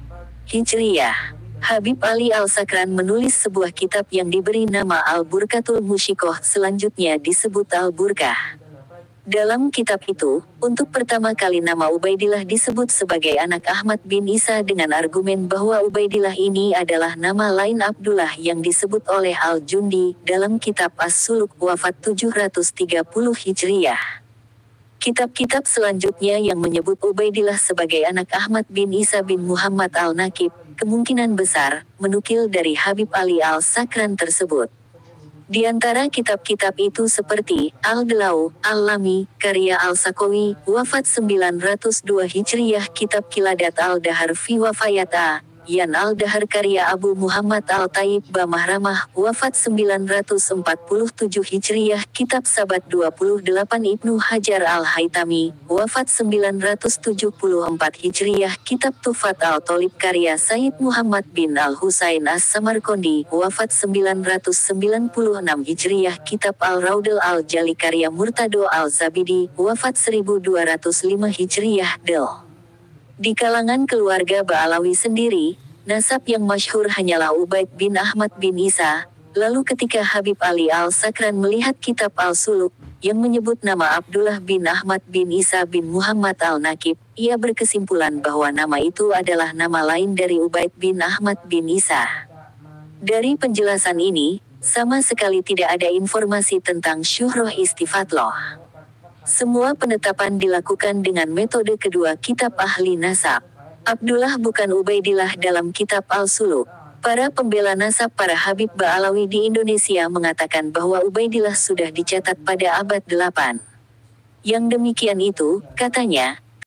Hijriyah. Habib Ali Al-Sakran menulis sebuah kitab yang diberi nama Al-Burkatul Musyikoh, selanjutnya disebut Al-Burkah. Dalam kitab itu, untuk pertama kali nama Ubaidillah disebut sebagai anak Ahmad bin Isa dengan argumen bahwa Ubaidillah ini adalah nama lain Abdullah yang disebut oleh Al-Jundi dalam kitab As-Suluk, wafat tujuh ratus tiga puluh Hijriyah. Kitab-kitab selanjutnya yang menyebut Ubaidillah sebagai anak Ahmad bin Isa bin Muhammad Al-Nakib, kemungkinan besar menukil dari Habib Ali Al-Sakran tersebut. Di antara kitab-kitab itu seperti Al-Delau, Al-Lami, karya Al-Sakawi, wafat sembilan ratus dua Hijriyah, kitab Kiladat Al-Dahar fi Wafayat A. Yan Al-Dahar karya Abu Muhammad Al-Taib Bamahramah, wafat sembilan ratus empat puluh tujuh Hijriyah, kitab Sabat dua puluh delapan Ibnu Hajar Al-Haytami, wafat sembilan ratus tujuh puluh empat Hijriyah, kitab Tufat Al-Tolib karya Sayyid Muhammad bin Al-Husain As-Samarqandi, wafat sembilan ratus sembilan puluh enam Hijriyah, kitab Al-Raudul Al-Jali karya Murtado Al-Zabidi, wafat seribu dua ratus lima Hijriyah. Del. Di kalangan keluarga Ba'alawi sendiri, nasab yang masyhur hanyalah Ubaid bin Ahmad bin Isa. Lalu ketika Habib Ali Al-Sakran melihat kitab Al-Suluk, yang menyebut nama Abdullah bin Ahmad bin Isa bin Muhammad Al-Nakib, ia berkesimpulan bahwa nama itu adalah nama lain dari Ubaid bin Ahmad bin Isa. Dari penjelasan ini, sama sekali tidak ada informasi tentang syuhroh istifatloh. Semua penetapan dilakukan dengan metode kedua kitab ahli nasab. Abdullah bukan Ubaidillah dalam kitab Al-Suluk. Para pembela nasab para Habib Ba'alawi di Indonesia mengatakan bahwa Ubaidillah sudah dicatat pada abad delapan. Yang demikian itu, katanya,